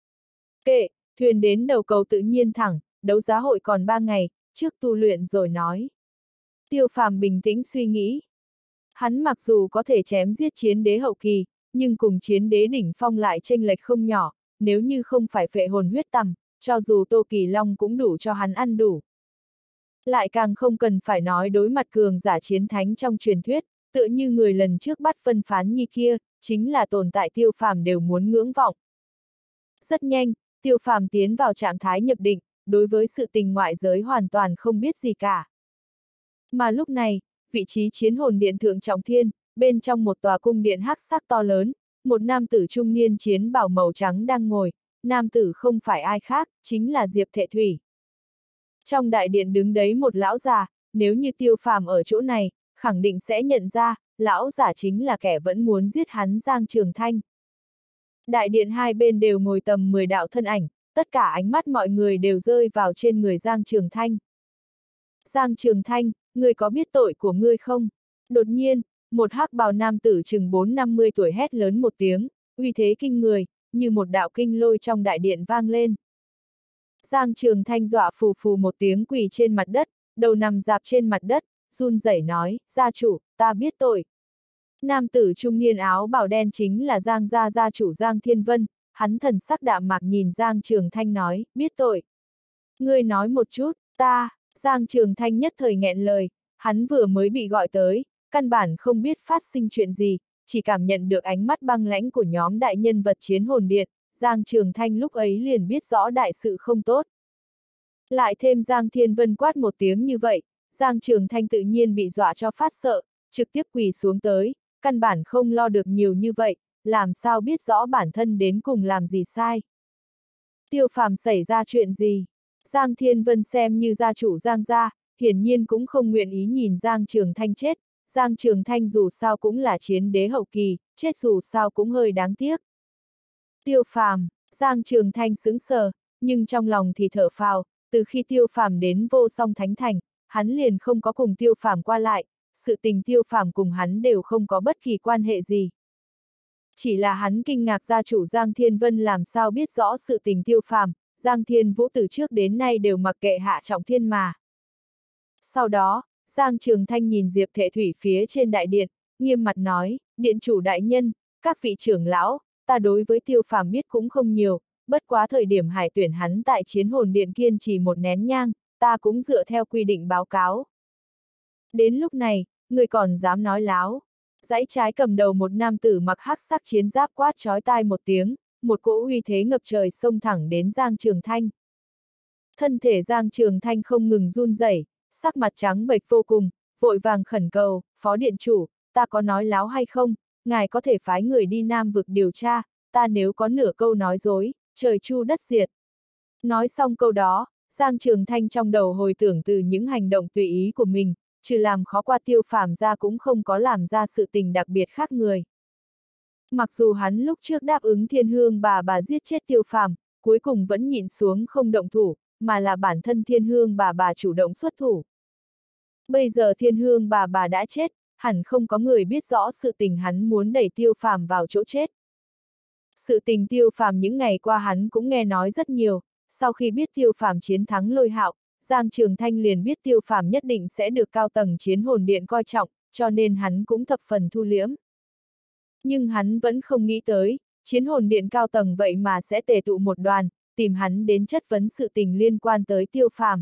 Kệ, thuyền đến đầu cầu tự nhiên thẳng, đấu giá hội còn ba ngày, trước tu luyện rồi nói. Tiêu Phàm bình tĩnh suy nghĩ. Hắn mặc dù có thể chém giết chiến đế hậu kỳ, nhưng cùng chiến đế đỉnh phong lại chênh lệch không nhỏ, nếu như không phải phệ hồn huyết tầm, cho dù Tô Kỳ Long cũng đủ cho hắn ăn đủ. Lại càng không cần phải nói đối mặt cường giả chiến thánh trong truyền thuyết, tựa như người lần trước bắt Vân Phán Nhi kia, chính là tồn tại Tiêu Phàm đều muốn ngưỡng vọng. Rất nhanh, Tiêu Phàm tiến vào trạng thái nhập định, đối với sự tình ngoại giới hoàn toàn không biết gì cả. Mà lúc này, vị trí chiến hồn điện thượng trọng thiên, bên trong một tòa cung điện hắc sắc to lớn, một nam tử trung niên chiến bào màu trắng đang ngồi, nam tử không phải ai khác, chính là Diệp Thệ Thủy. Trong đại điện đứng đấy một lão già, nếu như Tiêu Phàm ở chỗ này, khẳng định sẽ nhận ra, lão giả chính là kẻ vẫn muốn giết hắn Giang Trường Thanh. Đại điện hai bên đều ngồi tầm mười đạo thân ảnh, tất cả ánh mắt mọi người đều rơi vào trên người Giang Trường Thanh. Giang Trường Thanh, ngươi có biết tội của ngươi không? Đột nhiên, một hắc bào nam tử chừng bốn năm mươi tuổi hét lớn một tiếng, uy thế kinh người, như một đạo kinh lôi trong đại điện vang lên. Giang Trường Thanh dọa phù phù một tiếng quỳ trên mặt đất, đầu nằm dạp trên mặt đất, run rẩy nói, gia chủ, ta biết tội. Nam tử trung niên áo bào đen chính là Giang gia gia chủ Giang Thiên Vân, hắn thần sắc đạm mạc nhìn Giang Trường Thanh nói, biết tội. Ngươi nói một chút, ta, Giang Trường Thanh nhất thời nghẹn lời, hắn vừa mới bị gọi tới, căn bản không biết phát sinh chuyện gì, chỉ cảm nhận được ánh mắt băng lãnh của nhóm đại nhân vật chiến hồn điện, Giang Trường Thanh lúc ấy liền biết rõ đại sự không tốt. Lại thêm Giang Thiên Vân quát một tiếng như vậy, Giang Trường Thanh tự nhiên bị dọa cho phát sợ, trực tiếp quỳ xuống tới, căn bản không lo được nhiều như vậy, làm sao biết rõ bản thân đến cùng làm gì sai. Tiêu Phàm xảy ra chuyện gì? Giang Thiên Vân xem như gia chủ Giang gia, hiển nhiên cũng không nguyện ý nhìn Giang Trường Thanh chết, Giang Trường Thanh dù sao cũng là chiến đế hậu kỳ, chết dù sao cũng hơi đáng tiếc. Tiêu Phàm, Giang Trường Thanh sững sờ, nhưng trong lòng thì thở phào, từ khi Tiêu Phàm đến Vô Song Thánh Thành, hắn liền không có cùng Tiêu Phàm qua lại, sự tình Tiêu Phàm cùng hắn đều không có bất kỳ quan hệ gì. Chỉ là hắn kinh ngạc gia chủ Giang Thiên Vân làm sao biết rõ sự tình Tiêu Phàm, Giang Thiên Vũ từ trước đến nay đều mặc kệ Hạ Trọng Thiên mà. Sau đó, Giang Trường Thanh nhìn Diệp Thệ Thủy phía trên đại điện, nghiêm mặt nói, điện chủ đại nhân, các vị trưởng lão, ta đối với Tiêu Phàm biết cũng không nhiều, bất quá thời điểm hải tuyển hắn tại chiến hồn điện kiên trì một nén nhang, ta cũng dựa theo quy định báo cáo. Đến lúc này, người còn dám nói láo. Dãy trái cầm đầu một nam tử mặc hắc sắc chiến giáp quát chói tai một tiếng, một cỗ uy thế ngập trời xông thẳng đến Giang Trường Thanh. Thân thể Giang Trường Thanh không ngừng run rẩy, sắc mặt trắng bệch vô cùng, vội vàng khẩn cầu, phó điện chủ, ta có nói láo hay không, ngài có thể phái người đi Nam vực điều tra, ta nếu có nửa câu nói dối, trời chu đất diệt. Nói xong câu đó, Giang Trường Thanh trong đầu hồi tưởng từ những hành động tùy ý của mình, trừ làm khó qua Tiêu Phàm ra cũng không có làm ra sự tình đặc biệt khác người. Mặc dù hắn lúc trước đáp ứng Thiên Hương bà bà giết chết Tiêu Phàm, cuối cùng vẫn nhịn xuống không động thủ, mà là bản thân Thiên Hương bà bà chủ động xuất thủ. Bây giờ Thiên Hương bà bà đã chết, hẳn không có người biết rõ sự tình hắn muốn đẩy Tiêu Phàm vào chỗ chết. Sự tình Tiêu Phàm những ngày qua hắn cũng nghe nói rất nhiều, sau khi biết Tiêu Phàm chiến thắng Lôi Hạo, Giang Trường Thanh liền biết Tiêu Phàm nhất định sẽ được cao tầng chiến hồn điện coi trọng, cho nên hắn cũng thập phần thu liễm. Nhưng hắn vẫn không nghĩ tới, chiến hồn điện cao tầng vậy mà sẽ tề tụ một đoàn, tìm hắn đến chất vấn sự tình liên quan tới Tiêu Phàm.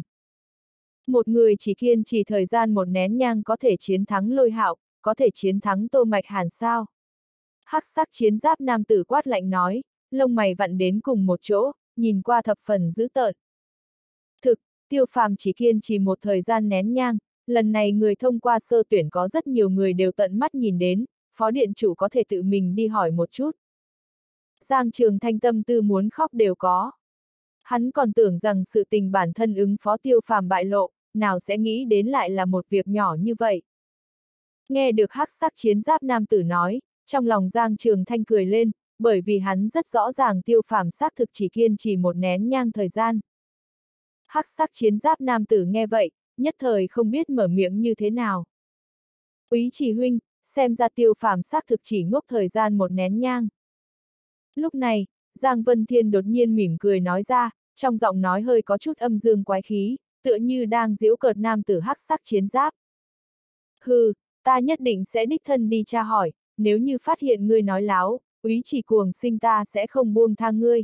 Một người chỉ kiên trì thời gian một nén nhang có thể chiến thắng Lôi Hạo, có thể chiến thắng Tô Mạch Hàn sao? Hắc sắc chiến giáp nam tử quát lạnh nói, lông mày vặn đến cùng một chỗ, nhìn qua thập phần dữ tợn. Thực, Tiêu Phàm chỉ kiên trì một thời gian nén nhang, lần này người thông qua sơ tuyển có rất nhiều người đều tận mắt nhìn đến, phó điện chủ có thể tự mình đi hỏi một chút. Giang Trường Thanh tâm tư muốn khóc đều có. Hắn còn tưởng rằng sự tình bản thân ứng phó Tiêu Phàm bại lộ, nào sẽ nghĩ đến lại là một việc nhỏ như vậy. Nghe được hắc sắc chiến giáp nam tử nói, trong lòng Giang Trường Thanh cười lên, bởi vì hắn rất rõ ràng Tiêu Phàm xác thực chỉ kiên trì một nén nhang thời gian. Hắc sắc chiến giáp nam tử nghe vậy, nhất thời không biết mở miệng như thế nào. Úy Chỉ huynh, xem ra Tiêu Phàm xác thực chỉ ngốc thời gian một nén nhang. Lúc này, Giang Vân Thiên đột nhiên mỉm cười nói ra, trong giọng nói hơi có chút âm dương quái khí, tựa như đang giễu cợt nam tử hắc sắc chiến giáp. Hừ, ta nhất định sẽ đích thân đi tra hỏi, nếu như phát hiện ngươi nói láo, Úy Chỉ cuồng sinh ta sẽ không buông tha ngươi.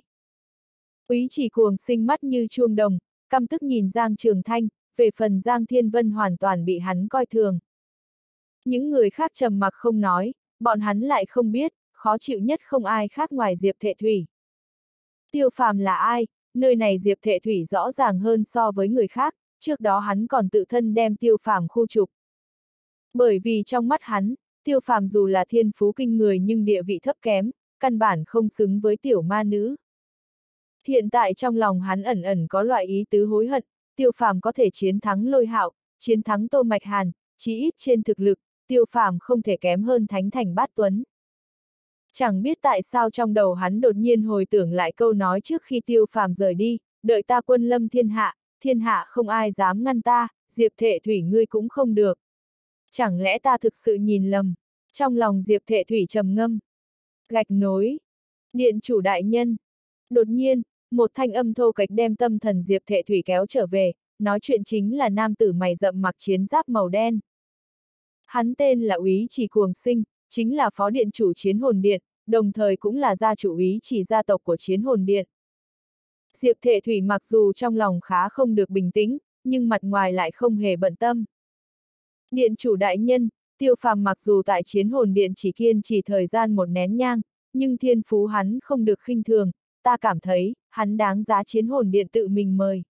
Úy Chỉ cuồng sinh mắt như chuông đồng, căm tức nhìn Giang Trường Thanh, về phần Giang Thiên Vân hoàn toàn bị hắn coi thường. Những người khác trầm mặc không nói, bọn hắn lại không biết, khó chịu nhất không ai khác ngoài Diệp Thệ Thủy. Tiêu Phàm là ai, nơi này Diệp Thệ Thủy rõ ràng hơn so với người khác, trước đó hắn còn tự thân đem Tiêu Phàm khu trục. Bởi vì trong mắt hắn, Tiêu Phàm dù là thiên phú kinh người nhưng địa vị thấp kém, căn bản không xứng với tiểu ma nữ. Hiện tại trong lòng hắn ẩn ẩn có loại ý tứ hối hận, Tiêu Phàm có thể chiến thắng Lôi Hạo, chiến thắng Tô Mạch Hàn, chí ít trên thực lực, Tiêu Phàm không thể kém hơn Thánh Thành Bát Tuấn. Chẳng biết tại sao trong đầu hắn đột nhiên hồi tưởng lại câu nói trước khi Tiêu Phàm rời đi, đợi ta quân lâm thiên hạ, thiên hạ không ai dám ngăn ta, Diệp Thệ Thủy ngươi cũng không được. Chẳng lẽ ta thực sự nhìn lầm? Trong lòng Diệp Thệ Thủy trầm ngâm. Gạch nối. Điện chủ đại nhân. Đột nhiên, một thanh âm thô kệch đem tâm thần Diệp Thệ Thủy kéo trở về, nói chuyện chính là nam tử mày rậm mặc chiến giáp màu đen. Hắn tên là Úy Chỉ Cuồng Sinh, chính là phó điện chủ Chiến Hồn Điện, đồng thời cũng là gia chủ Úy Chỉ gia tộc của Chiến Hồn Điện. Diệp Thệ Thủy mặc dù trong lòng khá không được bình tĩnh, nhưng mặt ngoài lại không hề bận tâm. Điện chủ đại nhân, Tiêu Phàm mặc dù tại Chiến Hồn Điện chỉ kiên trì thời gian một nén nhang, nhưng thiên phú hắn không được khinh thường, ta cảm thấy, hắn đáng giá Chiến Hồn Điện tự mình mời.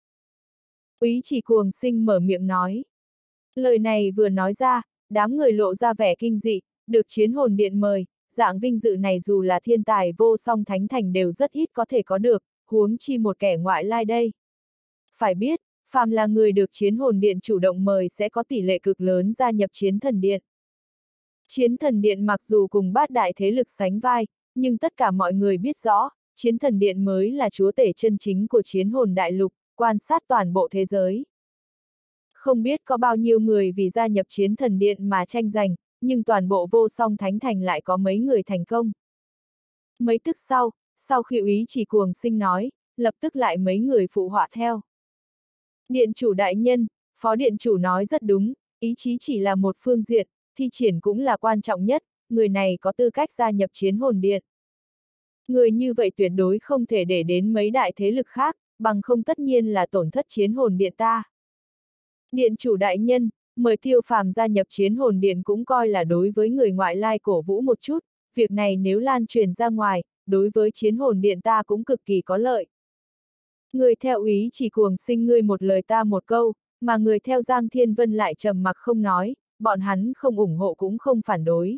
Úy Chỉ Cuồng Sinh mở miệng nói. Lời này vừa nói ra, đám người lộ ra vẻ kinh dị, được Chiến Hồn Điện mời, dạng vinh dự này dù là thiên tài vô song thánh thành đều rất ít có thể có được, huống chi một kẻ ngoại lai đây. Phải biết, phàm là người được Chiến Hồn Điện chủ động mời sẽ có tỷ lệ cực lớn gia nhập Chiến Thần Điện. Chiến Thần Điện mặc dù cùng bát đại thế lực sánh vai, nhưng tất cả mọi người biết rõ, Chiến Thần Điện mới là chúa tể chân chính của Chiến Hồn Đại Lục, quan sát toàn bộ thế giới. Không biết có bao nhiêu người vì gia nhập Chiến Thần Điện mà tranh giành, nhưng toàn bộ vô song thánh thành lại có mấy người thành công. Mấy tức sau, sau khi Úy Chỉ Cuồng Sinh nói, lập tức lại mấy người phụ họa theo. Điện chủ đại nhân, phó điện chủ nói rất đúng, ý chí chỉ là một phương diện, thi triển cũng là quan trọng nhất, người này có tư cách gia nhập Chiến Hồn Điện. Người như vậy tuyệt đối không thể để đến mấy đại thế lực khác, bằng không tất nhiên là tổn thất Chiến Hồn Điện ta. Điện chủ đại nhân, mời Tiêu Phàm gia nhập Chiến Hồn Điện cũng coi là đối với người ngoại lai cổ vũ một chút, việc này nếu lan truyền ra ngoài, đối với Chiến Hồn Điện ta cũng cực kỳ có lợi. Người theo Úy Chỉ Cuồng Sinh ngươi một lời ta một câu, mà người theo Giang Thiên Vân lại trầm mặc không nói, bọn hắn không ủng hộ cũng không phản đối.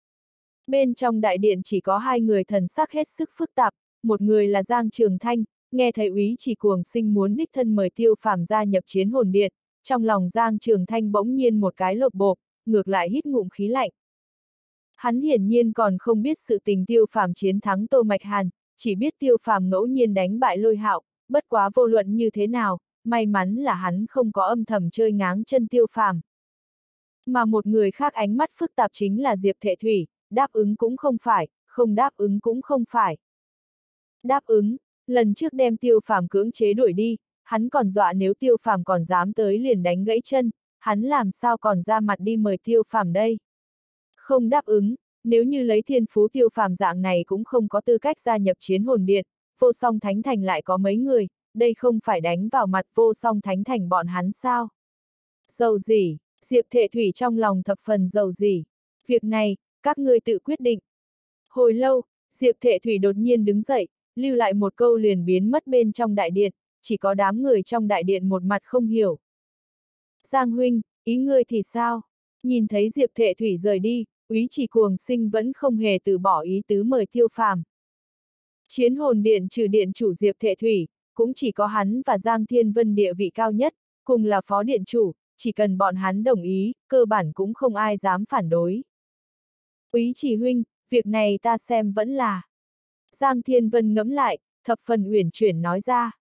Bên trong đại điện chỉ có hai người thần sắc hết sức phức tạp, một người là Giang Trường Thanh, nghe thấy Úy Chỉ Cuồng Sinh muốn đích thân mời Tiêu Phàm gia nhập Chiến Hồn Điện, trong lòng Giang Trường Thanh bỗng nhiên một cái lột bộp, ngược lại hít ngụm khí lạnh. Hắn hiển nhiên còn không biết sự tình Tiêu Phàm chiến thắng Tô Mạch Hàn, chỉ biết Tiêu Phàm ngẫu nhiên đánh bại Lôi Hạo, bất quá vô luận như thế nào, may mắn là hắn không có âm thầm chơi ngáng chân Tiêu Phàm. Mà một người khác ánh mắt phức tạp chính là Diệp Thệ Thủy, đáp ứng cũng không phải, không đáp ứng cũng không phải. Đáp ứng, lần trước đem Tiêu Phàm cưỡng chế đuổi đi, hắn còn dọa nếu Tiêu Phàm còn dám tới liền đánh gãy chân, hắn làm sao còn ra mặt đi mời Tiêu Phàm đây. Không đáp ứng, nếu như lấy thiên phú Tiêu Phàm dạng này cũng không có tư cách gia nhập Chiến Hồn Điện, vô song thánh thành lại có mấy người, đây không phải đánh vào mặt vô song thánh thành bọn hắn sao? Dầu gì, Diệp Thệ Thủy trong lòng thập phần dầu gì. Việc này, các ngươi tự quyết định. Hồi lâu, Diệp Thệ Thủy đột nhiên đứng dậy, lưu lại một câu liền biến mất bên trong đại điện, chỉ có đám người trong đại điện một mặt không hiểu. Giang huynh, ý ngươi thì sao? Nhìn thấy Diệp Thệ Thủy rời đi, Úy Chỉ Cuồng Sinh vẫn không hề từ bỏ ý tứ mời Tiêu Phàm. Chiến Hồn Điện trừ điện chủ Diệp Thệ Thủy, cũng chỉ có hắn và Giang Thiên Vân địa vị cao nhất, cùng là phó điện chủ, chỉ cần bọn hắn đồng ý, cơ bản cũng không ai dám phản đối. Úy Chỉ huynh, việc này ta xem vẫn là. Giang Thiên Vân ngẫm lại, thập phần uyển chuyển nói ra.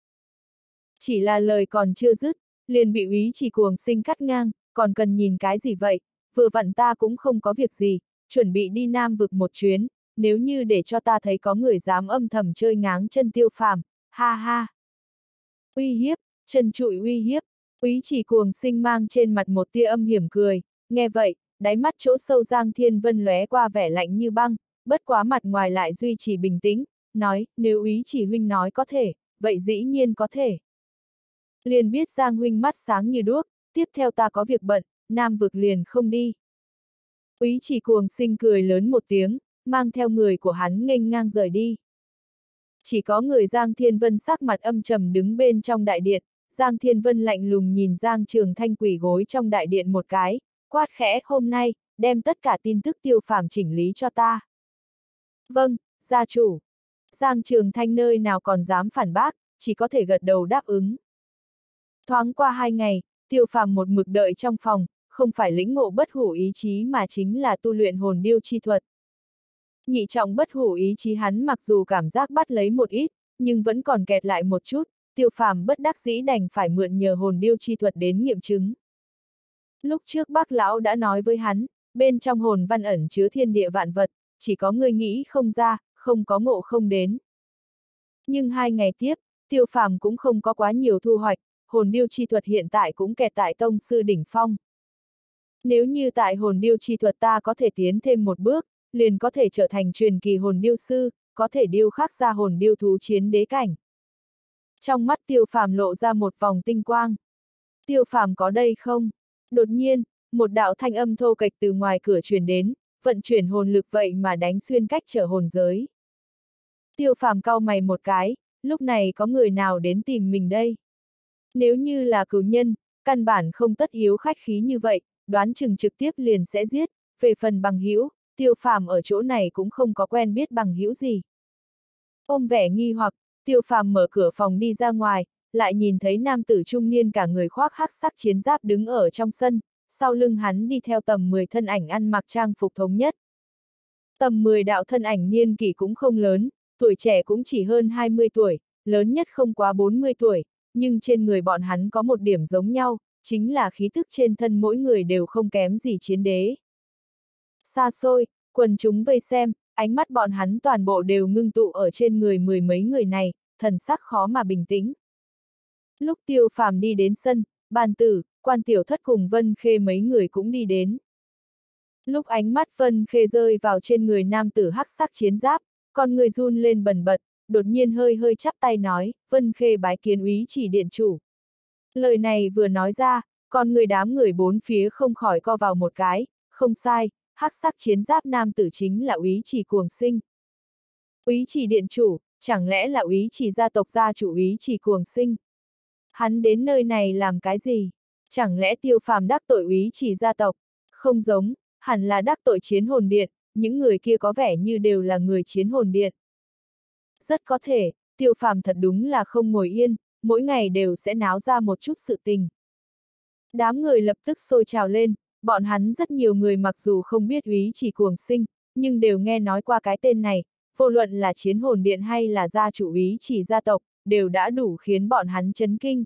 Chỉ là lời còn chưa dứt, liền bị Úy Chỉ Cuồng Sinh cắt ngang, còn cần nhìn cái gì vậy, vừa vặn ta cũng không có việc gì, chuẩn bị đi Nam vực một chuyến, nếu như để cho ta thấy có người dám âm thầm chơi ngáng chân Tiêu Phàm, ha ha. Uy hiếp, trần trụi uy hiếp, Úy Chỉ Cuồng Sinh mang trên mặt một tia âm hiểm cười, nghe vậy, đáy mắt chỗ sâu Giang Thiên Vân lóe qua vẻ lạnh như băng, bất quá mặt ngoài lại duy trì bình tĩnh, nói, nếu Úy Chỉ huynh nói có thể, vậy dĩ nhiên có thể. Liền biết Giang huynh mắt sáng như đuốc, tiếp theo ta có việc bận, Nam vực liền không đi. Úy Chỉ Cuồng Sinh cười lớn một tiếng, mang theo người của hắn nghênh ngang rời đi. Chỉ có người Giang Thiên Vân sắc mặt âm trầm đứng bên trong đại điện, Giang Thiên Vân lạnh lùng nhìn Giang Trường Thanh quỳ gối trong đại điện một cái, quát khẽ, hôm nay, đem tất cả tin tức Tiêu Phàm chỉnh lý cho ta. Vâng, gia chủ. Giang Trường Thanh nơi nào còn dám phản bác, chỉ có thể gật đầu đáp ứng. Thoáng qua hai ngày, Tiêu Phàm một mực đợi trong phòng, không phải lĩnh ngộ bất hủ ý chí mà chính là tu luyện hồn điêu chi thuật. Nhị trọng bất hủ ý chí hắn mặc dù cảm giác bắt lấy một ít, nhưng vẫn còn kẹt lại một chút, Tiêu Phàm bất đắc dĩ đành phải mượn nhờ hồn điêu chi thuật đến nghiệm chứng. Lúc trước Bác Lão đã nói với hắn, bên trong hồn văn ẩn chứa thiên địa vạn vật, chỉ có người nghĩ không ra, không có ngộ không đến. Nhưng hai ngày tiếp, Tiêu Phàm cũng không có quá nhiều thu hoạch, hồn điêu chi thuật hiện tại cũng kẹt tại tông sư đỉnh phong. Nếu như tại hồn điêu chi thuật ta có thể tiến thêm một bước, liền có thể trở thành truyền kỳ hồn điêu sư, có thể điêu khắc ra hồn điêu thú chiến đế cảnh. Trong mắt Tiêu Phàm lộ ra một vòng tinh quang. Tiêu Phàm có đây không? Đột nhiên, một đạo thanh âm thô kệch từ ngoài cửa truyền đến, vận chuyển hồn lực vậy mà đánh xuyên cách trở hồn giới. Tiêu Phàm cau mày một cái, lúc này có người nào đến tìm mình đây? Nếu như là cửu nhân, căn bản không tất yếu khách khí như vậy, đoán chừng trực tiếp liền sẽ giết, về phần bằng hữu, Tiêu Phàm ở chỗ này cũng không có quen biết bằng hữu gì. Ôm vẻ nghi hoặc, Tiêu Phàm mở cửa phòng đi ra ngoài, lại nhìn thấy nam tử trung niên cả người khoác hắc sắc chiến giáp đứng ở trong sân, sau lưng hắn đi theo tầm mười thân ảnh ăn mặc trang phục thống nhất. Tầm mười đạo thân ảnh niên kỷ cũng không lớn, tuổi trẻ cũng chỉ hơn hai mươi tuổi, lớn nhất không quá bốn mươi tuổi, nhưng trên người bọn hắn có một điểm giống nhau, chính là khí thức trên thân mỗi người đều không kém gì chiến đế. Xa xôi, quần chúng vây xem, ánh mắt bọn hắn toàn bộ đều ngưng tụ ở trên người mười mấy người này, thần sắc khó mà bình tĩnh. Lúc Tiêu Phàm đi đến sân, Bàn Tử, Quan Tiểu Thất cùng Vân Khê mấy người cũng đi đến. Lúc ánh mắt Vân Khê rơi vào trên người nam tử hắc sắc chiến giáp, con người run lên bần bật, đột nhiên hơi hơi chắp tay nói, Vân Khê bái kiến úy chỉ điện chủ. Lời này vừa nói ra, con người đám người bốn phía không khỏi co vào một cái, không sai, hắc sắc chiến giáp nam tử chính là úy chỉ Cuồng Sinh. Úy chỉ điện chủ, chẳng lẽ là úy chỉ gia tộc gia chủ úy chỉ Cuồng Sinh? Hắn đến nơi này làm cái gì? Chẳng lẽ Tiêu Phàm đắc tội úy chỉ gia tộc? Không giống, hẳn là đắc tội chiến hồn điện, những người kia có vẻ như đều là người chiến hồn điện. Rất có thể, Tiêu Phàm thật đúng là không ngồi yên, mỗi ngày đều sẽ náo ra một chút sự tình. Đám người lập tức sôi trào lên, bọn hắn rất nhiều người mặc dù không biết úy chỉ Cuồng Sinh, nhưng đều nghe nói qua cái tên này, vô luận là chiến hồn điện hay là gia chủ úy chỉ gia tộc, đều đã đủ khiến bọn hắn chấn kinh.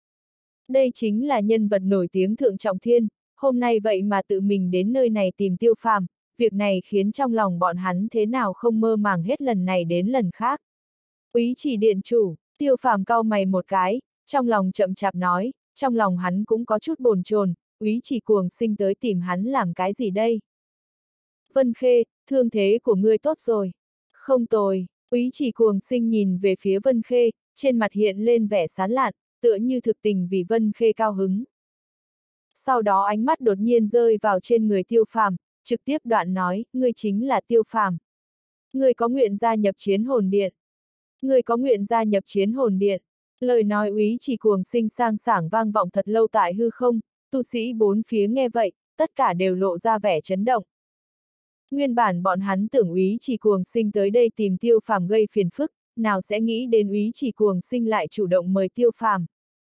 Đây chính là nhân vật nổi tiếng Thượng Trọng Thiên, hôm nay vậy mà tự mình đến nơi này tìm Tiêu Phàm, việc này khiến trong lòng bọn hắn thế nào không mơ màng hết lần này đến lần khác. Úy chỉ điện chủ, Tiêu Phàm cau mày một cái, trong lòng chậm chạp nói, trong lòng hắn cũng có chút bồn chồn, úy chỉ Cuồng Sinh tới tìm hắn làm cái gì đây? Vân Khê, thương thế của ngươi tốt rồi. Không tồi, úy chỉ Cuồng Sinh nhìn về phía Vân Khê, trên mặt hiện lên vẻ sán lạn, tựa như thực tình vì Vân Khê cao hứng. Sau đó ánh mắt đột nhiên rơi vào trên người Tiêu Phàm, trực tiếp đoạn nói, ngươi chính là Tiêu Phàm. Ngươi có nguyện gia nhập chiến hồn điện. Ngươi có nguyện gia nhập chiến hồn điện. Lời nói úy chỉ Cuồng Sinh sang sảng vang vọng thật lâu tại hư không, tu sĩ bốn phía nghe vậy, tất cả đều lộ ra vẻ chấn động. Nguyên bản bọn hắn tưởng úy chỉ Cuồng Sinh tới đây tìm Tiêu Phàm gây phiền phức, nào sẽ nghĩ đến úy chỉ Cuồng Sinh lại chủ động mời Tiêu Phàm.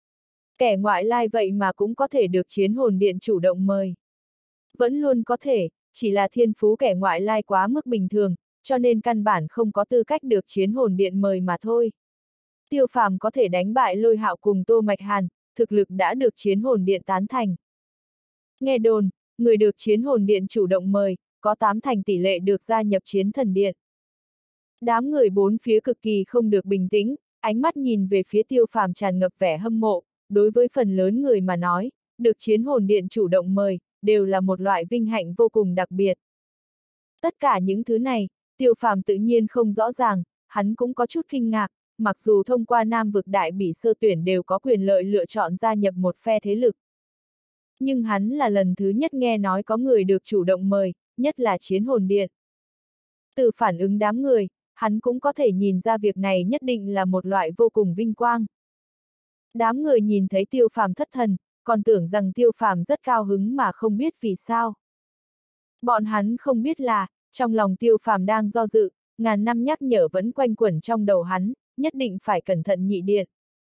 Kẻ ngoại lai vậy mà cũng có thể được chiến hồn điện chủ động mời. Vẫn luôn có thể, chỉ là thiên phú kẻ ngoại lai quá mức bình thường, cho nên căn bản không có tư cách được chiến hồn điện mời mà thôi. Tiêu Phàm có thể đánh bại Lôi Hạo cùng Tô Mạch Hàn, thực lực đã được chiến hồn điện tán thành. Nghe đồn, người được chiến hồn điện chủ động mời, có tám thành tỷ lệ được gia nhập chiến thần điện. Đám người bốn phía cực kỳ không được bình tĩnh, ánh mắt nhìn về phía Tiêu Phàm tràn ngập vẻ hâm mộ, đối với phần lớn người mà nói, được chiến hồn điện chủ động mời, đều là một loại vinh hạnh vô cùng đặc biệt. Tất cả những thứ này, Tiêu Phàm tự nhiên không rõ ràng, hắn cũng có chút kinh ngạc, mặc dù thông qua Nam vực đại bỉ sơ tuyển đều có quyền lợi lựa chọn gia nhập một phe thế lực. Nhưng hắn là lần thứ nhất nghe nói có người được chủ động mời, nhất là chiến hồn điện. Từ phản ứng đám người, hắn cũng có thể nhìn ra việc này nhất định là một loại vô cùng vinh quang. Đám người nhìn thấy Tiêu Phàm thất thần, còn tưởng rằng Tiêu Phàm rất cao hứng mà không biết vì sao. Bọn hắn không biết là, trong lòng Tiêu Phàm đang do dự, ngàn năm nhắc nhở vẫn quanh quẩn trong đầu hắn, nhất định phải cẩn thận nhị điện.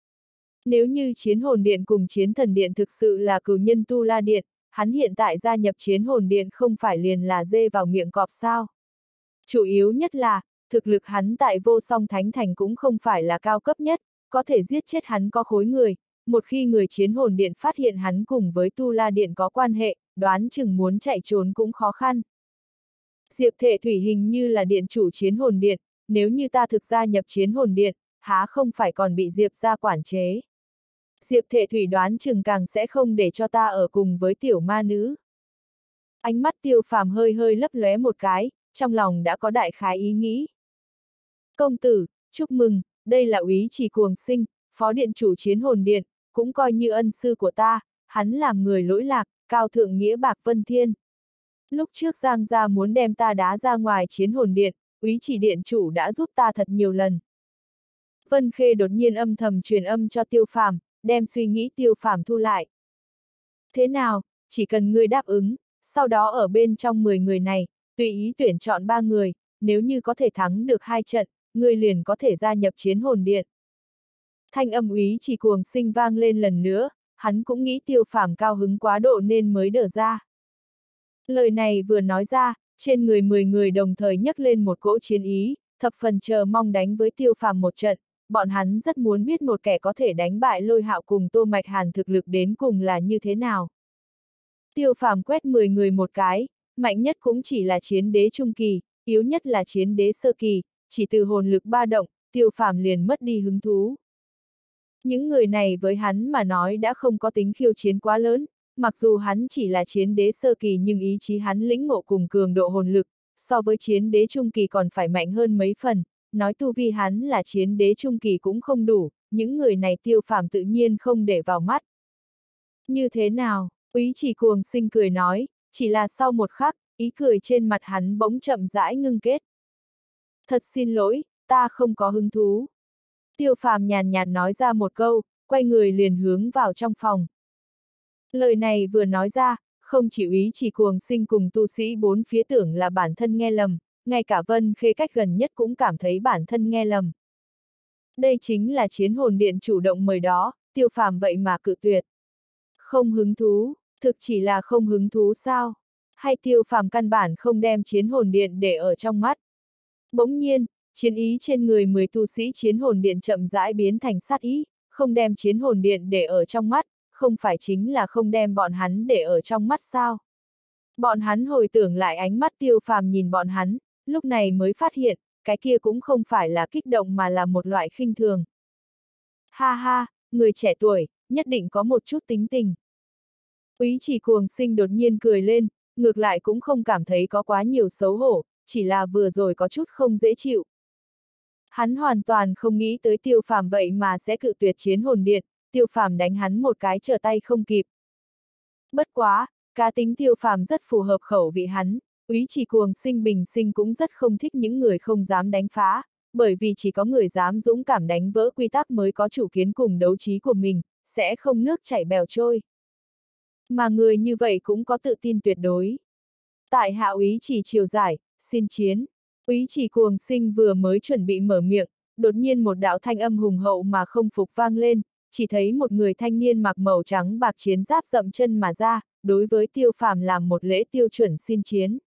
Nếu như chiến hồn điện cùng chiến thần điện thực sự là cửu nhân tu la điện, hắn hiện tại gia nhập chiến hồn điện không phải liền là dê vào miệng cọp sao. Chủ yếu nhất là, thực lực hắn tại Vô Song Thánh Thành cũng không phải là cao cấp nhất, có thể giết chết hắn có khối người, một khi người chiến hồn điện phát hiện hắn cùng với Tu La Điện có quan hệ, đoán chừng muốn chạy trốn cũng khó khăn. Diệp Thệ Thủy hình như là điện chủ chiến hồn điện, nếu như ta thực ra nhập chiến hồn điện, há không phải còn bị Diệp gia quản chế. Diệp Thệ Thủy đoán chừng càng sẽ không để cho ta ở cùng với tiểu ma nữ. Ánh mắt Tiêu Phàm hơi hơi lấp lóe một cái, trong lòng đã có đại khái ý nghĩ. Công tử, chúc mừng, đây là Úy Chỉ Cuồng Sinh, phó điện chủ chiến hồn điện, cũng coi như ân sư của ta, hắn làm người lỗi lạc, cao thượng nghĩa bạc vân thiên. Lúc trước Giang gia muốn đem ta đá ra ngoài chiến hồn điện, Úy Chỉ điện chủ đã giúp ta thật nhiều lần. Vân Khê đột nhiên âm thầm truyền âm cho Tiêu Phàm, đem suy nghĩ Tiêu Phàm thu lại. Thế nào, chỉ cần ngươi đáp ứng, sau đó ở bên trong mười người này, tùy ý tuyển chọn ba người, nếu như có thể thắng được hai trận, ngươi liền có thể gia nhập chiến hồn điện. Thanh âm Úy Chỉ Cuồng Sinh vang lên lần nữa, hắn cũng nghĩ Tiêu Phàm cao hứng quá độ nên mới đỡ ra. Lời này vừa nói ra, trên người mười người đồng thời nhấc lên một cỗ chiến ý, thập phần chờ mong đánh với Tiêu Phàm một trận, bọn hắn rất muốn biết một kẻ có thể đánh bại Lôi Hạo cùng Tô Mạch Hàn thực lực đến cùng là như thế nào. Tiêu Phàm quét mười người một cái, mạnh nhất cũng chỉ là chiến đế trung kỳ, yếu nhất là chiến đế sơ kỳ, chỉ từ hồn lực ba động, Tiêu Phàm liền mất đi hứng thú. Những người này với hắn mà nói đã không có tính khiêu chiến quá lớn, mặc dù hắn chỉ là chiến đế sơ kỳ nhưng ý chí hắn lĩnh ngộ cùng cường độ hồn lực, so với chiến đế trung kỳ còn phải mạnh hơn mấy phần, nói tu vi hắn là chiến đế trung kỳ cũng không đủ, những người này Tiêu Phàm tự nhiên không để vào mắt. Như thế nào? Úy Chỉ Cuồng Sinh cười nói, chỉ là sau một khắc, ý cười trên mặt hắn bỗng chậm rãi ngưng kết. Thật xin lỗi, ta không có hứng thú. Tiêu Phàm nhàn nhạt nói ra một câu, quay người liền hướng vào trong phòng. Lời này vừa nói ra, không chỉ Úy Chỉ Cuồng Sinh cùng tu sĩ bốn phía tưởng là bản thân nghe lầm, ngay cả Vân Khê cách gần nhất cũng cảm thấy bản thân nghe lầm. Đây chính là chiến hồn điện chủ động mời đó, Tiêu Phàm vậy mà cự tuyệt. Không hứng thú, thực chỉ là không hứng thú sao? Hay Tiêu Phàm căn bản không đem chiến hồn điện để ở trong mắt? Bỗng nhiên, chiến ý trên người mười tu sĩ chiến hồn điện chậm rãi biến thành sát ý, không đem chiến hồn điện để ở trong mắt, không phải chính là không đem bọn hắn để ở trong mắt sao? Bọn hắn hồi tưởng lại ánh mắt Tiêu Phàm nhìn bọn hắn, lúc này mới phát hiện, cái kia cũng không phải là kích động mà là một loại khinh thường. Ha ha, người trẻ tuổi, nhất định có một chút tính tình. Úy Chỉ Cuồng Sinh đột nhiên cười lên, ngược lại cũng không cảm thấy có quá nhiều xấu hổ, chỉ là vừa rồi có chút không dễ chịu. Hắn hoàn toàn không nghĩ tới Tiêu Phàm vậy mà sẽ cự tuyệt chiến hồn điện, Tiêu Phàm đánh hắn một cái trở tay không kịp. Bất quá, cá tính Tiêu Phàm rất phù hợp khẩu vị hắn, Úy Chỉ Cuồng Sinh bình sinh cũng rất không thích những người không dám đánh phá, bởi vì chỉ có người dám dũng cảm đánh vỡ quy tắc mới có chủ kiến cùng đấu trí của mình, sẽ không nước chảy bèo trôi. Mà người như vậy cũng có tự tin tuyệt đối. Tại hạ Úy Chỉ chiều giải, xin chiến. Úy Chỉ Cuồng Sinh vừa mới chuẩn bị mở miệng, đột nhiên một đạo thanh âm hùng hậu mà không phục vang lên, chỉ thấy một người thanh niên mặc màu trắng bạc chiến giáp dậm chân mà ra, đối với Tiêu Phàm làm một lễ tiêu chuẩn xin chiến.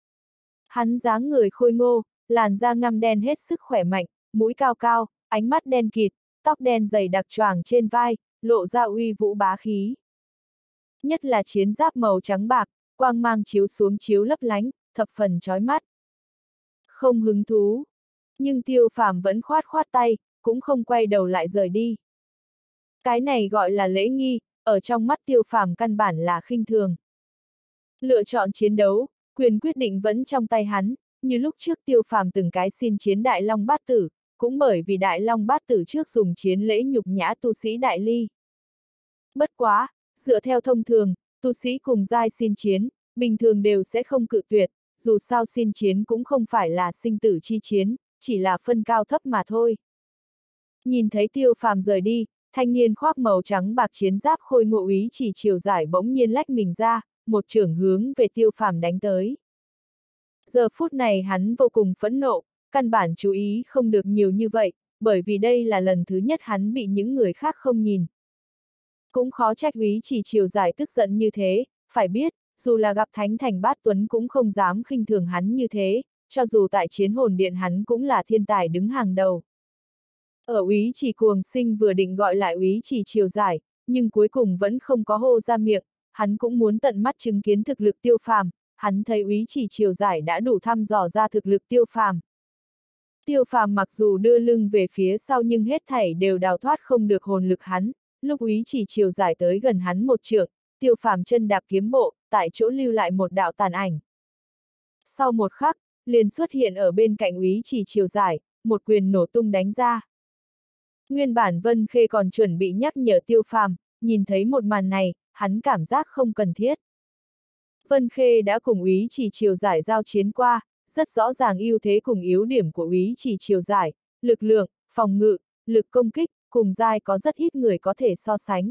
Hắn dáng người khôi ngô, làn da ngăm đen hết sức khỏe mạnh, mũi cao cao, ánh mắt đen kịt, tóc đen dày đặc choàng trên vai, lộ ra uy vũ bá khí. Nhất là chiến giáp màu trắng bạc, quang mang chiếu xuống chiếu lấp lánh, thập phần chói mắt. Không hứng thú. Nhưng Tiêu Phàm vẫn khoát khoát tay, cũng không quay đầu lại rời đi. Cái này gọi là lễ nghi, ở trong mắt Tiêu Phàm căn bản là khinh thường. Lựa chọn chiến đấu, quyền quyết định vẫn trong tay hắn, như lúc trước Tiêu Phàm từng cái xin chiến Đại Long Bát Tử, cũng bởi vì Đại Long Bát Tử trước dùng chiến lễ nhục nhã tu sĩ Đại Ly. Bất quá, dựa theo thông thường, tu sĩ cùng giai xin chiến, bình thường đều sẽ không cự tuyệt, dù sao xin chiến cũng không phải là sinh tử chi chiến, chỉ là phân cao thấp mà thôi. Nhìn thấy Tiêu Phàm rời đi, thanh niên khoác màu trắng bạc chiến giáp khôi ngô Úy Chỉ chiều giải bỗng nhiên lách mình ra, một chưởng hướng về Tiêu Phàm đánh tới. Giờ phút này hắn vô cùng phẫn nộ, căn bản chú ý không được nhiều như vậy, bởi vì đây là lần thứ nhất hắn bị những người khác không nhìn. Cũng khó trách Úy Chỉ chiều giải tức giận như thế, phải biết, dù là gặp Thánh Thành Bát Tuấn cũng không dám khinh thường hắn như thế, cho dù tại chiến hồn điện hắn cũng là thiên tài đứng hàng đầu. Ở Úy Chỉ Cuồng Sinh vừa định gọi lại Úy Chỉ Triều Giải, nhưng cuối cùng vẫn không có hô ra miệng, hắn cũng muốn tận mắt chứng kiến thực lực Tiêu Phàm, hắn thấy Úy Chỉ Triều Giải đã đủ thăm dò ra thực lực Tiêu Phàm. Tiêu Phàm mặc dù đưa lưng về phía sau nhưng hết thảy đều đào thoát không được hồn lực hắn, lúc Úy Chỉ Triều Giải tới gần hắn một trượng, Tiêu Phàm chân đạp kiếm bộ, tại chỗ lưu lại một đạo tàn ảnh. Sau một khắc, liền xuất hiện ở bên cạnh Úy Chỉ Triều Giải, một quyền nổ tung đánh ra. Nguyên bản Vân Khê còn chuẩn bị nhắc nhở Tiêu Phàm, nhìn thấy một màn này, hắn cảm giác không cần thiết. Vân Khê đã cùng Úy Chỉ Triều Giải giao chiến qua, rất rõ ràng ưu thế cùng yếu điểm của Úy Chỉ Triều Giải, lực lượng, phòng ngự, lực công kích, cùng giai có rất ít người có thể so sánh.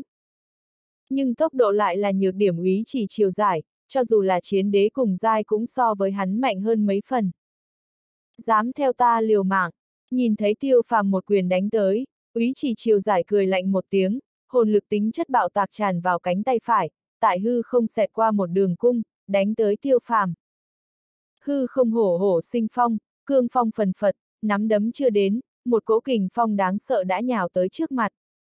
Nhưng tốc độ lại là nhược điểm Úy Chỉ Triều Giải, cho dù là chiến đế cùng giai cũng so với hắn mạnh hơn mấy phần. Dám theo ta liều mạng, nhìn thấy Tiêu Phàm một quyền đánh tới, Úy Chỉ Triều Giải cười lạnh một tiếng, hồn lực tính chất bạo tạc tràn vào cánh tay phải, tại hư không xẹt qua một đường cung, đánh tới Tiêu Phàm. Hư không hổ hổ sinh phong, cương phong phần phật, nắm đấm chưa đến, một cỗ kình phong đáng sợ đã nhào tới trước mặt.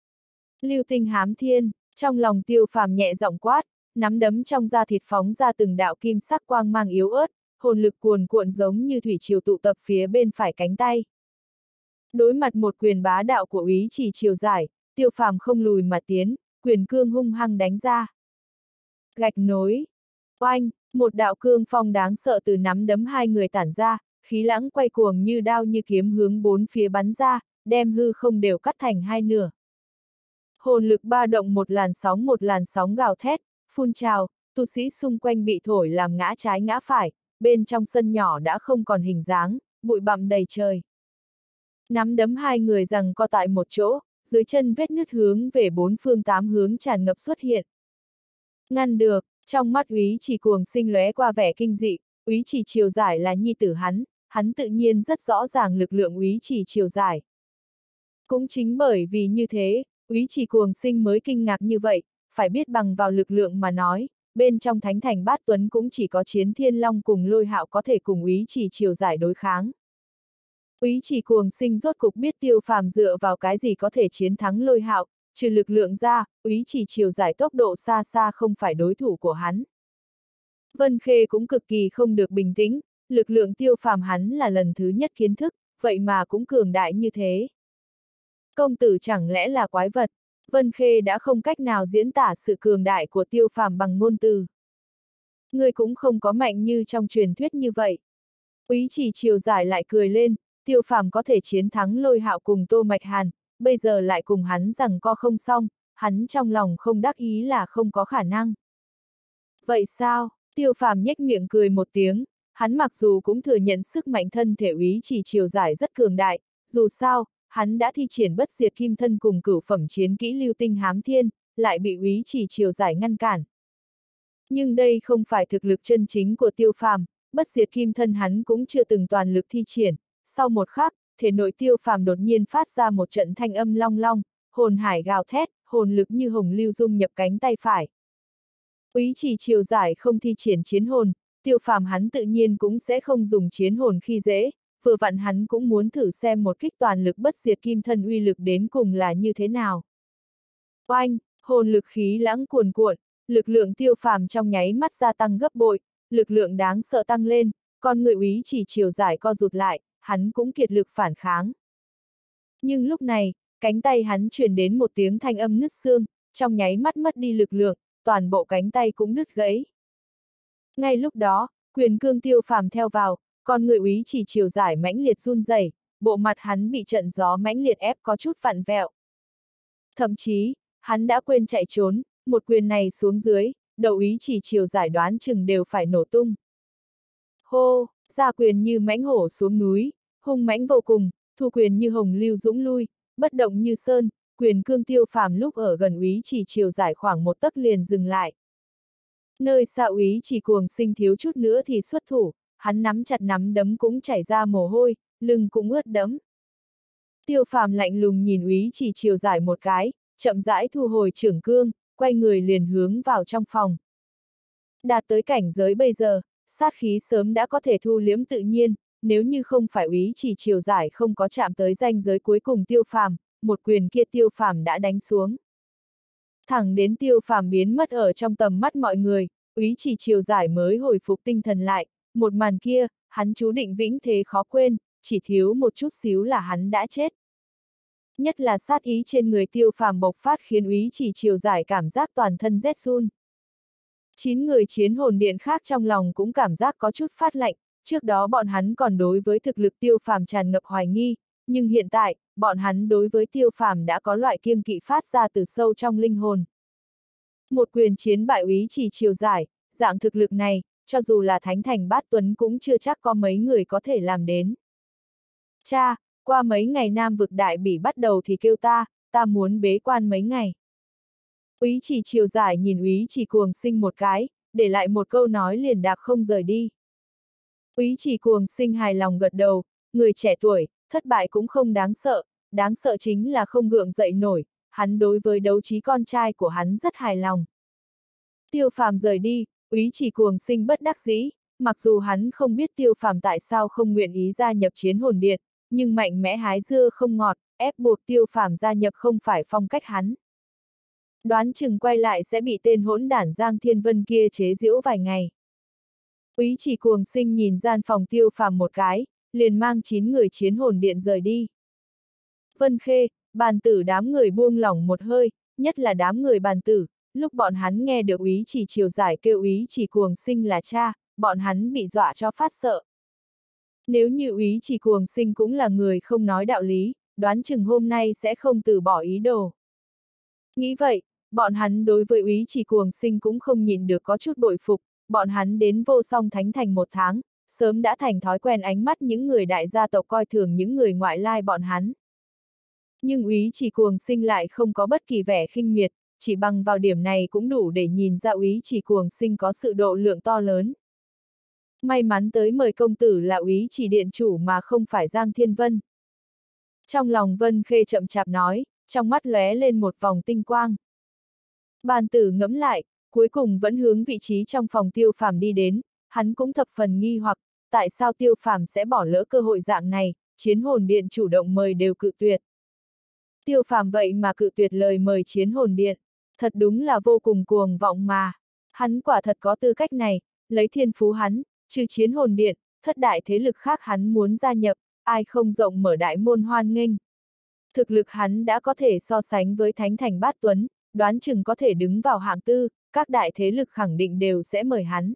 Lưu tinh hám thiên, trong lòng Tiêu Phàm nhẹ giọng quát, nắm đấm trong da thịt phóng ra từng đạo kim sắc quang mang yếu ớt, hồn lực cuồn cuộn giống như thủy triều tụ tập phía bên phải cánh tay. Đối mặt một quyền bá đạo của Úy Chỉ Triều Giải, Tiêu Phàm không lùi mà tiến, quyền cương hung hăng đánh ra. Gạch nối. Oanh, một đạo cương phong đáng sợ từ nắm đấm hai người tản ra, khí lãng quay cuồng như đao như kiếm hướng bốn phía bắn ra, đem hư không đều cắt thành hai nửa. Hồn lực ba động một làn sóng một làn sóng gào thét, phun trào, tu sĩ xung quanh bị thổi làm ngã trái ngã phải, bên trong sân nhỏ đã không còn hình dáng, bụi bặm đầy trời. Nắm đấm hai người giằng co tại một chỗ, dưới chân vết nứt hướng về bốn phương tám hướng tràn ngập xuất hiện. Ngăn được, trong mắt Úy Chỉ Cuồng Sinh lóe qua vẻ kinh dị, Úy Chỉ Triều Giải là nhi tử hắn, hắn tự nhiên rất rõ ràng lực lượng Úy Chỉ Triều Giải. Cũng chính bởi vì như thế, Úy Chỉ Cuồng Sinh mới kinh ngạc như vậy, phải biết bằng vào lực lượng mà nói, bên trong Thánh Thành Bát Tuấn cũng chỉ có Chiến Thiên Long cùng Lôi Hạo có thể cùng Úy Chỉ Triều Giải đối kháng. Úy Chỉ Cuồng Sinh rốt cục biết Tiêu Phàm dựa vào cái gì có thể chiến thắng Lôi Hạo, trừ lực lượng ra, Úy Chỉ Triều Giải tốc độ xa xa không phải đối thủ của hắn. Vân Khê cũng cực kỳ không được bình tĩnh, lực lượng Tiêu Phàm hắn là lần thứ nhất kiến thức, vậy mà cũng cường đại như thế. Công tử chẳng lẽ là quái vật? Vân Khê đã không cách nào diễn tả sự cường đại của Tiêu Phàm bằng ngôn từ. Ngươi cũng không có mạnh như trong truyền thuyết như vậy. Úy Chỉ Triều Giải lại cười lên, Tiêu Phàm có thể chiến thắng Lôi Hạo cùng Tô Mạch Hàn, bây giờ lại cùng hắn giằng co không xong, hắn trong lòng không đắc ý là không có khả năng. Vậy sao? Tiêu Phàm nhếch miệng cười một tiếng, hắn mặc dù cũng thừa nhận sức mạnh thân thể Úy Chỉ Triều Giải rất cường đại, dù sao, hắn đã thi triển bất diệt kim thân cùng cửu phẩm chiến kỹ lưu tinh hám thiên, lại bị Úy Chỉ Triều Giải ngăn cản. Nhưng đây không phải thực lực chân chính của Tiêu Phàm, bất diệt kim thân hắn cũng chưa từng toàn lực thi triển, sau một khắc, thể nội Tiêu Phàm đột nhiên phát ra một trận thanh âm long long, hồn hải gào thét, hồn lực như hồng lưu dung nhập cánh tay phải. Úy Chỉ Triều Giải không thi triển chiến hồn, Tiêu Phàm hắn tự nhiên cũng sẽ không dùng chiến hồn khi dễ, vừa vặn hắn cũng muốn thử xem một kích toàn lực bất diệt kim thân uy lực đến cùng là như thế nào. Oanh, hồn lực khí lãng cuồn cuộn, lực lượng Tiêu Phàm trong nháy mắt gia tăng gấp bội, lực lượng đáng sợ tăng lên, con người Úy Chỉ Triều Giải co rụt lại, hắn cũng kiệt lực phản kháng. Nhưng lúc này, cánh tay hắn truyền đến một tiếng thanh âm nứt xương, trong nháy mắt mất đi lực lượng, toàn bộ cánh tay cũng nứt gãy. Ngay lúc đó, quyền cương Tiêu Phàm theo vào, con người Úy Chỉ Triều Giải mãnh liệt run rẩy, bộ mặt hắn bị trận gió mãnh liệt ép có chút vặn vẹo. Thậm chí, hắn đã quên chạy trốn, một quyền này xuống dưới, đầu Úy Chỉ Triều Giải đoán chừng đều phải nổ tung. Hô, ra quyền như mãnh hổ xuống núi, hung mãnh vô cùng, thu quyền như hồng lưu dũng lui, bất động như sơn, quyền cương Tiêu Phàm lúc ở gần Úy Chỉ Triều Giải khoảng một tấc liền dừng lại. Nơi xa Úy Chỉ Cuồng Sinh thiếu chút nữa thì xuất thủ, hắn nắm chặt nắm đấm cũng chảy ra mồ hôi, lưng cũng ướt đẫm. Tiêu Phàm lạnh lùng nhìn Úy Chỉ Triều Giải một cái, chậm rãi thu hồi trưởng cương, quay người liền hướng vào trong phòng. Đạt tới cảnh giới bây giờ, sát khí sớm đã có thể thu liễm tự nhiên, nếu như không phải úy chỉ chiều giải không có chạm tới ranh giới cuối cùng Tiêu Phàm, một quyền kia Tiêu Phàm đã đánh xuống. Thẳng đến Tiêu Phàm biến mất ở trong tầm mắt mọi người, úy chỉ chiều giải mới hồi phục tinh thần lại, một màn kia, hắn chú định vĩnh thế khó quên, chỉ thiếu một chút xíu là hắn đã chết. Nhất là sát ý trên người Tiêu Phàm bộc phát khiến úy chỉ chiều giải cảm giác toàn thân rét run. Chín người chiến hồn điện khác trong lòng cũng cảm giác có chút phát lạnh, trước đó bọn hắn còn đối với thực lực Tiêu Phàm tràn ngập hoài nghi, nhưng hiện tại, bọn hắn đối với Tiêu Phàm đã có loại kiêng kỵ phát ra từ sâu trong linh hồn. Một quyền chiến bại úy chỉ chiều giải, dạng thực lực này, cho dù là Thánh Thành Bát Tuấn cũng chưa chắc có mấy người có thể làm đến. Cha, qua mấy ngày Nam vực đại bỉ bắt đầu thì kêu ta, ta muốn bế quan mấy ngày. Úy chỉ chiều giải nhìn úy chỉ cuồng sinh một cái, để lại một câu nói liền đạp không rời đi. Úy chỉ cuồng sinh hài lòng gật đầu, người trẻ tuổi, thất bại cũng không đáng sợ, đáng sợ chính là không gượng dậy nổi, hắn đối với đấu trí con trai của hắn rất hài lòng. Tiêu Phàm rời đi, úy chỉ cuồng sinh bất đắc dĩ, mặc dù hắn không biết Tiêu Phàm tại sao không nguyện ý gia nhập chiến hồn điện, nhưng mạnh mẽ hái dưa không ngọt, ép buộc Tiêu Phàm gia nhập không phải phong cách hắn. Đoán chừng quay lại sẽ bị tên hỗn đản Giang Thiên Vân kia chế giễu vài ngày. Úy chỉ cuồng sinh nhìn gian phòng Tiêu Phàm một cái, liền mang chín người chiến hồn điện rời đi. Vân Khê, Bàn Tử đám người buông lỏng một hơi, nhất là đám người Bàn Tử, lúc bọn hắn nghe được úy chỉ chiều giải kêu úy chỉ cuồng sinh là cha, bọn hắn bị dọa cho phát sợ. Nếu như úy chỉ cuồng sinh cũng là người không nói đạo lý, đoán chừng hôm nay sẽ không từ bỏ ý đồ. Nghĩ vậy, bọn hắn đối với úy chỉ cuồng sinh cũng không nhìn được có chút bội phục, bọn hắn đến Vô Song Thánh Thành một tháng, sớm đã thành thói quen ánh mắt những người đại gia tộc coi thường những người ngoại lai bọn hắn. Nhưng úy chỉ cuồng sinh lại không có bất kỳ vẻ khinh miệt, chỉ bằng vào điểm này cũng đủ để nhìn ra úy chỉ cuồng sinh có sự độ lượng to lớn. May mắn tới mời công tử là úy chỉ điện chủ mà không phải Giang Thiên Vân. Trong lòng Vân Khê chậm chạp nói, trong mắt lóe lên một vòng tinh quang. Bàn Tử ngẫm lại, cuối cùng vẫn hướng vị trí trong phòng Tiêu Phàm đi đến, hắn cũng thập phần nghi hoặc, tại sao Tiêu Phàm sẽ bỏ lỡ cơ hội dạng này, chiến hồn điện chủ động mời đều cự tuyệt. Tiêu Phàm vậy mà cự tuyệt lời mời chiến hồn điện, thật đúng là vô cùng cuồng vọng mà. Hắn quả thật có tư cách này, lấy thiên phú hắn, trừ chiến hồn điện, thất đại thế lực khác hắn muốn gia nhập, ai không rộng mở đại môn hoan nghênh. Thực lực hắn đã có thể so sánh với Thánh Thành Bát Tuấn, đoán chừng có thể đứng vào hạng tư, các đại thế lực khẳng định đều sẽ mời hắn.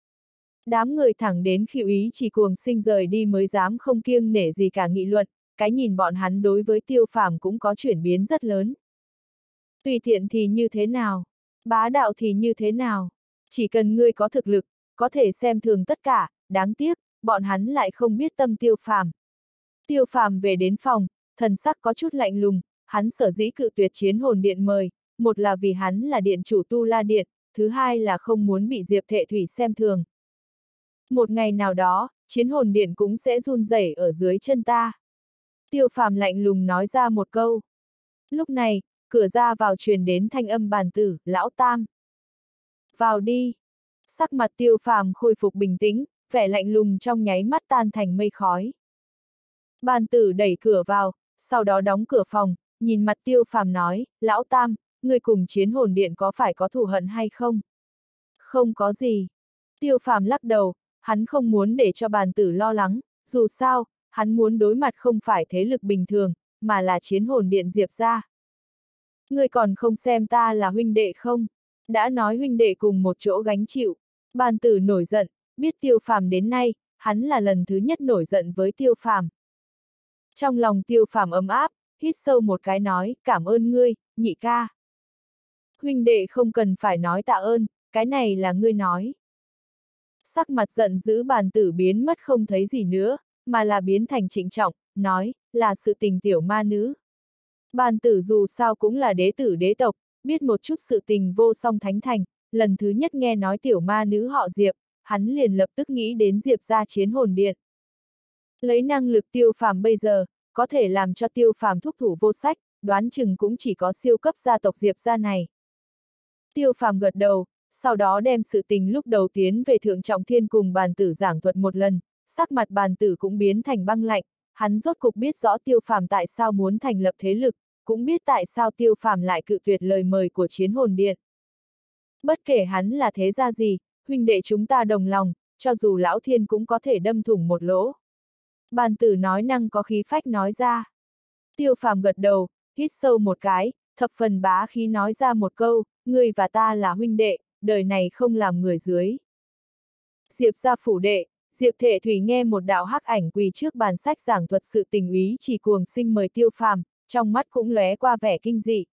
Đám người thẳng đến khi úy chỉ cuồng sinh rời đi mới dám không kiêng nể gì cả nghị luận, cái nhìn bọn hắn đối với Tiêu Phàm cũng có chuyển biến rất lớn. Tùy tiện thì như thế nào? Bá đạo thì như thế nào? Chỉ cần ngươi có thực lực, có thể xem thường tất cả, đáng tiếc, bọn hắn lại không biết tâm Tiêu Phàm. Tiêu Phàm về đến phòng, thần sắc có chút lạnh lùng, hắn sở dĩ cự tuyệt chiến hồn điện mời, một là vì hắn là điện chủ Tu La Điện, thứ hai là không muốn bị Diệp Thệ Thủy xem thường. Một ngày nào đó, chiến hồn điện cũng sẽ run rẩy ở dưới chân ta. Tiêu Phàm lạnh lùng nói ra một câu. Lúc này, cửa ra vào truyền đến thanh âm Bàn Tử, lão tam. Vào đi. Sắc mặt Tiêu Phàm khôi phục bình tĩnh, vẻ lạnh lùng trong nháy mắt tan thành mây khói. Bàn Tử đẩy cửa vào, sau đó đóng cửa phòng, nhìn mặt Tiêu Phàm nói, lão tam, người cùng chiến hồn điện có phải có thù hận hay không? Không có gì. Tiêu Phàm lắc đầu, hắn không muốn để cho Bàn Tử lo lắng, dù sao, hắn muốn đối mặt không phải thế lực bình thường, mà là chiến hồn điện Diệp gia. Ngươi còn không xem ta là huynh đệ không? Đã nói huynh đệ cùng một chỗ gánh chịu. Bàn Tử nổi giận, biết Tiêu Phàm đến nay, hắn là lần thứ nhất nổi giận với Tiêu Phàm. Trong lòng Tiêu Phàm ấm áp, hít sâu một cái nói, cảm ơn ngươi, nhị ca. Huynh đệ không cần phải nói tạ ơn, cái này là ngươi nói. Sắc mặt giận dữ Bàn Tử biến mất không thấy gì nữa, mà là biến thành trịnh trọng, nói, là sự tình tiểu ma nữ. Bàn Tử dù sao cũng là đế tử đế tộc, biết một chút sự tình Vô Song Thánh Thành, lần thứ nhất nghe nói tiểu ma nữ họ Diệp, hắn liền lập tức nghĩ đến Diệp gia chiến hồn điện. Lấy năng lực Tiêu Phàm bây giờ, có thể làm cho Tiêu Phàm thúc thủ vô sách, đoán chừng cũng chỉ có siêu cấp gia tộc Diệp gia này. Tiêu Phàm gật đầu, sau đó đem sự tình lúc đầu tiến về Thượng Trọng Thiên cùng Bàn Tử giảng thuật một lần, sắc mặt bàn tử cũng biến thành băng lạnh, hắn rốt cục biết rõ Tiêu Phàm tại sao muốn thành lập thế lực, cũng biết tại sao Tiêu Phàm lại cự tuyệt lời mời của Chiến Hồn Điện. Bất kể hắn là thế gia gì, huynh đệ chúng ta đồng lòng, cho dù lão thiên cũng có thể đâm thủng một lỗ. Bàn tử nói năng có khí phách nói ra. Tiêu Phàm gật đầu, hít sâu một cái, thập phần bá khí nói ra một câu, ngươi và ta là huynh đệ, đời này không làm người dưới. Diệp gia phủ đệ, Diệp Thệ Thủy nghe một đạo hắc ảnh quỳ trước bàn sách giảng thuật sự tình úy chỉ cuồng sinh mời Tiêu Phàm, trong mắt cũng lóe qua vẻ kinh dị.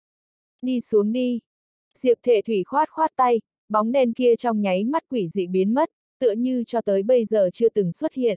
Đi xuống đi. Diệp Thệ Thủy khoát khoát tay, bóng đen kia trong nháy mắt quỷ dị biến mất, tựa như cho tới bây giờ chưa từng xuất hiện.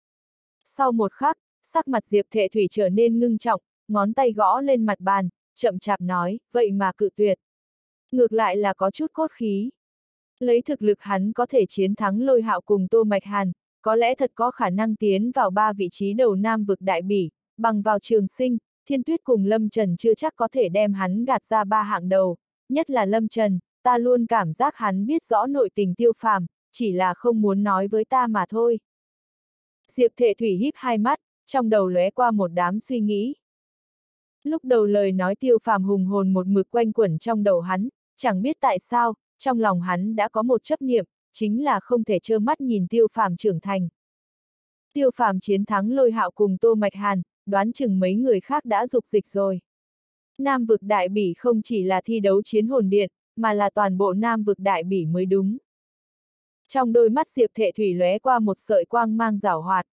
Sau một khắc, sắc mặt Diệp Thệ Thủy trở nên ngưng trọng, ngón tay gõ lên mặt bàn, chậm chạp nói, vậy mà cự tuyệt. Ngược lại là có chút cốt khí. Lấy thực lực hắn có thể chiến thắng Lôi Hạo cùng Tô Mạch Hàn, có lẽ thật có khả năng tiến vào ba vị trí đầu Nam vực đại bỉ, bằng vào Trường Sinh, Thiên Tuyết cùng Lâm Trần chưa chắc có thể đem hắn gạt ra ba hạng đầu, nhất là Lâm Trần, ta luôn cảm giác hắn biết rõ nội tình Tiêu Phàm, chỉ là không muốn nói với ta mà thôi. Diệp Thệ Thủy híp hai mắt, trong đầu lóe qua một đám suy nghĩ. Lúc đầu lời nói Tiêu Phàm hùng hồn một mực quanh quẩn trong đầu hắn, chẳng biết tại sao, trong lòng hắn đã có một chấp niệm, chính là không thể trơ mắt nhìn Tiêu Phàm trưởng thành. Tiêu Phàm chiến thắng Lôi Hạo cùng Tô Mạch Hàn, đoán chừng mấy người khác đã dục dịch rồi. Nam vực đại bỉ không chỉ là thi đấu Chiến Hồn Điện, mà là toàn bộ Nam vực đại bỉ mới đúng. Trong đôi mắt Diệp Thệ Thủy lóe qua một sợi quang mang giảo hoạt.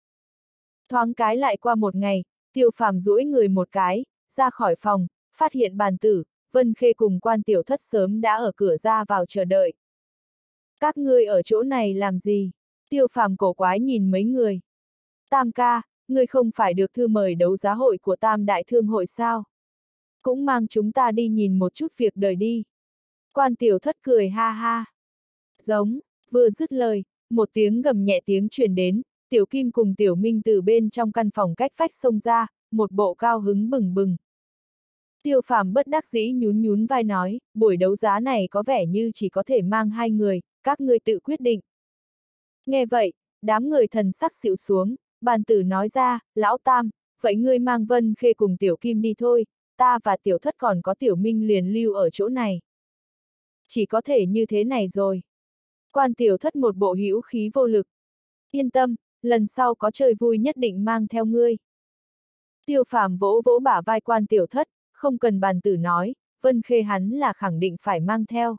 Thoáng cái lại qua một ngày, Tiêu Phàm duỗi người một cái, ra khỏi phòng, phát hiện bàn tử, Vân Khê cùng Quan Tiểu Thất sớm đã ở cửa ra vào chờ đợi. Các ngươi ở chỗ này làm gì? Tiêu Phàm cổ quái nhìn mấy người. Tam ca, ngươi không phải được thư mời đấu giá hội của Tam Đại Thương hội sao? Cũng mang chúng ta đi nhìn một chút việc đời đi. Quan Tiểu Thất cười ha ha. Giống, vừa dứt lời, một tiếng gầm nhẹ tiếng truyền đến, Tiểu Kim cùng Tiểu Minh từ bên trong căn phòng cách vách xông ra, một bộ cao hứng bừng bừng. Tiêu Phàm bất đắc dĩ nhún nhún vai nói, buổi đấu giá này có vẻ như chỉ có thể mang hai người, các ngươi tự quyết định. Nghe vậy, đám người thần sắc xịu xuống, bàn tử nói ra, lão Tam, vậy ngươi mang Vân Khê cùng Tiểu Kim đi thôi, ta và Tiểu Thất còn có Tiểu Minh liền lưu ở chỗ này. Chỉ có thể như thế này rồi. Quan Tiểu Thất một bộ hữu khí vô lực. Yên tâm, lần sau có chơi vui nhất định mang theo ngươi. Tiêu Phàm vỗ vỗ bả vai Quan Tiểu Thất, không cần bàn tử nói, Vân Khê hắn là khẳng định phải mang theo.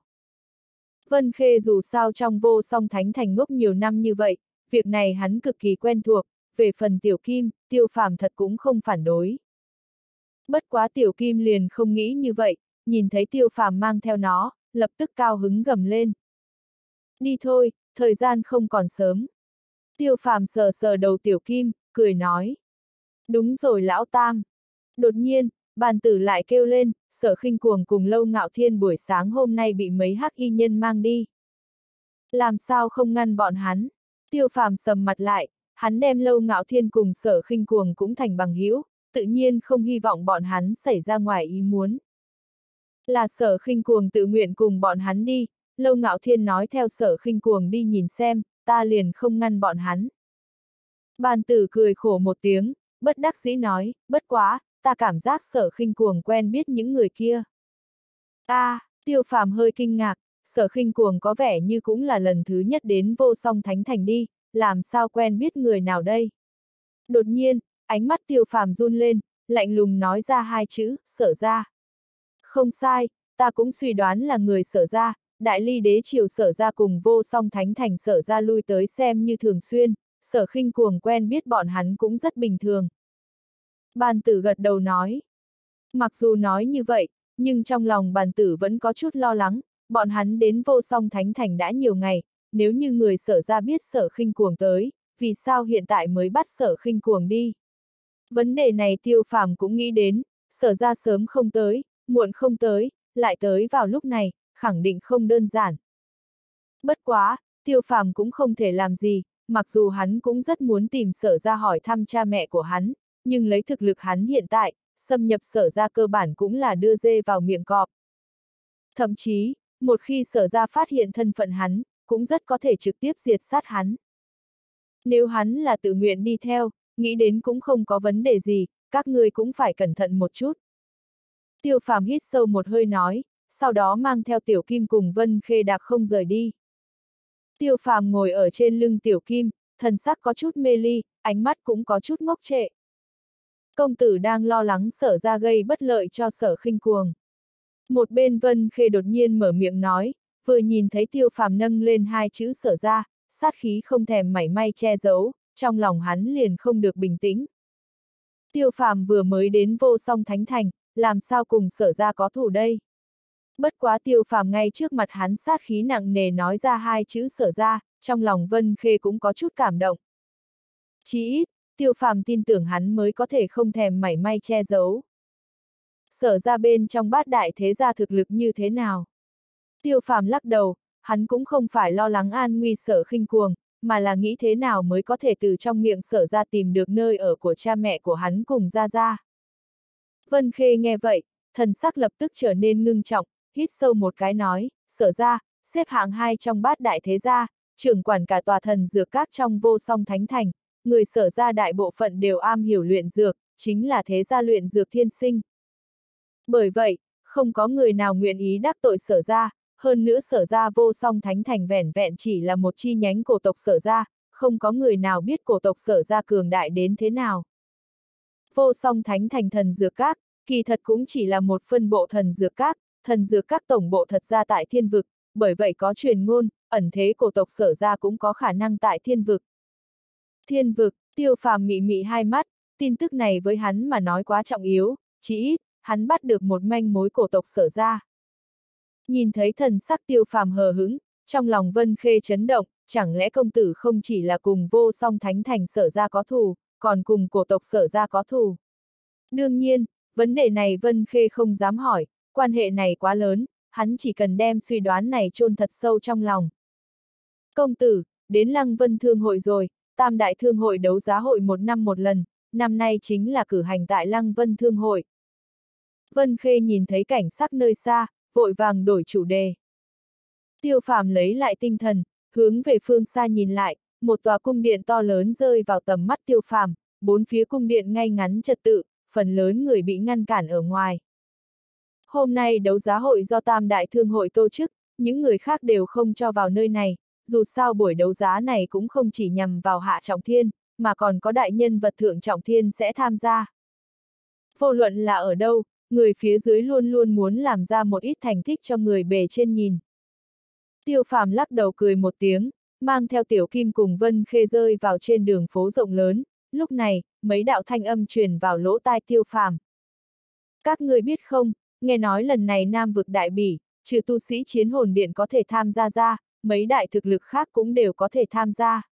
Vân Khê dù sao trong Vô Song Thánh Thành ngốc nhiều năm như vậy, việc này hắn cực kỳ quen thuộc, về phần Tiểu Kim, Tiêu Phàm thật cũng không phản đối. Bất quá Tiểu Kim liền không nghĩ như vậy, nhìn thấy Tiêu Phàm mang theo nó, lập tức cao hứng gầm lên. Đi thôi, thời gian không còn sớm. Tiêu Phàm sờ sờ đầu Tiểu Kim, cười nói. Đúng rồi lão Tam. Đột nhiên, bàn tử lại kêu lên, Sở Khinh Cuồng cùng Lâu Ngạo Thiên buổi sáng hôm nay bị mấy hắc y nhân mang đi. Làm sao không ngăn bọn hắn? Tiêu Phàm sầm mặt lại, hắn đem Lâu Ngạo Thiên cùng Sở Khinh Cuồng cũng thành bằng hữu, tự nhiên không hy vọng bọn hắn xảy ra ngoài ý muốn. Là Sở Khinh Cuồng tự nguyện cùng bọn hắn đi, Lâu Ngạo Thiên nói theo Sở Khinh Cuồng đi nhìn xem, ta liền không ngăn bọn hắn. Bàn tử cười khổ một tiếng, bất đắc dĩ nói, bất quá, ta cảm giác Sở Khinh Cuồng quen biết những người kia. A, à, Tiêu Phàm hơi kinh ngạc, Sở Khinh Cuồng có vẻ như cũng là lần thứ nhất đến Vô Song Thánh Thành đi, làm sao quen biết người nào đây? Đột nhiên, ánh mắt Tiêu Phàm run lên, lạnh lùng nói ra hai chữ, Sở gia. Không sai, ta cũng suy đoán là người Sở gia, Đại Ly đế triều Sở gia cùng Vô Song Thánh Thành Sở gia lui tới xem như thường xuyên, Sở Khinh Cuồng quen biết bọn hắn cũng rất bình thường. Bàn tử gật đầu nói. Mặc dù nói như vậy, nhưng trong lòng bàn tử vẫn có chút lo lắng, bọn hắn đến Vô Song Thánh Thành đã nhiều ngày, nếu như người Sở gia biết Sở Khinh Cuồng tới, vì sao hiện tại mới bắt Sở Khinh Cuồng đi? Vấn đề này Tiêu Phàm cũng nghĩ đến, Sở gia sớm không tới, muộn không tới, lại tới vào lúc này, khẳng định không đơn giản. Bất quá, Tiêu Phàm cũng không thể làm gì, mặc dù hắn cũng rất muốn tìm Sở gia hỏi thăm cha mẹ của hắn, nhưng lấy thực lực hắn hiện tại, xâm nhập Sở gia cơ bản cũng là đưa dê vào miệng cọp. Thậm chí, một khi Sở gia phát hiện thân phận hắn, cũng rất có thể trực tiếp diệt sát hắn. Nếu hắn là tự nguyện đi theo, nghĩ đến cũng không có vấn đề gì, các ngươi cũng phải cẩn thận một chút. Tiêu Phàm hít sâu một hơi nói, sau đó mang theo Tiểu Kim cùng Vân Khê đạp không rời đi. Tiêu Phàm ngồi ở trên lưng Tiểu Kim, thần sắc có chút mê ly, ánh mắt cũng có chút ngốc trệ. Công tử đang lo lắng Sở ra gây bất lợi cho Sở Khinh Cuồng. Một bên Vân Khê đột nhiên mở miệng nói, vừa nhìn thấy Tiêu Phàm nâng lên hai chữ Sở ra, sát khí không thèm mảy may che giấu, trong lòng hắn liền không được bình tĩnh. Tiêu Phàm vừa mới đến Vô Song Thánh Thành, làm sao cùng Sở ra có thù đây? Bất quá Tiêu Phàm ngay trước mặt hắn sát khí nặng nề nói ra hai chữ Sở ra, trong lòng Vân Khê cũng có chút cảm động. Chí ít, Tiêu Phàm tin tưởng hắn mới có thể không thèm mảy may che giấu. Sở ra bên trong bát đại thế gia thực lực như thế nào? Tiêu Phàm lắc đầu, hắn cũng không phải lo lắng an nguy Sở Khinh Cuồng, mà là nghĩ thế nào mới có thể từ trong miệng Sở ra tìm được nơi ở của cha mẹ của hắn cùng Gia Gia. Vân Khê nghe vậy, thần sắc lập tức trở nên ngưng trọng, hít sâu một cái nói, Sở ra, xếp hạng hai trong bát đại thế gia, trưởng quản cả tòa thần dược các trong Vô Song Thánh Thành, người Sở ra đại bộ phận đều am hiểu luyện dược, chính là thế gia luyện dược thiên sinh. Bởi vậy, không có người nào nguyện ý đắc tội Sở ra, hơn nữa Sở ra Vô Song Thánh Thành vẻn vẹn chỉ là một chi nhánh cổ tộc Sở ra, không có người nào biết cổ tộc Sở ra cường đại đến thế nào. Vô Song Thánh Thành thần dược các, kỳ thật cũng chỉ là một phân bộ thần dược các, thần dược các tổng bộ thật ra tại thiên vực, bởi vậy có truyền ngôn, ẩn thế cổ tộc Sở ra cũng có khả năng tại thiên vực. Thiên vực, Tiêu Phàm mị mị hai mắt, tin tức này với hắn mà nói quá trọng yếu, chỉ ít, hắn bắt được một manh mối cổ tộc Sở ra. Nhìn thấy thần sắc Tiêu Phàm hờ hững, trong lòng Vân Khê chấn động, chẳng lẽ công tử không chỉ là cùng Vô Song Thánh Thành Sở ra có thù, còn cùng cổ tộc Sở ra có thù. Đương nhiên, vấn đề này Vân Khê không dám hỏi, quan hệ này quá lớn, hắn chỉ cần đem suy đoán này chôn thật sâu trong lòng. Công tử, đến Lăng Vân Thương hội rồi, Tam Đại Thương hội đấu giá hội một năm một lần, năm nay chính là cử hành tại Lăng Vân Thương hội. Vân Khê nhìn thấy cảnh sắc nơi xa, vội vàng đổi chủ đề. Tiêu Phàm lấy lại tinh thần, hướng về phương xa nhìn lại, một tòa cung điện to lớn rơi vào tầm mắt Tiêu Phàm, bốn phía cung điện ngay ngắn trật tự, phần lớn người bị ngăn cản ở ngoài. Hôm nay đấu giá hội do Tam Đại Thương hội tổ chức, những người khác đều không cho vào nơi này, dù sao buổi đấu giá này cũng không chỉ nhằm vào Hạ Trọng Thiên, mà còn có đại nhân vật Thượng Trọng Thiên sẽ tham gia. Vô luận là ở đâu, người phía dưới luôn luôn muốn làm ra một ít thành tích cho người bề trên nhìn. Tiêu Phàm lắc đầu cười một tiếng, mang theo Tiểu Kim cùng Vân Khê rơi vào trên đường phố rộng lớn, lúc này, mấy đạo thanh âm truyền vào lỗ tai Tiêu Phàm. Các người biết không, nghe nói lần này Nam vực đại bỉ, trừ tu sĩ chiến hồn điện có thể tham gia ra, mấy đại thực lực khác cũng đều có thể tham gia.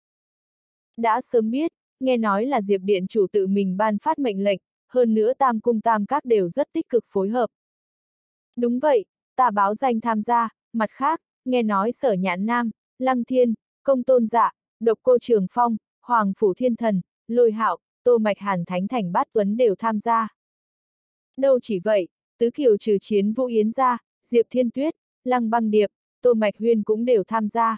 Đã sớm biết, nghe nói là Diệp Điện chủ tự mình ban phát mệnh lệnh, hơn nữa Tam Cung Tam Các đều rất tích cực phối hợp. Đúng vậy, ta báo danh tham gia, mặt khác, nghe nói Sở Nhãn Nam, Lăng Thiên, Công Tôn Dạ, Độc Cô Trường Phong, Hoàng Phủ Thiên Thần, Lôi Hạo, Tô Mạch Hàn Thánh Thành Bát Tuấn đều tham gia. Đâu chỉ vậy, Tứ Kiều trừ Chiến Vũ Yến ra, Diệp Thiên Tuyết, Lăng Băng Điệp, Tô Mạch Huyên cũng đều tham gia.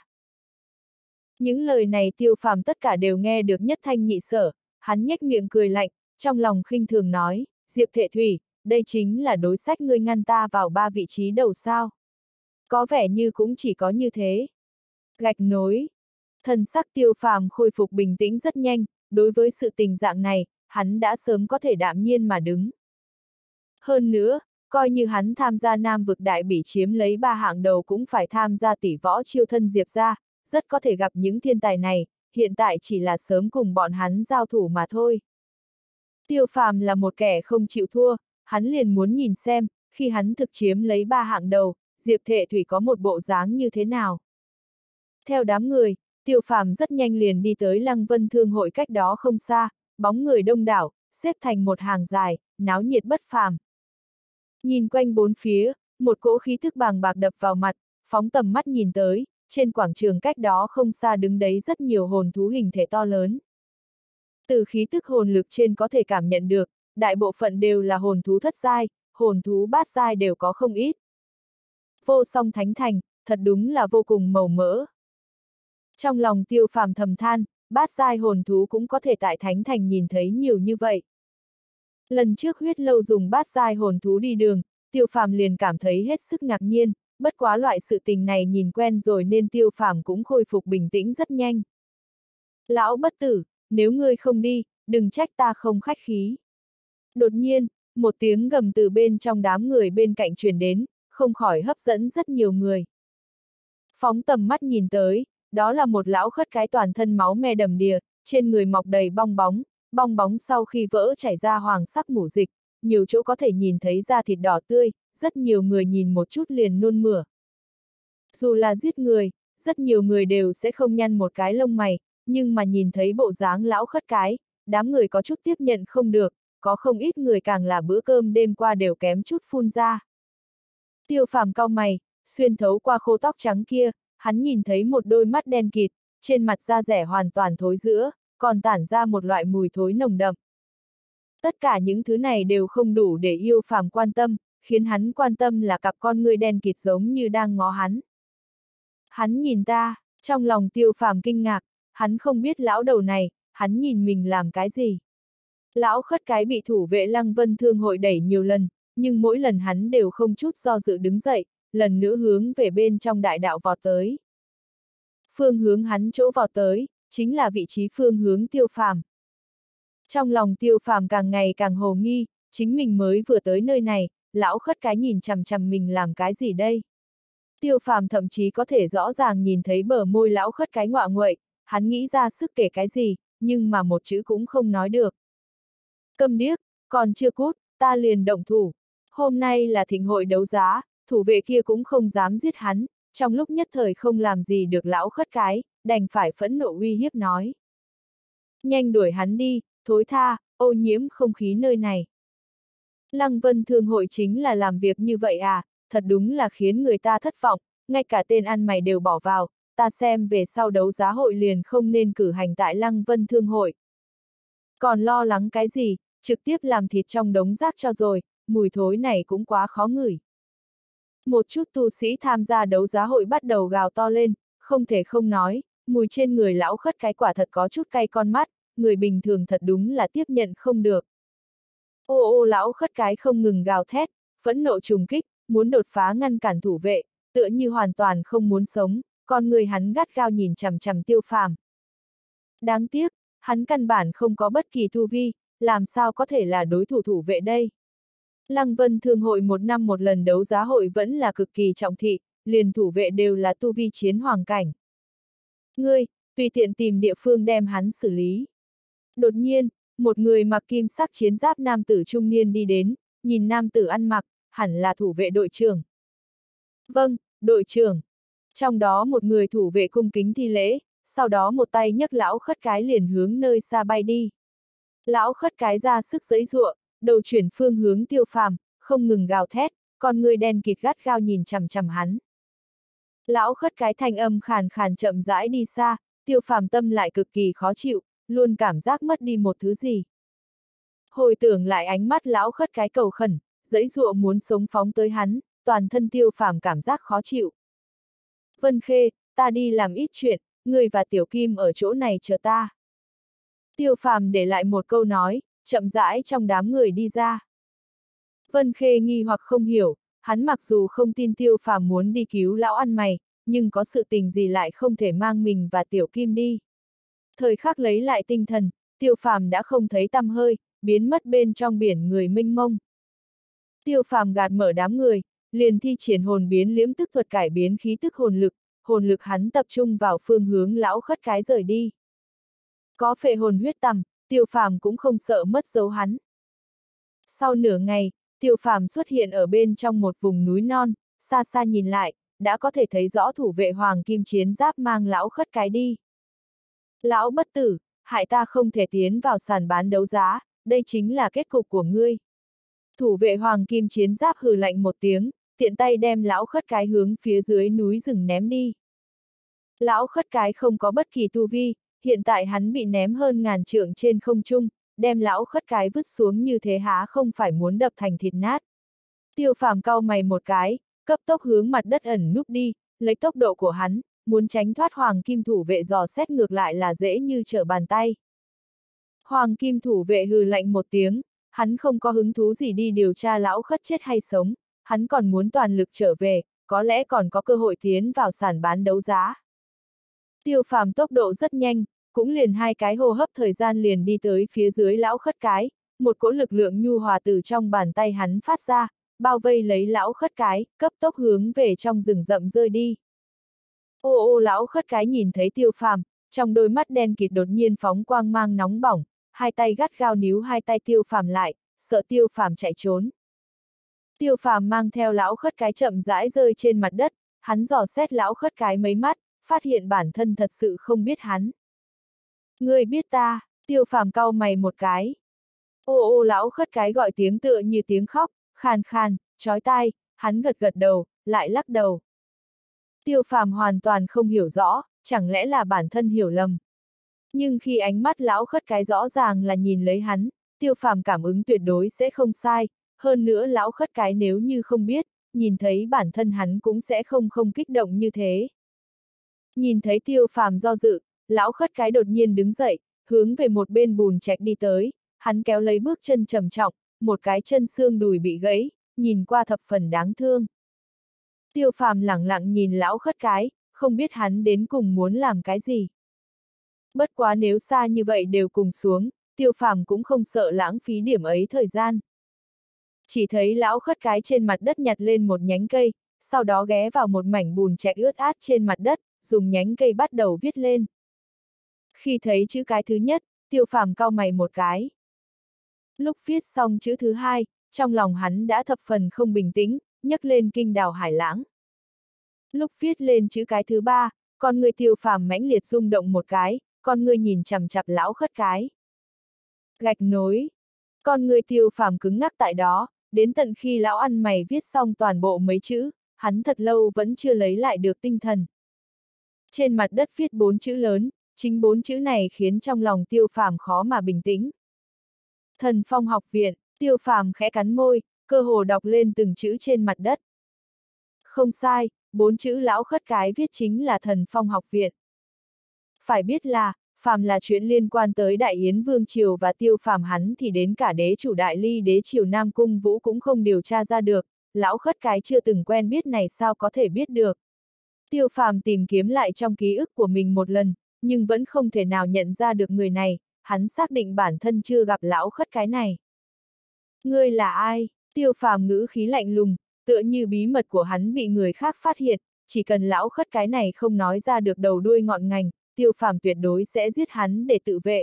Những lời này Tiêu Phàm tất cả đều nghe được nhất thanh nhị sở, hắn nhếch miệng cười lạnh, trong lòng khinh thường nói, Diệp Thệ Thủy, đây chính là đối sách ngươi ngăn ta vào ba vị trí đầu sao. Có vẻ như cũng chỉ có như thế. Gạch nối. Thần sắc Tiêu Phàm khôi phục bình tĩnh rất nhanh, đối với sự tình dạng này, hắn đã sớm có thể đạm nhiên mà đứng. Hơn nữa, coi như hắn tham gia Nam vực đại bỉ chiếm lấy ba hạng đầu cũng phải tham gia tỷ võ chiêu thân Diệp ra, rất có thể gặp những thiên tài này, hiện tại chỉ là sớm cùng bọn hắn giao thủ mà thôi. Tiêu Phàm là một kẻ không chịu thua, hắn liền muốn nhìn xem, khi hắn thực chiếm lấy ba hạng đầu, Diệp Thệ Thủy có một bộ dáng như thế nào. Theo đám người, Tiêu Phàm rất nhanh liền đi tới Lăng Vân Thương hội cách đó không xa, bóng người đông đảo, xếp thành một hàng dài, náo nhiệt bất phàm. Nhìn quanh bốn phía, một cỗ khí thức bàng bạc đập vào mặt, phóng tầm mắt nhìn tới, trên quảng trường cách đó không xa đứng đấy rất nhiều hồn thú hình thể to lớn. Từ khí tức hồn lực trên có thể cảm nhận được, đại bộ phận đều là hồn thú thất giai, hồn thú bát giai đều có không ít. Vô Song Thánh Thành, thật đúng là vô cùng màu mỡ. Trong lòng Tiêu Phàm thầm than, bát giai hồn thú cũng có thể tại thánh thành nhìn thấy nhiều như vậy. Lần trước huyết lâu dùng bát giai hồn thú đi đường, Tiêu Phàm liền cảm thấy hết sức ngạc nhiên, bất quá loại sự tình này nhìn quen rồi nên Tiêu Phàm cũng khôi phục bình tĩnh rất nhanh. Lão bất tử, nếu ngươi không đi, đừng trách ta không khách khí. Đột nhiên, một tiếng gầm từ bên trong đám người bên cạnh truyền đến, không khỏi hấp dẫn rất nhiều người. Phóng tầm mắt nhìn tới, đó là một lão khất cái toàn thân máu me đầm đìa, trên người mọc đầy bong bóng, bong bóng sau khi vỡ chảy ra hoàng sắc mủ dịch, nhiều chỗ có thể nhìn thấy da thịt đỏ tươi, rất nhiều người nhìn một chút liền nôn mửa. Dù là giết người, rất nhiều người đều sẽ không nhăn một cái lông mày, nhưng mà nhìn thấy bộ dáng lão khất cái, đám người có chút tiếp nhận không được, có không ít người càng là bữa cơm đêm qua đều kém chút phun ra. Tiêu Phàm cau mày, xuyên thấu qua khô tóc trắng kia, hắn nhìn thấy một đôi mắt đen kịt, trên mặt da rẻ hoàn toàn thối rữa, còn tản ra một loại mùi thối nồng đậm. Tất cả những thứ này đều không đủ để Tiêu Phàm quan tâm, khiến hắn quan tâm là cặp con ngươi đen kịt giống như đang ngó hắn. Hắn nhìn ta, trong lòng Tiêu Phàm kinh ngạc, hắn không biết lão đầu này, hắn nhìn mình làm cái gì. Lão khất cái bị thủ vệ Lăng Vân Thương hội đẩy nhiều lần, nhưng mỗi lần hắn đều không chút do dự đứng dậy, lần nữa hướng về bên trong đại đạo vọt tới. Phương hướng hắn chỗ vọt tới, chính là vị trí phương hướng Tiêu Phàm. Trong lòng Tiêu Phàm càng ngày càng hồ nghi, chính mình mới vừa tới nơi này, lão khất cái nhìn chằm chằm mình làm cái gì đây? Tiêu Phàm thậm chí có thể rõ ràng nhìn thấy bờ môi lão khất cái ngoạ nguậy, hắn nghĩ ra sức kể cái gì, nhưng mà một chữ cũng không nói được. Câm điếc, còn chưa cút, ta liền động thủ. Hôm nay là thịnh hội đấu giá, thủ vệ kia cũng không dám giết hắn, trong lúc nhất thời không làm gì được lão khất cái, đành phải phẫn nộ uy hiếp nói. Nhanh đuổi hắn đi, thối tha, ô nhiễm không khí nơi này. Lăng Vân Thương hội chính là làm việc như vậy à, thật đúng là khiến người ta thất vọng, ngay cả tên ăn mày đều bỏ vào, ta xem về sau đấu giá hội liền không nên cử hành tại Lăng Vân Thương hội. Còn lo lắng cái gì, trực tiếp làm thịt trong đống rác cho rồi, mùi thối này cũng quá khó ngửi. Một chút tu sĩ tham gia đấu giá hội bắt đầu gào to lên, không thể không nói, mùi trên người lão khất cái quả thật có chút cay con mắt, người bình thường thật đúng là tiếp nhận không được. Ô ô lão khất cái không ngừng gào thét, phẫn nộ trùng kích, muốn đột phá ngăn cản thủ vệ, tựa như hoàn toàn không muốn sống, con người hắn gắt gao nhìn chằm chằm Tiêu Phàm. Đáng tiếc, hắn căn bản không có bất kỳ tu vi, làm sao có thể là đối thủ thủ vệ đây? Lăng Vân Thương hội một năm một lần đấu giá hội vẫn là cực kỳ trọng thị, liền thủ vệ đều là tu vi chiến hoàng cảnh. Ngươi, tùy tiện tìm địa phương đem hắn xử lý. Đột nhiên, một người mặc kim sắc chiến giáp nam tử trung niên đi đến, nhìn nam tử ăn mặc, hẳn là thủ vệ đội trưởng. Vâng, đội trưởng. Trong đó một người thủ vệ cung kính thi lễ, sau đó một tay nhấc lão khất cái liền hướng nơi xa bay đi. Lão khất cái ra sức giãy giụa, đầu chuyển phương hướng Tiêu Phàm, không ngừng gào thét, con người đen kịt gắt gao nhìn chằm chằm hắn. Lão khất cái thanh âm khàn khàn chậm rãi đi xa, Tiêu Phàm tâm lại cực kỳ khó chịu, luôn cảm giác mất đi một thứ gì. Hồi tưởng lại ánh mắt lão khất cái cầu khẩn, giãy giụa muốn sống phóng tới hắn, toàn thân Tiêu Phàm cảm giác khó chịu. Vân Khê, ta đi làm ít chuyện, ngươi và Tiểu Kim ở chỗ này chờ ta. Tiêu Phàm để lại một câu nói, chậm rãi trong đám người đi ra. Vân Khê nghi hoặc không hiểu, hắn mặc dù không tin Tiêu Phàm muốn đi cứu lão ăn mày, nhưng có sự tình gì lại không thể mang mình và Tiểu Kim đi. Thời khắc lấy lại tinh thần, Tiêu Phàm đã không thấy tăm hơi, biến mất bên trong biển người mênh mông. Tiêu Phàm gạt mở đám người, liền thi triển hồn biến liễm tức thuật cải biến khí tức hồn lực, hồn lực hắn tập trung vào phương hướng lão khất cái rời đi. Có phệ hồn huyết tầm, Tiêu Phàm cũng không sợ mất dấu hắn. Sau nửa ngày, Tiêu Phàm xuất hiện ở bên trong một vùng núi non, xa xa nhìn lại, đã có thể thấy rõ thủ vệ hoàng kim chiến giáp mang lão khất cái đi. Lão bất tử, hại ta không thể tiến vào sàn bán đấu giá, đây chính là kết cục của ngươi. Thủ vệ hoàng kim chiến giáp hừ lạnh một tiếng, tiện tay đem lão khất cái hướng phía dưới núi rừng ném đi. Lão khất cái không có bất kỳ tu vi, hiện tại hắn bị ném hơn ngàn trượng trên không trung, đem lão khất cái vứt xuống như thế há không phải muốn đập thành thịt nát. Tiêu Phàm cau mày một cái, cấp tốc hướng mặt đất ẩn núp đi, lấy tốc độ của hắn, muốn tránh thoát Hoàng Kim thủ vệ dò xét ngược lại là dễ như trở bàn tay. Hoàng Kim thủ vệ hừ lạnh một tiếng, hắn không có hứng thú gì đi điều tra lão khất chết hay sống, hắn còn muốn toàn lực trở về, có lẽ còn có cơ hội tiến vào sàn bán đấu giá. Tiêu Phàm tốc độ rất nhanh, cũng liền hai cái hô hấp thời gian liền đi tới phía dưới lão khất cái, một cỗ lực lượng nhu hòa từ trong bàn tay hắn phát ra, bao vây lấy lão khất cái, cấp tốc hướng về trong rừng rậm rơi đi. Ô ô lão khất cái nhìn thấy Tiêu Phàm, trong đôi mắt đen kịt đột nhiên phóng quang mang nóng bỏng, hai tay gắt gao níu hai tay Tiêu Phàm lại, sợ Tiêu Phàm chạy trốn. Tiêu Phàm mang theo lão khất cái chậm rãi rơi trên mặt đất, hắn dò xét lão khất cái mấy mắt, phát hiện bản thân thật sự không biết hắn. Ngươi biết ta, Tiêu Phàm cau mày một cái. Ô ô lão khất cái gọi tiếng tựa như tiếng khóc, khàn khàn, chói tai, hắn gật gật đầu, lại lắc đầu. Tiêu Phàm hoàn toàn không hiểu rõ, chẳng lẽ là bản thân hiểu lầm. Nhưng khi ánh mắt lão khất cái rõ ràng là nhìn lấy hắn, Tiêu Phàm cảm ứng tuyệt đối sẽ không sai, hơn nữa lão khất cái nếu như không biết, nhìn thấy bản thân hắn cũng sẽ không không kích động như thế. Nhìn thấy Tiêu Phàm do dự, lão khất cái đột nhiên đứng dậy, hướng về một bên bùn trạch đi tới, hắn kéo lấy bước chân trầm trọng, một cái chân xương đùi bị gãy, nhìn qua thập phần đáng thương. Tiêu Phàm lẳng lặng nhìn lão khất cái, không biết hắn đến cùng muốn làm cái gì. Bất quá nếu xa như vậy đều cùng xuống, Tiêu Phàm cũng không sợ lãng phí điểm ấy thời gian. Chỉ thấy lão khất cái trên mặt đất nhặt lên một nhánh cây, sau đó ghé vào một mảnh bùn trạch ướt át trên mặt đất, dùng nhánh cây bắt đầu viết lên. Khi thấy chữ cái thứ nhất, Tiêu Phàm cau mày một cái. Lúc viết xong chữ thứ hai, trong lòng hắn đã thập phần không bình tĩnh, nhấc lên kinh đào hải lãng. Lúc viết lên chữ cái thứ ba, con người Tiêu Phàm mãnh liệt rung động một cái, con người nhìn chằm chằm lão khất cái. Gạch nối. Con người Tiêu Phàm cứng ngắc tại đó, đến tận khi lão ăn mày viết xong toàn bộ mấy chữ, hắn thật lâu vẫn chưa lấy lại được tinh thần. Trên mặt đất viết bốn chữ lớn, chính bốn chữ này khiến trong lòng Tiêu Phàm khó mà bình tĩnh. Thần Phong học viện, Tiêu Phàm khẽ cắn môi, cơ hồ đọc lên từng chữ trên mặt đất. Không sai, bốn chữ lão khất cái viết chính là Thần Phong học viện. Phải biết là, phàm là chuyện liên quan tới Đại Yến Vương Triều và Tiêu Phàm hắn thì đến cả đế chủ Đại Ly đế triều Nam Cung Vũ cũng không điều tra ra được, lão khất cái chưa từng quen biết này sao có thể biết được. Tiêu Phàm tìm kiếm lại trong ký ức của mình một lần, nhưng vẫn không thể nào nhận ra được người này, hắn xác định bản thân chưa gặp lão khất cái này. Ngươi là ai? Tiêu Phàm ngữ khí lạnh lùng, tựa như bí mật của hắn bị người khác phát hiện, chỉ cần lão khất cái này không nói ra được đầu đuôi ngọn ngành, Tiêu Phàm tuyệt đối sẽ giết hắn để tự vệ.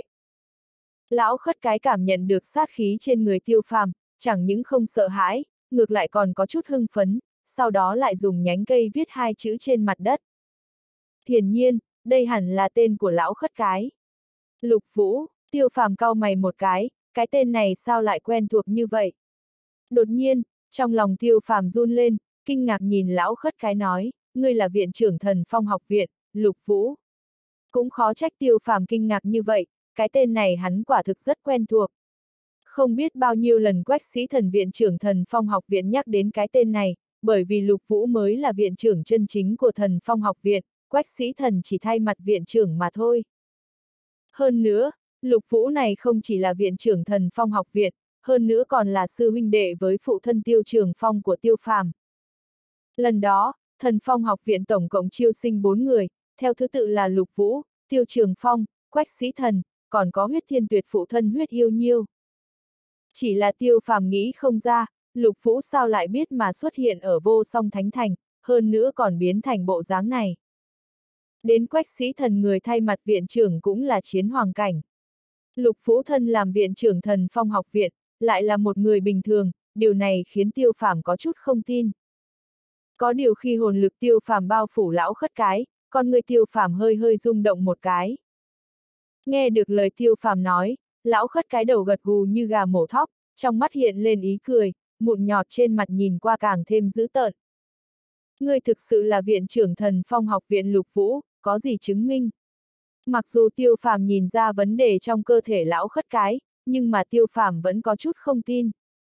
Lão khất cái cảm nhận được sát khí trên người Tiêu Phàm, chẳng những không sợ hãi, ngược lại còn có chút hưng phấn, sau đó lại dùng nhánh cây viết hai chữ trên mặt đất. Hiển nhiên, đây hẳn là tên của lão khất cái. Lục Vũ, Tiêu Phàm cau mày một cái, cái tên này sao lại quen thuộc như vậy? Đột nhiên, trong lòng Tiêu Phàm run lên, kinh ngạc nhìn lão khất cái nói, ngươi là viện trưởng Thần Phong học viện, Lục Vũ. Cũng khó trách Tiêu Phàm kinh ngạc như vậy, cái tên này hắn quả thực rất quen thuộc. Không biết bao nhiêu lần Quách Sĩ Thần viện trưởng Thần Phong học viện nhắc đến cái tên này, bởi vì Lục Vũ mới là viện trưởng chân chính của Thần Phong học viện, Quách Sĩ Thần chỉ thay mặt viện trưởng mà thôi. Hơn nữa, Lục Vũ này không chỉ là viện trưởng Thần Phong học viện, hơn nữa còn là sư huynh đệ với phụ thân Tiêu Trường Phong của Tiêu Phàm. Lần đó, Thần Phong học viện tổng cộng chiêu sinh bốn người, theo thứ tự là Lục Vũ, Tiêu Trường Phong, Quách Sĩ Thần, còn có Huyết Thiên Tuyệt phụ thân Huyết Yêu Nhiêu. Chỉ là Tiêu Phàm nghĩ không ra, Lục Vũ sao lại biết mà xuất hiện ở Vô Song Thánh Thành, hơn nữa còn biến thành bộ dáng này. Đến Quách Sĩ Thần người thay mặt viện trưởng cũng là Chiến Hoàng cảnh. Lục Vũ thân làm viện trưởng Thần Phong học viện, lại là một người bình thường, điều này khiến Tiêu Phàm có chút không tin. Có điều khi hồn lực Tiêu Phàm bao phủ lão khất cái, con người Tiêu Phàm hơi hơi rung động một cái. Nghe được lời Tiêu Phàm nói, lão khất cái đầu gật gù như gà mổ thóc, trong mắt hiện lên ý cười, mụn nhọt trên mặt nhìn qua càng thêm dữ tợn. Ngươi thực sự là viện trưởng Thần Phong học viện Lục Vũ, có gì chứng minh? Mặc dù Tiêu Phàm nhìn ra vấn đề trong cơ thể lão khất cái, nhưng mà Tiêu Phàm vẫn có chút không tin.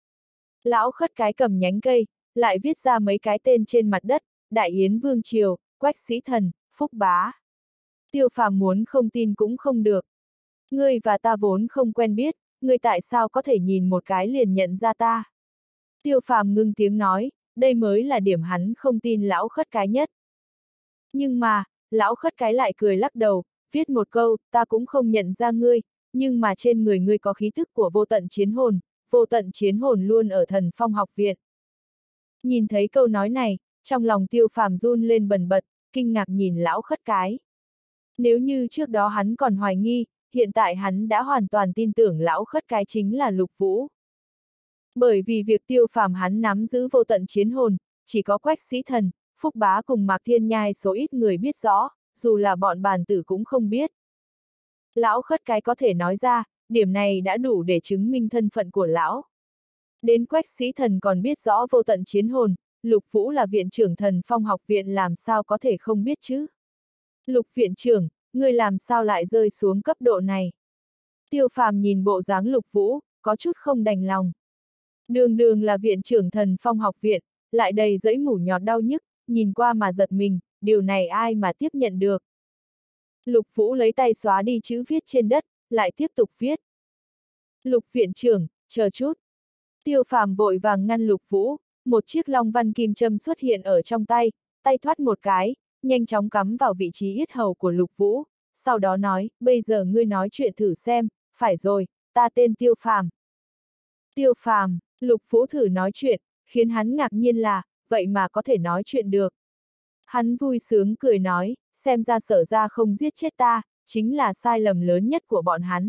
Lão khất cái cầm nhánh cây, lại viết ra mấy cái tên trên mặt đất, Đại Yến Vương Triều, Quách Sĩ Thần, Phúc Bá. Tiêu Phàm muốn không tin cũng không được. Ngươi và ta vốn không quen biết, ngươi tại sao có thể nhìn một cái liền nhận ra ta? Tiêu Phàm ngưng tiếng nói, đây mới là điểm hắn không tin lão khất cái nhất. Nhưng mà, lão khất cái lại cười lắc đầu, viết một câu, ta cũng không nhận ra ngươi, nhưng mà trên người ngươi có khí thức của vô tận chiến hồn, vô tận chiến hồn luôn ở Thần Phong học viện. Nhìn thấy câu nói này, trong lòng Tiêu Phàm run lên bần bật, kinh ngạc nhìn lão khất cái. Nếu như trước đó hắn còn hoài nghi, hiện tại hắn đã hoàn toàn tin tưởng lão khất cái chính là Lục Vũ. Bởi vì việc Tiêu Phàm hắn nắm giữ vô tận chiến hồn, chỉ có Quách Sĩ Thần, Phúc Bá cùng Mạc Thiên Nhai số ít người biết rõ, dù là bọn bàn tử cũng không biết. Lão khất cái có thể nói ra, điểm này đã đủ để chứng minh thân phận của lão. Đến Quách Sĩ Thần còn biết rõ vô tận chiến hồn, Lục Vũ là viện trưởng Thần Phong học viện làm sao có thể không biết chứ? Lục viện trưởng, ngươi làm sao lại rơi xuống cấp độ này? Tiêu Phàm nhìn bộ dáng Lục Vũ, có chút không đành lòng. Đường đường là viện trưởng Thần Phong học viện, lại đầy dẫy mủ nhọt đau nhức, nhìn qua mà giật mình, điều này ai mà tiếp nhận được. Lục Vũ lấy tay xóa đi chữ viết trên đất, lại tiếp tục viết. Lục viện trưởng, chờ chút. Tiêu Phàm vội vàng ngăn Lục Vũ, một chiếc long văn kim châm xuất hiện ở trong tay, tay thoát một cái, nhanh chóng cắm vào vị trí yết hầu của Lục Vũ, sau đó nói, bây giờ ngươi nói chuyện thử xem, phải rồi, ta tên Tiêu Phàm. Tiêu Phàm, Lục Vũ thử nói chuyện, khiến hắn ngạc nhiên là, vậy mà có thể nói chuyện được. Hắn vui sướng cười nói, xem ra Sở Gia không giết chết ta, chính là sai lầm lớn nhất của bọn hắn.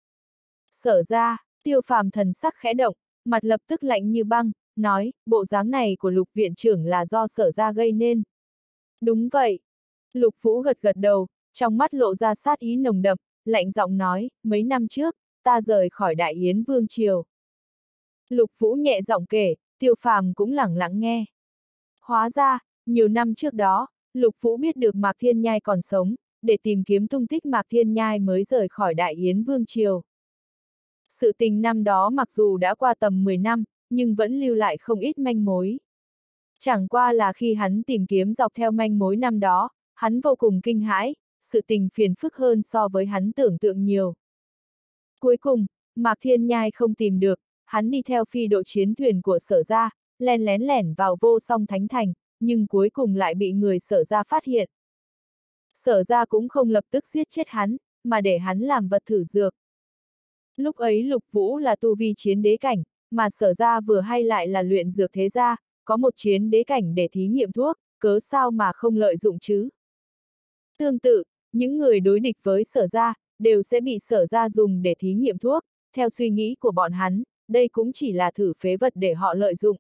Sở Gia, Tiêu Phàm thần sắc khẽ động, mặt lập tức lạnh như băng, nói, bộ dáng này của Lục viện trưởng là do Sở Gia gây nên. Đúng vậy. Lục Vũ gật gật đầu, trong mắt lộ ra sát ý nồng đậm, lạnh giọng nói, mấy năm trước, ta rời khỏi Đại Yến Vương Triều. Lục Vũ nhẹ giọng kể, Tiêu Phàm cũng lẳng lặng nghe. Hóa ra, nhiều năm trước đó, Lục Vũ biết được Mạc Thiên Nhai còn sống, để tìm kiếm tung tích Mạc Thiên Nhai mới rời khỏi Đại Yến Vương Triều. Sự tình năm đó mặc dù đã qua tầm mười năm, nhưng vẫn lưu lại không ít manh mối. Chẳng qua là khi hắn tìm kiếm dọc theo manh mối năm đó, hắn vô cùng kinh hãi, sự tình phiền phức hơn so với hắn tưởng tượng nhiều. Cuối cùng, Mạc Thiên Nhai không tìm được, hắn đi theo phi đội chiến thuyền của Sở Gia, len lén lẻn vào Vô Song Thánh Thành, nhưng cuối cùng lại bị người Sở Gia phát hiện. Sở Gia cũng không lập tức giết chết hắn, mà để hắn làm vật thử dược. Lúc ấy Lục Vũ là tu vi chiến đế cảnh, mà Sở Gia vừa hay lại là luyện dược thế gia, có một chiến đế cảnh để thí nghiệm thuốc, cớ sao mà không lợi dụng chứ? Tương tự, những người đối địch với Sở Gia, đều sẽ bị Sở Gia dùng để thí nghiệm thuốc, theo suy nghĩ của bọn hắn, đây cũng chỉ là thử phế vật để họ lợi dụng.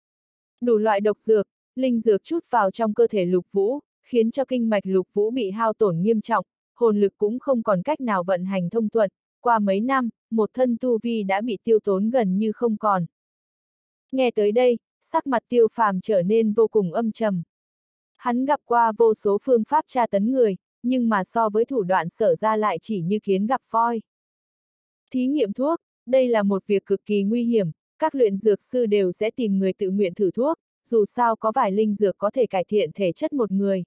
Đủ loại độc dược, linh dược chút vào trong cơ thể Lục Vũ, khiến cho kinh mạch Lục Vũ bị hao tổn nghiêm trọng, hồn lực cũng không còn cách nào vận hành thông thuận, qua mấy năm, một thân tu vi đã bị tiêu tốn gần như không còn. Nghe tới đây, sắc mặt Tiêu Phàm trở nên vô cùng âm trầm. Hắn gặp qua vô số phương pháp tra tấn người, nhưng mà so với thủ đoạn Sở Gia lại chỉ như kiến gặp voi. Thí nghiệm thuốc, đây là một việc cực kỳ nguy hiểm, các luyện dược sư đều sẽ tìm người tự nguyện thử thuốc, dù sao có vài linh dược có thể cải thiện thể chất một người.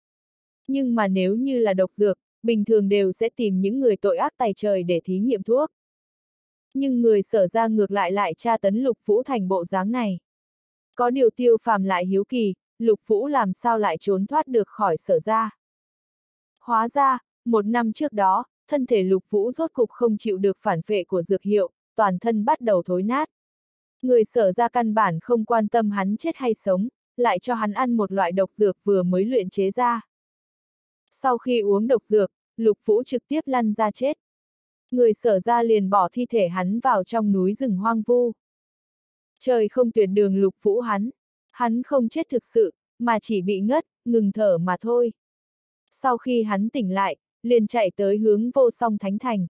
Nhưng mà nếu như là độc dược, bình thường đều sẽ tìm những người tội ác tày trời để thí nghiệm thuốc. Nhưng người Sở Gia ngược lại lại tra tấn Lục Vũ thành bộ dáng này. Có điều Tiêu Phàm lại hiếu kỳ, Lục Vũ làm sao lại trốn thoát được khỏi Sở Gia. Hóa ra, một năm trước đó, thân thể Lục Vũ rốt cục không chịu được phản phệ của dược hiệu, toàn thân bắt đầu thối nát. Người Sở Gia căn bản không quan tâm hắn chết hay sống, lại cho hắn ăn một loại độc dược vừa mới luyện chế ra. Sau khi uống độc dược, Lục Vũ trực tiếp lăn ra chết. Người Sở Gia liền bỏ thi thể hắn vào trong núi rừng hoang vu. Trời không tuyệt đường Lục Vũ hắn. Hắn không chết thực sự, mà chỉ bị ngất, ngừng thở mà thôi. Sau khi hắn tỉnh lại, liền chạy tới hướng Vô Song Thánh Thành.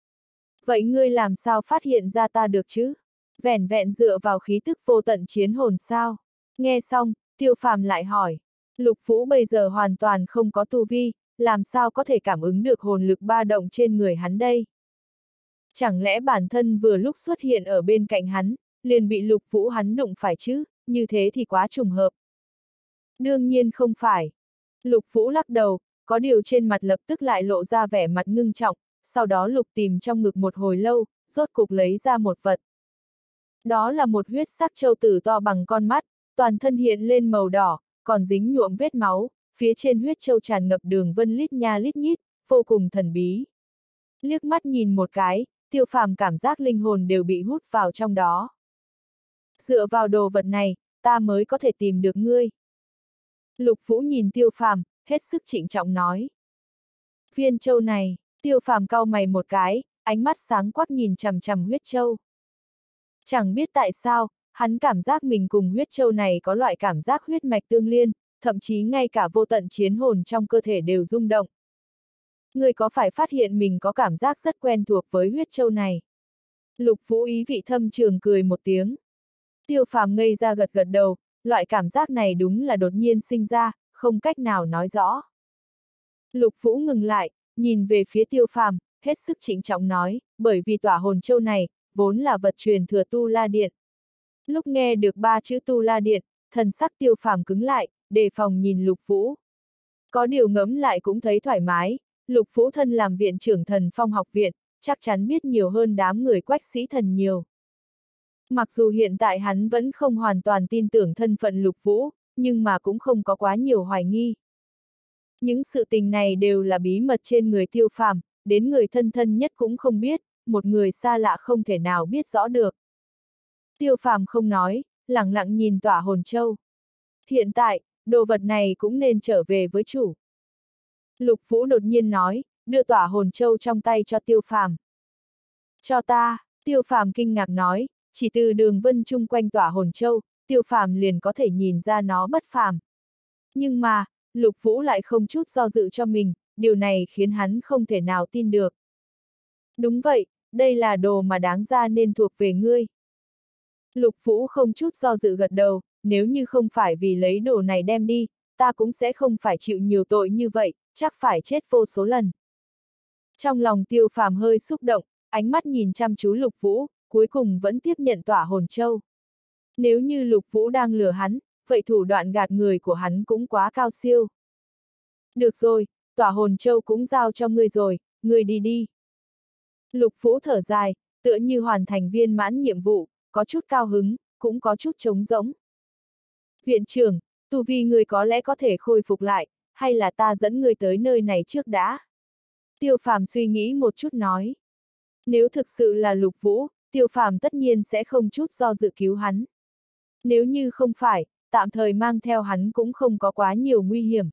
Vậy ngươi làm sao phát hiện ra ta được chứ? Vẻn vẹn dựa vào khí tức vô tận chiến hồn sao? Nghe xong, Tiêu Phàm lại hỏi. Lục Vũ bây giờ hoàn toàn không có tu vi, làm sao có thể cảm ứng được hồn lực ba động trên người hắn đây? Chẳng lẽ bản thân vừa lúc xuất hiện ở bên cạnh hắn, liền bị Lục Vũ hắn đụng phải chứ, như thế thì quá trùng hợp. Đương nhiên không phải. Lục Vũ lắc đầu, có điều trên mặt lập tức lại lộ ra vẻ mặt ngưng trọng, sau đó lục tìm trong ngực một hồi lâu, rốt cục lấy ra một vật. Đó là một huyết sắc châu tử to bằng con mắt, toàn thân hiện lên màu đỏ, còn dính nhuộm vết máu, phía trên huyết châu tràn ngập đường vân lít nha lít nhít, vô cùng thần bí. Liếc mắt nhìn một cái, Tiêu Phàm cảm giác linh hồn đều bị hút vào trong đó. Dựa vào đồ vật này, ta mới có thể tìm được ngươi. Lục Vũ nhìn Tiêu Phàm, hết sức trịnh trọng nói. Viên châu này, Tiêu Phàm cau mày một cái, ánh mắt sáng quắc nhìn chằm chằm huyết châu. Chẳng biết tại sao, hắn cảm giác mình cùng huyết châu này có loại cảm giác huyết mạch tương liên, thậm chí ngay cả vô tận chiến hồn trong cơ thể đều rung động. Ngươi có phải phát hiện mình có cảm giác rất quen thuộc với huyết châu này? Lục Vũ ý vị thâm trường cười một tiếng. Tiêu Phàm ngây ra gật gật đầu, loại cảm giác này đúng là đột nhiên sinh ra, không cách nào nói rõ. Lục Vũ ngừng lại, nhìn về phía Tiêu Phàm, hết sức trịnh trọng nói, bởi vì tỏa hồn châu này, vốn là vật truyền thừa Tu La Điện. Lúc nghe được ba chữ Tu La Điện, thần sắc Tiêu Phàm cứng lại, đề phòng nhìn Lục Vũ. Có điều ngẫm lại cũng thấy thoải mái, Lục Vũ thân làm viện trưởng Thần Phong học viện, chắc chắn biết nhiều hơn đám người Quách Sĩ Thần nhiều. Mặc dù hiện tại hắn vẫn không hoàn toàn tin tưởng thân phận Lục Vũ, nhưng mà cũng không có quá nhiều hoài nghi. Những sự tình này đều là bí mật trên người Tiêu Phàm, đến người thân thân nhất cũng không biết, một người xa lạ không thể nào biết rõ được. Tiêu Phàm không nói, lẳng lặng nhìn tỏa hồn châu. Hiện tại, đồ vật này cũng nên trở về với chủ. Lục Vũ đột nhiên nói, đưa tỏa hồn châu trong tay cho Tiêu Phàm. Cho ta, Tiêu Phàm kinh ngạc nói, chỉ từ đường vân chung quanh tỏa hồn châu, Tiêu Phàm liền có thể nhìn ra nó bất phàm. Nhưng mà, Lục Vũ lại không chút do dự cho mình, điều này khiến hắn không thể nào tin được. Đúng vậy, đây là đồ mà đáng ra nên thuộc về ngươi. Lục Vũ không chút do dự gật đầu, nếu như không phải vì lấy đồ này đem đi, ta cũng sẽ không phải chịu nhiều tội như vậy, chắc phải chết vô số lần. Trong lòng Tiêu Phàm hơi xúc động, ánh mắt nhìn chăm chú Lục Vũ, cuối cùng vẫn tiếp nhận tỏa hồn châu. Nếu như Lục Vũ đang lừa hắn, vậy thủ đoạn gạt người của hắn cũng quá cao siêu. Được rồi, tỏa hồn châu cũng giao cho ngươi rồi, ngươi đi đi. Lục Vũ thở dài, tựa như hoàn thành viên mãn nhiệm vụ, có chút cao hứng, cũng có chút trống rỗng. Viện trưởng, tu vi ngươi có lẽ có thể khôi phục lại, hay là ta dẫn ngươi tới nơi này trước đã? Tiêu Phàm suy nghĩ một chút nói. Nếu thực sự là Lục Vũ, Tiêu Phàm tất nhiên sẽ không chút do dự cứu hắn. Nếu như không phải, tạm thời mang theo hắn cũng không có quá nhiều nguy hiểm.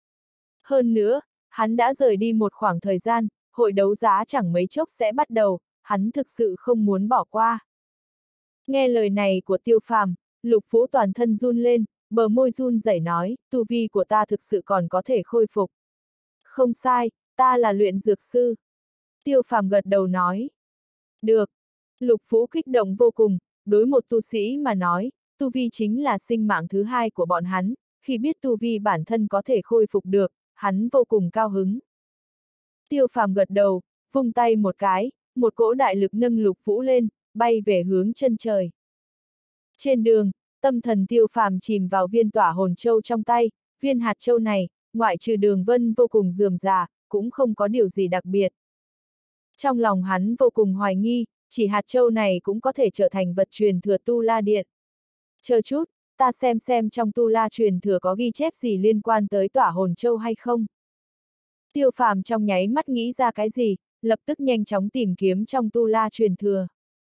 Hơn nữa, hắn đã rời đi một khoảng thời gian, hội đấu giá chẳng mấy chốc sẽ bắt đầu, hắn thực sự không muốn bỏ qua. Nghe lời này của Tiêu Phàm, Lục Vũ toàn thân run lên, bờ môi run rẩy nói, tu vi của ta thực sự còn có thể khôi phục. Không sai, ta là luyện dược sư. Tiêu Phàm gật đầu nói. Được. Lục Vũ kích động vô cùng, đối một tu sĩ mà nói, tu vi chính là sinh mạng thứ hai của bọn hắn, khi biết tu vi bản thân có thể khôi phục được, hắn vô cùng cao hứng. Tiêu Phàm gật đầu, vung tay một cái, một cỗ đại lực nâng Lục Vũ lên, bay về hướng chân trời. Trên đường, tâm thần Tiêu Phàm chìm vào viên tỏa hồn châu trong tay, viên hạt châu này, ngoại trừ đường vân vô cùng rườm rà, cũng không có điều gì đặc biệt. Trong lòng hắn vô cùng hoài nghi, chỉ hạt châu này cũng có thể trở thành vật truyền thừa Tu La Điện. Chờ chút, ta xem xem trong Tu La truyền thừa có ghi chép gì liên quan tới tỏa hồn châu hay không. Tiêu Phàm trong nháy mắt nghĩ ra cái gì, lập tức nhanh chóng tìm kiếm trong Tu La truyền thừa.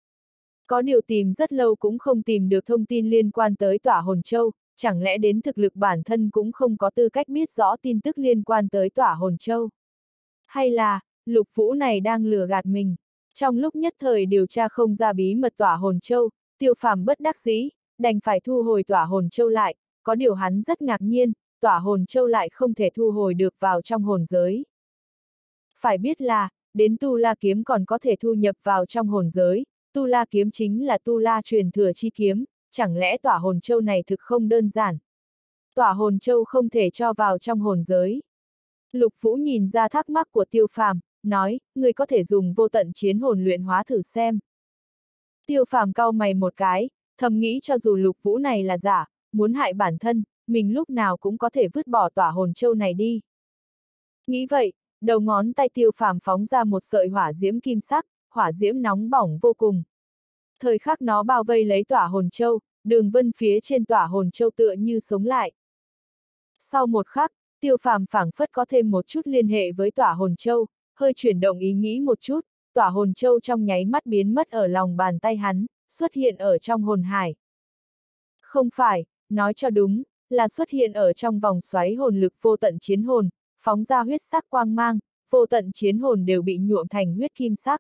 Có điều tìm rất lâu cũng không tìm được thông tin liên quan tới tỏa hồn châu, chẳng lẽ đến thực lực bản thân cũng không có tư cách biết rõ tin tức liên quan tới tỏa hồn châu. Hay là, Lục Vũ này đang lừa gạt mình. Trong lúc nhất thời điều tra không ra bí mật tỏa hồn châu, Tiêu Phàm bất đắc dĩ, đành phải thu hồi tỏa hồn châu lại, có điều hắn rất ngạc nhiên, tỏa hồn châu lại không thể thu hồi được vào trong hồn giới. Phải biết là, đến Tu La kiếm còn có thể thu nhập vào trong hồn giới, Tu La kiếm chính là Tu La truyền thừa chi kiếm, chẳng lẽ tỏa hồn châu này thực không đơn giản. Tỏa hồn châu không thể cho vào trong hồn giới. Lục Vũ nhìn ra thắc mắc của Tiêu Phàm, nói, người có thể dùng vô tận chiến hồn luyện hóa thử xem. Tiêu Phàm cau mày một cái, thầm nghĩ cho dù Lục Vũ này là giả, muốn hại bản thân, mình lúc nào cũng có thể vứt bỏ tỏa hồn châu này đi. Nghĩ vậy, đầu ngón tay Tiêu Phàm phóng ra một sợi hỏa diễm kim sắc, hỏa diễm nóng bỏng vô cùng. Thời khắc nó bao vây lấy tỏa hồn châu, đường vân phía trên tỏa hồn châu tựa như sống lại. Sau một khắc, Tiêu Phàm phảng phất có thêm một chút liên hệ với tỏa hồn châu, hơi chuyển động ý nghĩ một chút, tỏa hồn châu trong nháy mắt biến mất ở lòng bàn tay hắn, xuất hiện ở trong hồn hải. Không phải, nói cho đúng, là xuất hiện ở trong vòng xoáy hồn lực vô tận chiến hồn, phóng ra huyết sắc quang mang, vô tận chiến hồn đều bị nhuộm thành huyết kim sắc.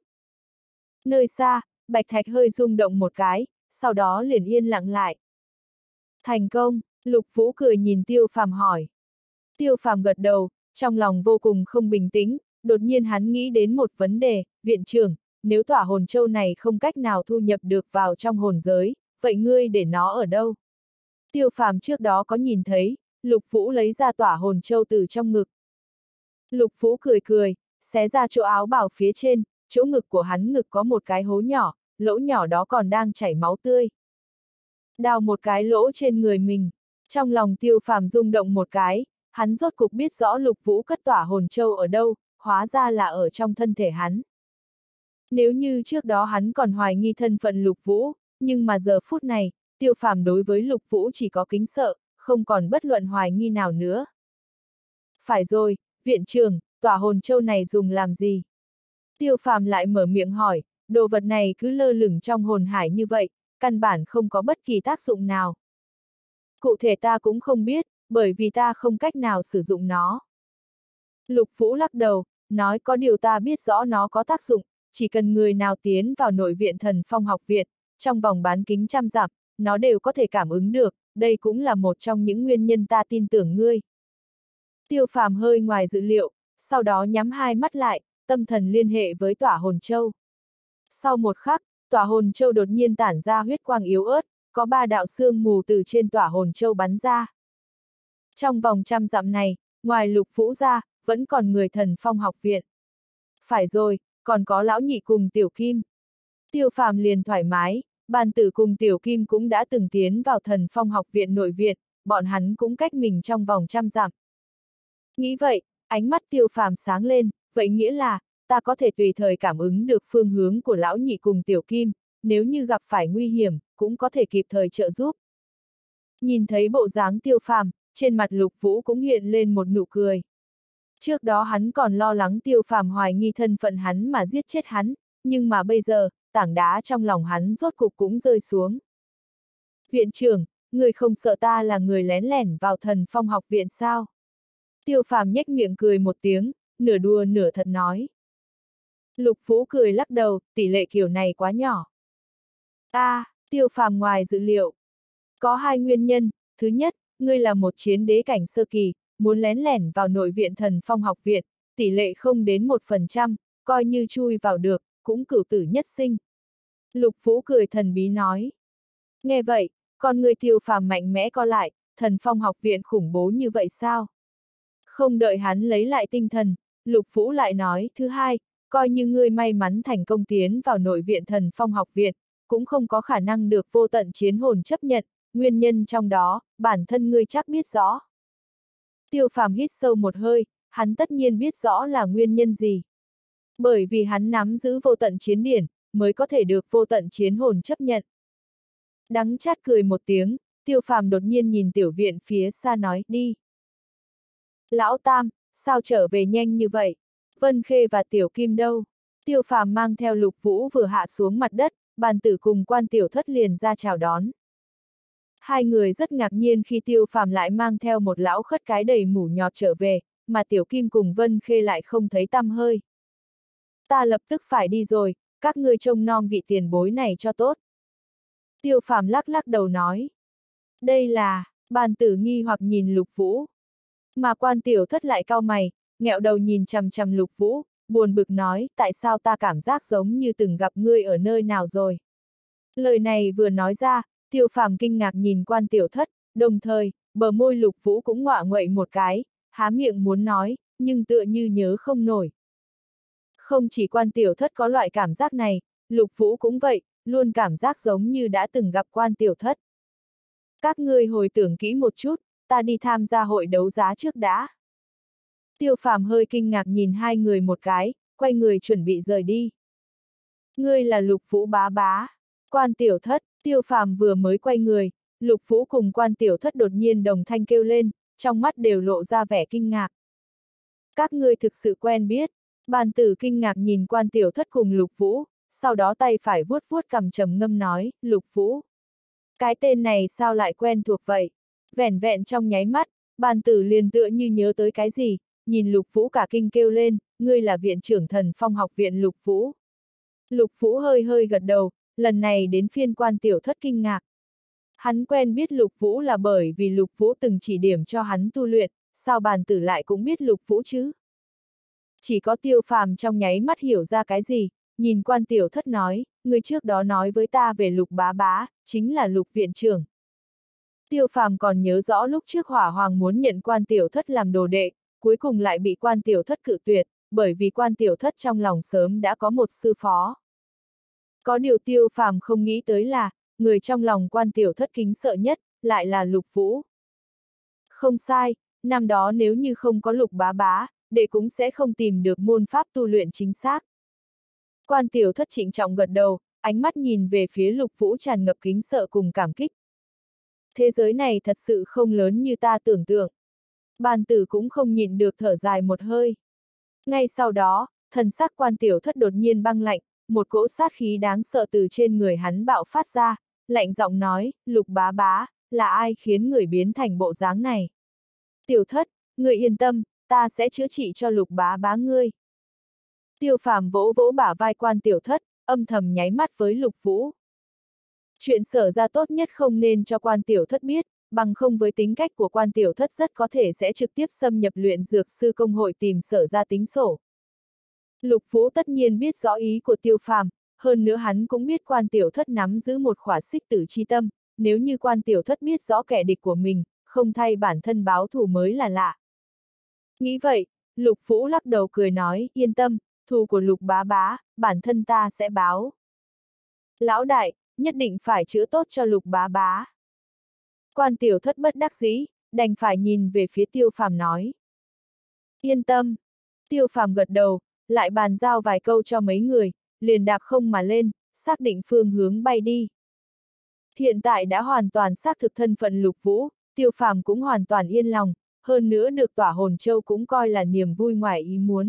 Nơi xa, Bạch Thạch hơi rung động một cái, sau đó liền yên lặng lại. Thành công, Lục Vũ cười nhìn Tiêu Phàm hỏi. Tiêu Phàm gật đầu, trong lòng vô cùng không bình tĩnh, đột nhiên hắn nghĩ đến một vấn đề, viện trưởng, nếu tỏa hồn châu này không cách nào thu nhập được vào trong hồn giới, vậy ngươi để nó ở đâu? Tiêu Phàm trước đó có nhìn thấy, Lục Vũ lấy ra tỏa hồn châu từ trong ngực. Lục Vũ cười cười, xé ra chỗ áo bào phía trên, chỗ ngực của hắn ngực có một cái hố nhỏ, lỗ nhỏ đó còn đang chảy máu tươi. Đào một cái lỗ trên người mình, trong lòng Tiêu Phàm rung động một cái, hắn rốt cục biết rõ Lục Vũ cất tỏa hồn châu ở đâu, hóa ra là ở trong thân thể hắn. Nếu như trước đó hắn còn hoài nghi thân phận Lục Vũ, nhưng mà giờ phút này, Tiêu Phàm đối với Lục Vũ chỉ có kính sợ, không còn bất luận hoài nghi nào nữa. Phải rồi, viện trưởng, tỏa hồn châu này dùng làm gì? Tiêu Phàm lại mở miệng hỏi, đồ vật này cứ lơ lửng trong hồn hải như vậy, căn bản không có bất kỳ tác dụng nào. Cụ thể ta cũng không biết, bởi vì ta không cách nào sử dụng nó. Lục Vũ lắc đầu, nói có điều ta biết rõ nó có tác dụng, chỉ cần người nào tiến vào nội viện Thần Phong học viện, trong vòng bán kính trăm dặm, nó đều có thể cảm ứng được, đây cũng là một trong những nguyên nhân ta tin tưởng ngươi. Tiêu Phàm hơi ngoài dự liệu, sau đó nhắm hai mắt lại, tâm thần liên hệ với tỏa hồn châu. Sau một khắc, tỏa hồn châu đột nhiên tản ra huyết quang yếu ớt, có ba đạo sương mù từ trên tỏa hồn châu bắn ra. Trong vòng trăm dặm này, ngoài Lục Vũ ra, vẫn còn người Thần Phong học viện. Phải rồi, còn có lão nhị cùng Tiểu Kim. Tiêu Phàm liền thoải mái, Bàn Tử cùng Tiểu Kim cũng đã từng tiến vào Thần Phong học viện nội viện, bọn hắn cũng cách mình trong vòng trăm dặm. Nghĩ vậy, ánh mắt Tiêu Phàm sáng lên, vậy nghĩa là, ta có thể tùy thời cảm ứng được phương hướng của lão nhị cùng Tiểu Kim, nếu như gặp phải nguy hiểm, cũng có thể kịp thời trợ giúp. Nhìn thấy bộ dáng Tiêu Phàm, trên mặt Lục Vũ cũng hiện lên một nụ cười. Trước đó hắn còn lo lắng Tiêu Phàm hoài nghi thân phận hắn mà giết chết hắn, nhưng mà bây giờ, tảng đá trong lòng hắn rốt cục cũng rơi xuống. Viện trưởng, người không sợ ta là người lén lẻn vào Thần Phong học viện sao? Tiêu Phàm nhếch miệng cười một tiếng, nửa đùa nửa thật nói. Lục Vũ cười lắc đầu, tỷ lệ kiểu này quá nhỏ. A, à, Tiêu Phàm ngoài dự liệu. Có hai nguyên nhân, thứ nhất, ngươi là một chiến đế cảnh sơ kỳ, muốn lén lẻn vào nội viện Thần Phong học viện, tỷ lệ không đến một phần trăm, coi như chui vào được, cũng cửu tử nhất sinh. Lục Vũ cười thần bí nói. Nghe vậy, con người Tiêu Phàm mạnh mẽ co lại, Thần Phong học viện khủng bố như vậy sao? Không đợi hắn lấy lại tinh thần, Lục Vũ lại nói, thứ hai, coi như ngươi may mắn thành công tiến vào nội viện Thần Phong học viện, cũng không có khả năng được vô tận chiến hồn chấp nhận, nguyên nhân trong đó, bản thân ngươi chắc biết rõ. Tiêu Phàm hít sâu một hơi, hắn tất nhiên biết rõ là nguyên nhân gì. Bởi vì hắn nắm giữ vô tận chiến điển, mới có thể được vô tận chiến hồn chấp nhận. Đắng chát cười một tiếng, Tiêu Phàm đột nhiên nhìn tiểu viện phía xa nói, đi. Lão Tam, sao trở về nhanh như vậy? Vân Khê và Tiểu Kim đâu? Tiêu Phàm mang theo Lục Vũ vừa hạ xuống mặt đất, Bàn Tử cùng Quan Tiểu Thất liền ra chào đón. Hai người rất ngạc nhiên khi Tiêu Phàm lại mang theo một lão khất cái đầy mủ nhọt trở về, mà Tiểu Kim cùng Vân Khê lại không thấy tăm hơi. Ta lập tức phải đi rồi, các ngươi trông nom vị tiền bối này cho tốt. Tiêu Phàm lắc lắc đầu nói. Đây là, Bàn Tử nghi hoặc nhìn Lục Vũ. Mà Quan Tiểu Thất lại cau mày, nghẹo đầu nhìn chằm chằm Lục Vũ, buồn bực nói, tại sao ta cảm giác giống như từng gặp ngươi ở nơi nào rồi. Lời này vừa nói ra, Tiêu Phàm kinh ngạc nhìn Quan Tiểu Thất, đồng thời, bờ môi Lục Vũ cũng ngọa nguậy một cái, há miệng muốn nói, nhưng tựa như nhớ không nổi. Không chỉ Quan Tiểu Thất có loại cảm giác này, Lục Vũ cũng vậy, luôn cảm giác giống như đã từng gặp Quan Tiểu Thất. Các ngươi hồi tưởng kỹ một chút, ta đi tham gia hội đấu giá trước đã. Tiêu Phàm hơi kinh ngạc nhìn hai người một cái, quay người chuẩn bị rời đi. Ngươi là Lục Vũ bá bá. Quan Tiểu Thất. Tiêu Phàm vừa mới quay người, Lục Vũ cùng Quan Tiểu Thất đột nhiên đồng thanh kêu lên, trong mắt đều lộ ra vẻ kinh ngạc. Các ngươi thực sự quen biết. Bàn tử kinh ngạc nhìn Quan Tiểu Thất cùng Lục Vũ, sau đó tay phải vuốt vuốt cằm trầm ngâm nói, Lục Vũ. Cái tên này sao lại quen thuộc vậy? Vẻn vẹn trong nháy mắt, bàn tử liền tựa như nhớ tới cái gì, nhìn Lục Vũ cả kinh kêu lên, ngươi là viện trưởng Thần Phong học viện Lục Vũ. Lục Vũ hơi hơi gật đầu, lần này đến phiên Quan Tiểu Thất kinh ngạc. Hắn quen biết Lục Vũ là bởi vì Lục Vũ từng chỉ điểm cho hắn tu luyện, sao bàn tử lại cũng biết Lục Vũ chứ? Chỉ có Tiêu Phàm trong nháy mắt hiểu ra cái gì, nhìn Quan Tiểu Thất nói, người trước đó nói với ta về Lục bá bá, chính là Lục viện trưởng. Tiêu Phàm còn nhớ rõ lúc trước Hỏa Hoàng muốn nhận Quan Tiểu Thất làm đồ đệ, cuối cùng lại bị Quan Tiểu Thất cự tuyệt, bởi vì Quan Tiểu Thất trong lòng sớm đã có một sư phó. Có điều Tiêu Phàm không nghĩ tới là, người trong lòng Quan Tiểu Thất kính sợ nhất, lại là Lục Vũ. Không sai, năm đó nếu như không có Lục bá bá, đệ cũng sẽ không tìm được môn pháp tu luyện chính xác. Quan Tiểu Thất trịnh trọng gật đầu, ánh mắt nhìn về phía Lục Vũ tràn ngập kính sợ cùng cảm kích. Thế giới này thật sự không lớn như ta tưởng tượng. Bàn tử cũng không nhịn được thở dài một hơi. Ngay sau đó, thần sắc Quan Tiểu Thất đột nhiên băng lạnh, một cỗ sát khí đáng sợ từ trên người hắn bạo phát ra, lạnh giọng nói, Lục bá bá, là ai khiến người biến thành bộ dáng này? Tiểu Thất, người yên tâm, ta sẽ chữa trị cho Lục bá bá ngươi. Tiêu Phàm vỗ vỗ bả vai Quan Tiểu Thất, âm thầm nháy mắt với Lục Vũ. Chuyện Sở ra tốt nhất không nên cho Quan Tiểu Thất biết, bằng không với tính cách của Quan Tiểu Thất rất có thể sẽ trực tiếp xâm nhập luyện dược sư công hội tìm Sở ra tính sổ. Lục Vũ tất nhiên biết rõ ý của Tiêu Phàm, hơn nữa hắn cũng biết Quan Tiểu Thất nắm giữ một khỏa xích tử chi tâm, nếu như Quan Tiểu Thất biết rõ kẻ địch của mình, không thay bản thân báo thù mới là lạ. Nghĩ vậy, Lục Vũ lắc đầu cười nói, yên tâm, thù của Lục bá bá, bản thân ta sẽ báo. Lão đại, nhất định phải chữa tốt cho Lục bá bá. Quan Tiểu Thất bất đắc dĩ, đành phải nhìn về phía Tiêu Phàm nói. Yên tâm. Tiêu Phàm gật đầu, lại bàn giao vài câu cho mấy người, liền đạp không mà lên, xác định phương hướng bay đi. Hiện tại đã hoàn toàn xác thực thân phận Lục Vũ, Tiêu Phàm cũng hoàn toàn yên lòng, hơn nữa được tỏa hồn châu cũng coi là niềm vui ngoài ý muốn.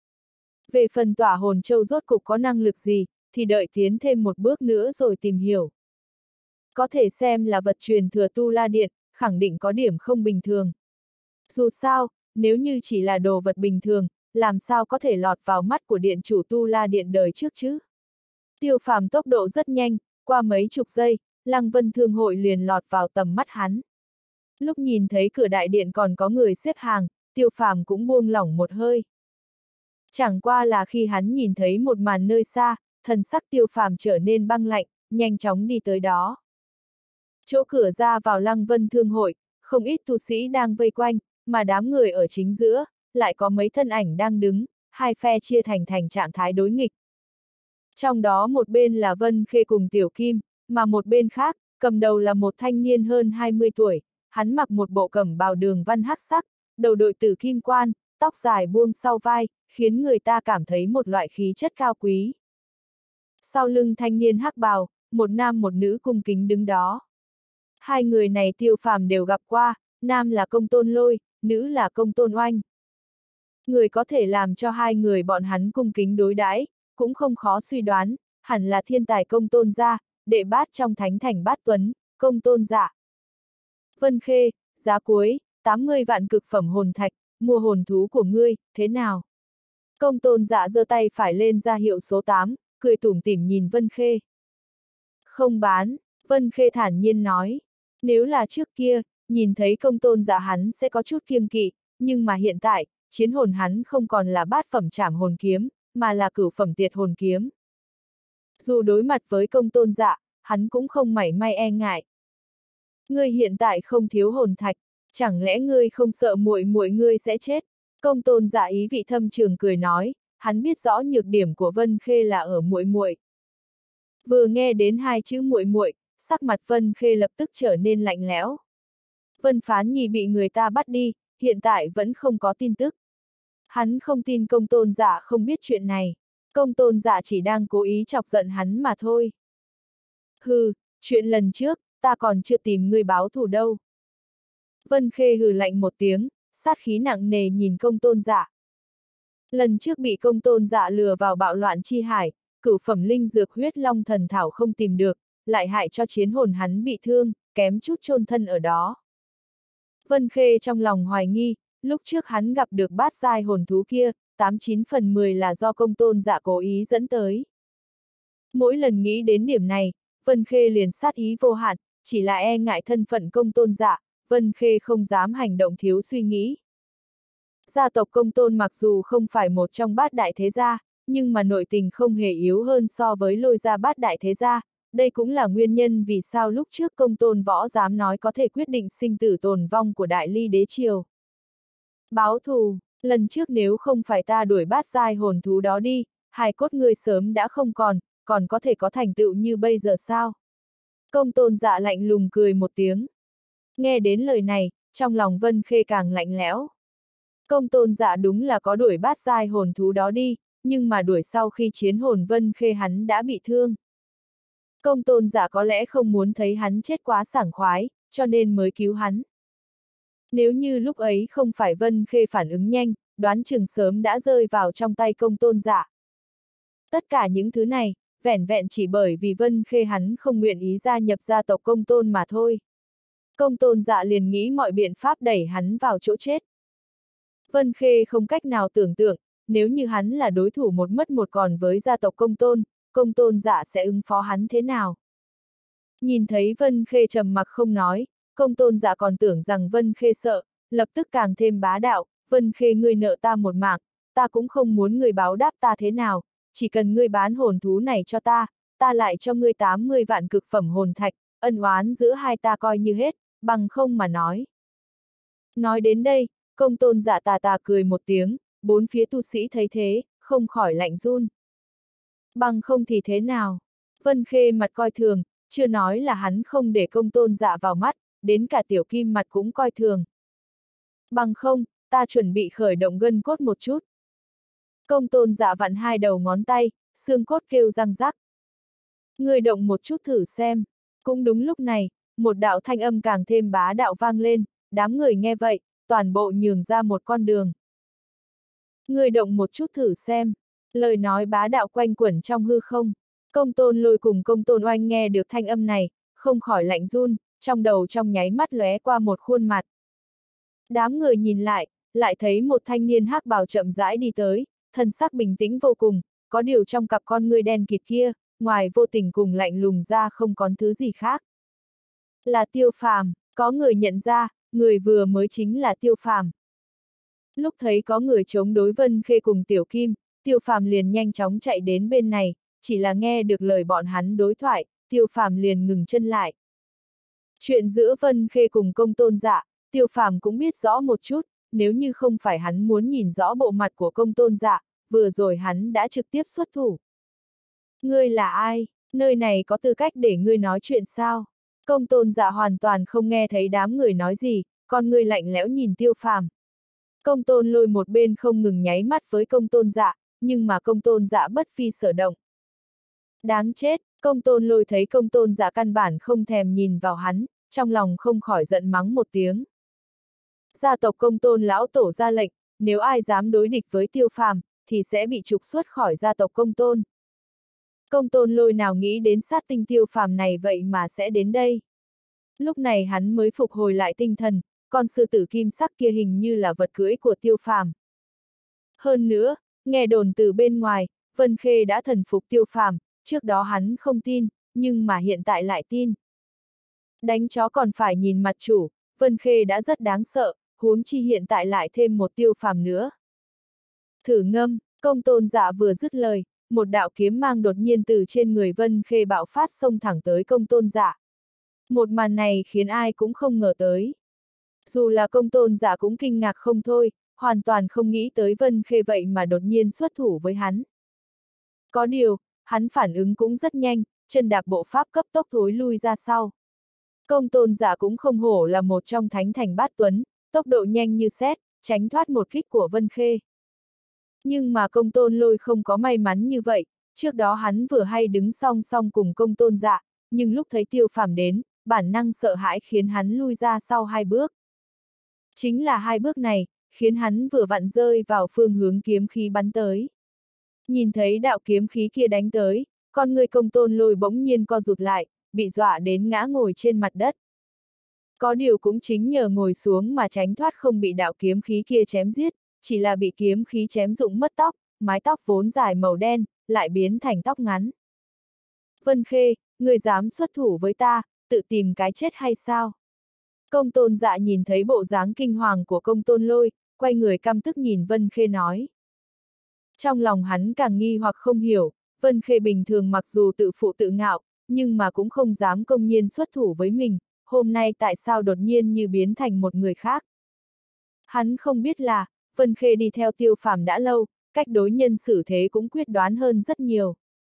Về phần tỏa hồn châu rốt cục có năng lực gì, thì đợi tiến thêm một bước nữa rồi tìm hiểu. Có thể xem là vật truyền thừa Tu La Điện, khẳng định có điểm không bình thường. Dù sao, nếu như chỉ là đồ vật bình thường, làm sao có thể lọt vào mắt của điện chủ Tu La Điện đời trước chứ? Tiêu Phàm tốc độ rất nhanh, qua mấy chục giây, Lăng Vân Thương Hội liền lọt vào tầm mắt hắn. Lúc nhìn thấy cửa đại điện còn có người xếp hàng, Tiêu Phàm cũng buông lỏng một hơi. Chẳng qua là khi hắn nhìn thấy một màn nơi xa, thần sắc Tiêu Phàm trở nên băng lạnh, nhanh chóng đi tới đó. Chỗ cửa ra vào Lăng Vân Thương Hội, không ít tu sĩ đang vây quanh, mà đám người ở chính giữa, lại có mấy thân ảnh đang đứng, hai phe chia thành thành trạng thái đối nghịch. Trong đó một bên là Vân Khê cùng Tiểu Kim, mà một bên khác, cầm đầu là một thanh niên hơn hai mươi tuổi, hắn mặc một bộ cẩm bào đường văn hắc sắc, đầu đội tử kim quan, tóc dài buông sau vai, khiến người ta cảm thấy một loại khí chất cao quý. Sau lưng thanh niên hắc bào, một nam một nữ cung kính đứng đó. Hai người này Tiêu Phàm đều gặp qua, nam là Công Tôn Lôi, nữ là Công Tôn Oanh. Người có thể làm cho hai người bọn hắn cung kính đối đãi, cũng không khó suy đoán, hẳn là thiên tài Công Tôn gia, đệ bát trong thánh thành bát tuấn, Công Tôn Dạ. Vân Khê, giá cuối, tám mươi vạn cực phẩm hồn thạch, mua hồn thú của ngươi, thế nào? Công Tôn Dạ giơ tay phải lên ra hiệu số tám, cười tủm tỉm nhìn Vân Khê. Không bán, Vân Khê thản nhiên nói. Nếu là trước kia, nhìn thấy Công Tôn Dạ hắn sẽ có chút kiêng kỵ, nhưng mà hiện tại, chiến hồn hắn không còn là bát phẩm trảm hồn kiếm, mà là cửu phẩm tiệt hồn kiếm. Dù đối mặt với Công Tôn Dạ, hắn cũng không mảy may e ngại. Ngươi hiện tại không thiếu hồn thạch, chẳng lẽ ngươi không sợ muội muội ngươi sẽ chết? Công Tôn Dạ ý vị thâm trường cười nói, hắn biết rõ nhược điểm của Vân Khê là ở muội muội. Vừa nghe đến hai chữ muội muội, sắc mặt Vân Khê lập tức trở nên lạnh lẽo. Vân Phán Nhi bị người ta bắt đi, hiện tại vẫn không có tin tức. Hắn không tin Công Tôn Dạ không biết chuyện này. Công Tôn Dạ chỉ đang cố ý chọc giận hắn mà thôi. Hừ, chuyện lần trước, ta còn chưa tìm ngươi báo thù đâu. Vân Khê hừ lạnh một tiếng, sát khí nặng nề nhìn Công Tôn Dạ. Lần trước bị Công Tôn Dạ lừa vào bạo loạn chi hải, cửu phẩm linh dược huyết long thần thảo không tìm được, lại hại cho chiến hồn hắn bị thương, kém chút chôn thân ở đó. Vân Khê trong lòng hoài nghi, lúc trước hắn gặp được bát giai hồn thú kia, tám chín phần mười là do Công Tôn Dạ cố ý dẫn tới. Mỗi lần nghĩ đến điểm này, Vân Khê liền sát ý vô hạn, chỉ là e ngại thân phận Công Tôn Dạ, Vân Khê không dám hành động thiếu suy nghĩ. Gia tộc Công Tôn mặc dù không phải một trong bát đại thế gia, nhưng mà nội tình không hề yếu hơn so với Lôi gia bát đại thế gia, đây cũng là nguyên nhân vì sao lúc trước Công Tôn Võ dám nói có thể quyết định sinh tử tồn vong của Đại Ly đế triều. Báo thù, lần trước nếu không phải ta đuổi bát giai hồn thú đó đi, hài cốt ngươi sớm đã không còn, còn có thể có thành tựu như bây giờ sao? Công Tôn Dạ lạnh lùng cười một tiếng. Nghe đến lời này, trong lòng Vân Khê càng lạnh lẽo. Công Tôn Dạ đúng là có đuổi bát giai hồn thú đó đi, nhưng mà đuổi sau khi chiến hồn Vân Khê hắn đã bị thương. Công Tôn Dạ có lẽ không muốn thấy hắn chết quá sảng khoái, cho nên mới cứu hắn. Nếu như lúc ấy không phải Vân Khê phản ứng nhanh, đoán chừng sớm đã rơi vào trong tay Công Tôn Dạ. Tất cả những thứ này, vẻn vẹn chỉ bởi vì Vân Khê hắn không nguyện ý gia nhập gia tộc Công Tôn mà thôi. Công Tôn Dạ liền nghĩ mọi biện pháp đẩy hắn vào chỗ chết. Vân Khê không cách nào tưởng tượng, nếu như hắn là đối thủ một mất một còn với gia tộc Công Tôn, Công Tôn Dạ sẽ ứng phó hắn thế nào. Nhìn thấy Vân Khê trầm mặc không nói, Công Tôn Dạ còn tưởng rằng Vân Khê sợ, lập tức càng thêm bá đạo, Vân Khê ngươi nợ ta một mạng, ta cũng không muốn ngươi báo đáp ta thế nào, chỉ cần ngươi bán hồn thú này cho ta, ta lại cho ngươi tám mươi vạn cực phẩm hồn thạch, ân oán giữa hai ta coi như hết, bằng không mà nói. Nói đến đây, Công Tôn Dạ tà tà cười một tiếng, bốn phía tu sĩ thấy thế, không khỏi lạnh run. Bằng không thì thế nào? Vân Khê mặt coi thường, chưa nói là hắn không để Công Tôn Dạ vào mắt, đến cả Tiểu Kim mặt cũng coi thường. Bằng không, ta chuẩn bị khởi động gân cốt một chút. Công Tôn Dạ vặn hai đầu ngón tay, xương cốt kêu răng rắc. Ngươi động một chút thử xem. Cũng đúng lúc này, một đạo thanh âm càng thêm bá đạo vang lên, đám người nghe vậy, toàn bộ nhường ra một con đường. Ngươi động một chút thử xem. Lời nói bá đạo quanh quẩn trong hư không. Công Tôn Lôi cùng Công Tôn Oanh nghe được thanh âm này, không khỏi lạnh run, trong đầu trong nháy mắt lóe qua một khuôn mặt. Đám người nhìn lại, lại thấy một thanh niên hắc bào chậm rãi đi tới, thân sắc bình tĩnh vô cùng, có điều trong cặp con ngươi đen kịt kia, ngoài vô tình cùng lạnh lùng ra không còn thứ gì khác. Là Tiêu Phàm, có người nhận ra, người vừa mới chính là Tiêu Phàm. Lúc thấy có người chống đối Vân Khê cùng Tiểu Kim, Tiêu Phàm liền nhanh chóng chạy đến bên này, chỉ là nghe được lời bọn hắn đối thoại, Tiêu Phàm liền ngừng chân lại. Chuyện giữa Vân Khê cùng Công Tôn Dạ, Tiêu Phàm cũng biết rõ một chút, nếu như không phải hắn muốn nhìn rõ bộ mặt của Công Tôn Dạ, vừa rồi hắn đã trực tiếp xuất thủ. Ngươi là ai? Nơi này có tư cách để ngươi nói chuyện sao? Công Tôn Dạ hoàn toàn không nghe thấy đám người nói gì, con ngươi lạnh lẽo nhìn Tiêu Phàm. Công Tôn Lôi một bên không ngừng nháy mắt với Công Tôn Dạ, nhưng mà Công Tôn Dạ bất phi sở động. Đáng chết, Công Tôn Lôi thấy Công Tôn Dạ căn bản không thèm nhìn vào hắn, trong lòng không khỏi giận mắng một tiếng. Gia tộc Công Tôn lão tổ ra lệnh, nếu ai dám đối địch với Tiêu Phàm, thì sẽ bị trục xuất khỏi gia tộc Công Tôn. Công Tôn Lôi nào nghĩ đến sát tinh Tiêu Phàm này vậy mà sẽ đến đây. Lúc này hắn mới phục hồi lại tinh thần, con sư tử kim sắc kia hình như là vật cưỡi của Tiêu Phàm. Hơn nữa, nghe đồn từ bên ngoài, Vân Khê đã thần phục Tiêu Phàm, trước đó hắn không tin, nhưng mà hiện tại lại tin. Đánh chó còn phải nhìn mặt chủ, Vân Khê đã rất đáng sợ, huống chi hiện tại lại thêm một Tiêu Phàm nữa. Thử ngâm, Công Tôn Dạ vừa dứt lời, một đạo kiếm mang đột nhiên từ trên người Vân Khê bạo phát xông thẳng tới Công Tôn Dạ. Một màn này khiến ai cũng không ngờ tới. Dù là Công Tôn Dạ cũng kinh ngạc không thôi, hoàn toàn không nghĩ tới Vân Khê vậy mà đột nhiên xuất thủ với hắn. Có điều, hắn phản ứng cũng rất nhanh, chân đạp bộ pháp cấp tốc thối lui ra sau. Công Tôn Dạ cũng không hổ là một trong thánh thành bát tuấn, tốc độ nhanh như sét, tránh thoát một kích của Vân Khê. Nhưng mà Công Tôn Lôi không có may mắn như vậy, trước đó hắn vừa hay đứng song song cùng Công Tôn Dạ, nhưng lúc thấy Tiêu Phàm đến, bản năng sợ hãi khiến hắn lui ra sau hai bước. Chính là hai bước này, khiến hắn vừa vặn rơi vào phương hướng kiếm khí bắn tới. Nhìn thấy đạo kiếm khí kia đánh tới, con người Công Tôn Lôi bỗng nhiên co rụt lại, bị dọa đến ngã ngồi trên mặt đất. Có điều cũng chính nhờ ngồi xuống mà tránh thoát không bị đạo kiếm khí kia chém giết, chỉ là bị kiếm khí chém rụng mất tóc, mái tóc vốn dài màu đen, lại biến thành tóc ngắn. Vân Khê, người dám xuất thủ với ta, tự tìm cái chết hay sao? Công Tôn Dạ nhìn thấy bộ dáng kinh hoàng của Công Tôn Lôi, quay người căm tức nhìn Vân Khê nói. Trong lòng hắn càng nghi hoặc không hiểu, Vân Khê bình thường mặc dù tự phụ tự ngạo, nhưng mà cũng không dám công nhiên xuất thủ với mình, hôm nay tại sao đột nhiên như biến thành một người khác. Hắn không biết là, Vân Khê đi theo Tiêu Phàm đã lâu, cách đối nhân xử thế cũng quyết đoán hơn rất nhiều.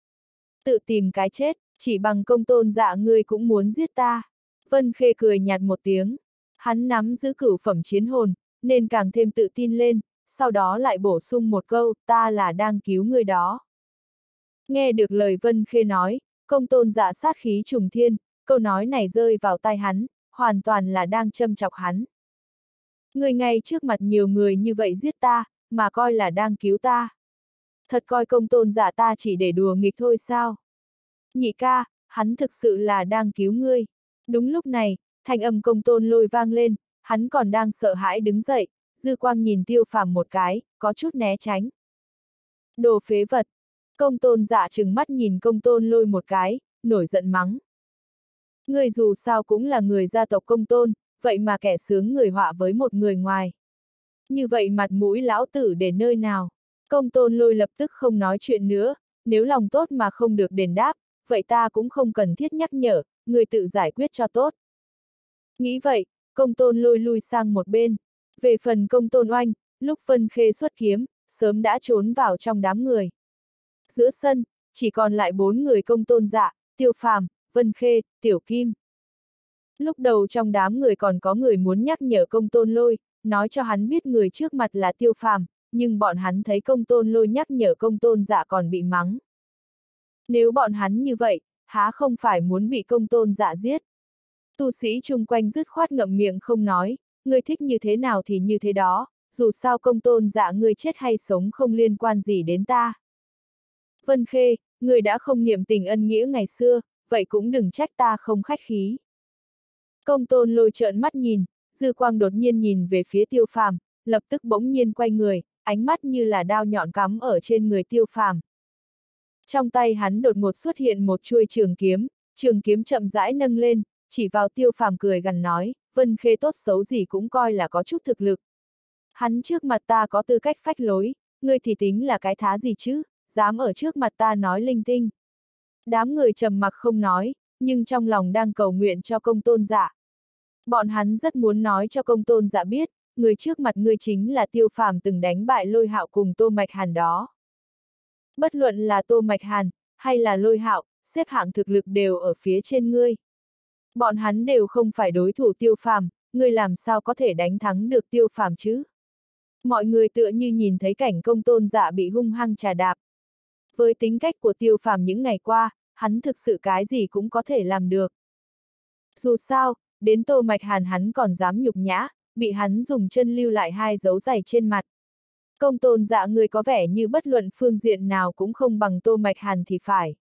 Tự tìm cái chết, chỉ bằng Công Tôn Dạ ngươi cũng muốn giết ta. Vân Khê cười nhạt một tiếng, hắn nắm giữ cửu phẩm chiến hồn, nên càng thêm tự tin lên, sau đó lại bổ sung một câu, ta là đang cứu ngươi đó. Nghe được lời Vân Khê nói, Công Tôn Dạ sát khí trùng thiên, câu nói này rơi vào tai hắn, hoàn toàn là đang châm chọc hắn. Ngươi ngay trước mặt nhiều người như vậy giết ta, mà coi là đang cứu ta. Thật coi Công Tôn Dạ ta chỉ để đùa nghịch thôi sao? Nhị ca, hắn thực sự là đang cứu ngươi. Đúng lúc này, thanh âm Công Tôn Lôi vang lên, hắn còn đang sợ hãi đứng dậy, dư quang nhìn Tiêu Phàm một cái, có chút né tránh. Đồ phế vật! Công Tôn Dạ trừng mắt nhìn Công Tôn Lôi một cái, nổi giận mắng. Ngươi dù sao cũng là người gia tộc Công Tôn, vậy mà kẻ sướng người họa với một người ngoài. Như vậy mặt mũi lão tử để nơi nào? Công Tôn Lôi lập tức không nói chuyện nữa, nếu lòng tốt mà không được đền đáp, vậy ta cũng không cần thiết nhắc nhở, người tự giải quyết cho tốt. Nghĩ vậy, Công Tôn Lôi lui sang một bên. Về phần Công Tôn Oanh, lúc Vân Khê xuất kiếm, sớm đã trốn vào trong đám người. Giữa sân, chỉ còn lại bốn người Công Tôn Dạ, Tiêu Phàm, Vân Khê, Tiểu Kim. Lúc đầu trong đám người còn có người muốn nhắc nhở Công Tôn Lôi, nói cho hắn biết người trước mặt là Tiêu Phàm, nhưng bọn hắn thấy Công Tôn Lôi nhắc nhở Công Tôn Dạ còn bị mắng. Nếu bọn hắn như vậy, há không phải muốn bị Công Tôn Dạ giết? Tu sĩ chung quanh dứt khoát ngậm miệng không nói, ngươi thích như thế nào thì như thế đó, dù sao Công Tôn Dạ ngươi chết hay sống không liên quan gì đến ta. Vân Khê, ngươi đã không niệm tình ân nghĩa ngày xưa, vậy cũng đừng trách ta không khách khí. Công Tôn Lôi trợn mắt nhìn, dư quang đột nhiên nhìn về phía Tiêu Phàm, lập tức bỗng nhiên quay người, ánh mắt như là đao nhọn cắm ở trên người Tiêu Phàm. Trong tay hắn đột ngột xuất hiện một chuôi trường kiếm, trường kiếm chậm rãi nâng lên, chỉ vào Tiêu Phàm cười gằn nói, Vân Khê tốt xấu gì cũng coi là có chút thực lực. Hắn trước mặt ta có tư cách phách lối, ngươi thì tính là cái thá gì chứ, dám ở trước mặt ta nói linh tinh. Đám người trầm mặc không nói, nhưng trong lòng đang cầu nguyện cho Công Tôn Dạ. Bọn hắn rất muốn nói cho Công Tôn Dạ biết, người trước mặt ngươi chính là Tiêu Phàm từng đánh bại Lôi Hạo cùng Tô Mạch Hàn đó. Bất luận là Tô Mạch Hàn, hay là Lôi Hạo, xếp hạng thực lực đều ở phía trên ngươi. Bọn hắn đều không phải đối thủ Tiêu Phàm, ngươi làm sao có thể đánh thắng được Tiêu Phàm chứ? Mọi người tựa như nhìn thấy cảnh Công Tôn Dạ bị hung hăng trà đạp. Với tính cách của Tiêu Phàm những ngày qua, hắn thực sự cái gì cũng có thể làm được. Dù sao, đến Tô Mạch Hàn hắn còn dám nhục nhã, bị hắn dùng chân lưu lại hai dấu giày trên mặt. Công Tôn Dạ người có vẻ như bất luận phương diện nào cũng không bằng Tô Mạch Hàn thì phải.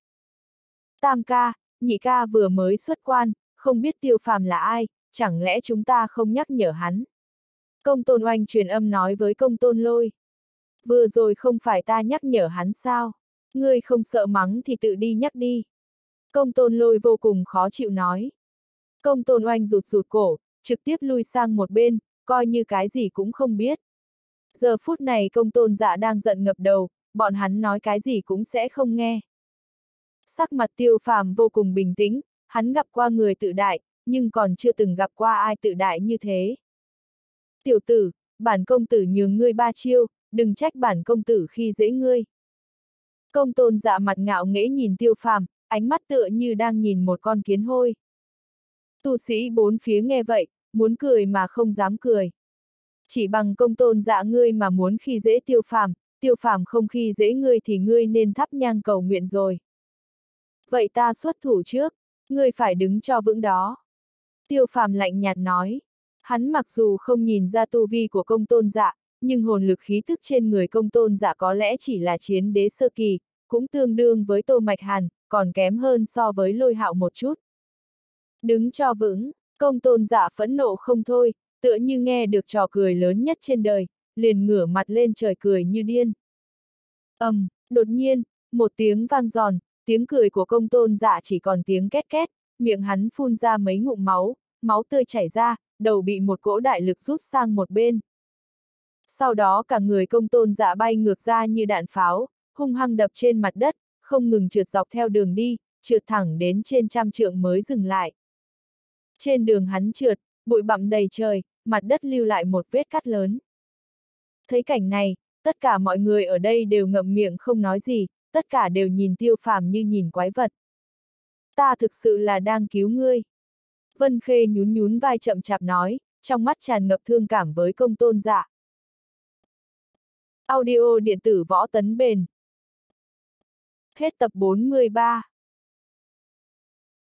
Tam ca, nhị ca vừa mới xuất quan, không biết Tiêu Phàm là ai, chẳng lẽ chúng ta không nhắc nhở hắn? Công Tôn Oanh truyền âm nói với Công Tôn Lôi. Vừa rồi không phải ta nhắc nhở hắn sao? Ngươi không sợ mắng thì tự đi nhắc đi. Công Tôn Lôi vô cùng khó chịu nói. Công Tôn Oanh rụt rụt cổ, trực tiếp lui sang một bên, coi như cái gì cũng không biết. Giờ phút này Công Tôn Dạ đang giận ngập đầu, bọn hắn nói cái gì cũng sẽ không nghe. Sắc mặt Tiêu Phàm vô cùng bình tĩnh, hắn gặp qua người tự đại, nhưng còn chưa từng gặp qua ai tự đại như thế. Tiểu tử, bản công tử nhường ngươi ba chiêu, đừng trách bản công tử khi dễ ngươi. Công Tôn Dạ mặt ngạo nghễ nhìn Tiêu Phàm, ánh mắt tựa như đang nhìn một con kiến hôi. Tu sĩ bốn phía nghe vậy, muốn cười mà không dám cười. Chỉ bằng Công Tôn Dạ ngươi mà muốn khi dễ Tiêu Phàm, Tiêu Phàm không khi dễ ngươi thì ngươi nên thắp nhang cầu nguyện rồi. Vậy ta xuất thủ trước, ngươi phải đứng cho vững đó. Tiêu Phàm lạnh nhạt nói. Hắn mặc dù không nhìn ra tu vi của Công Tôn Dạ, nhưng hồn lực khí tức trên người Công Tôn Dạ có lẽ chỉ là chiến đế sơ kỳ, cũng tương đương với Tô Mạch Hàn, còn kém hơn so với Lôi Hạo một chút. Đứng cho vững, Công Tôn Dạ phẫn nộ không thôi, tựa như nghe được trò cười lớn nhất trên đời, liền ngửa mặt lên trời cười như điên. Ầm, um, đột nhiên, một tiếng vang giòn, tiếng cười của Công Tôn Dạ chỉ còn tiếng két két, miệng hắn phun ra mấy ngụm máu, máu tươi chảy ra, đầu bị một cỗ đại lực rút sang một bên. Sau đó cả người Công Tôn Dạ bay ngược ra như đạn pháo, hung hăng đập trên mặt đất, không ngừng trượt dọc theo đường đi, trượt thẳng đến trên trăm trượng mới dừng lại. Trên đường hắn trượt, bụi bặm đầy trời, mặt đất lưu lại một vết cắt lớn. Thấy cảnh này, tất cả mọi người ở đây đều ngậm miệng không nói gì, tất cả đều nhìn Tiêu Phàm như nhìn quái vật. Ta thực sự là đang cứu ngươi. Vân Khê nhún nhún vai chậm chạp nói, trong mắt tràn ngập thương cảm với Công Tôn Dạ. Audio điện tử Võ Tấn Bền. Hết tập bốn mươi ba.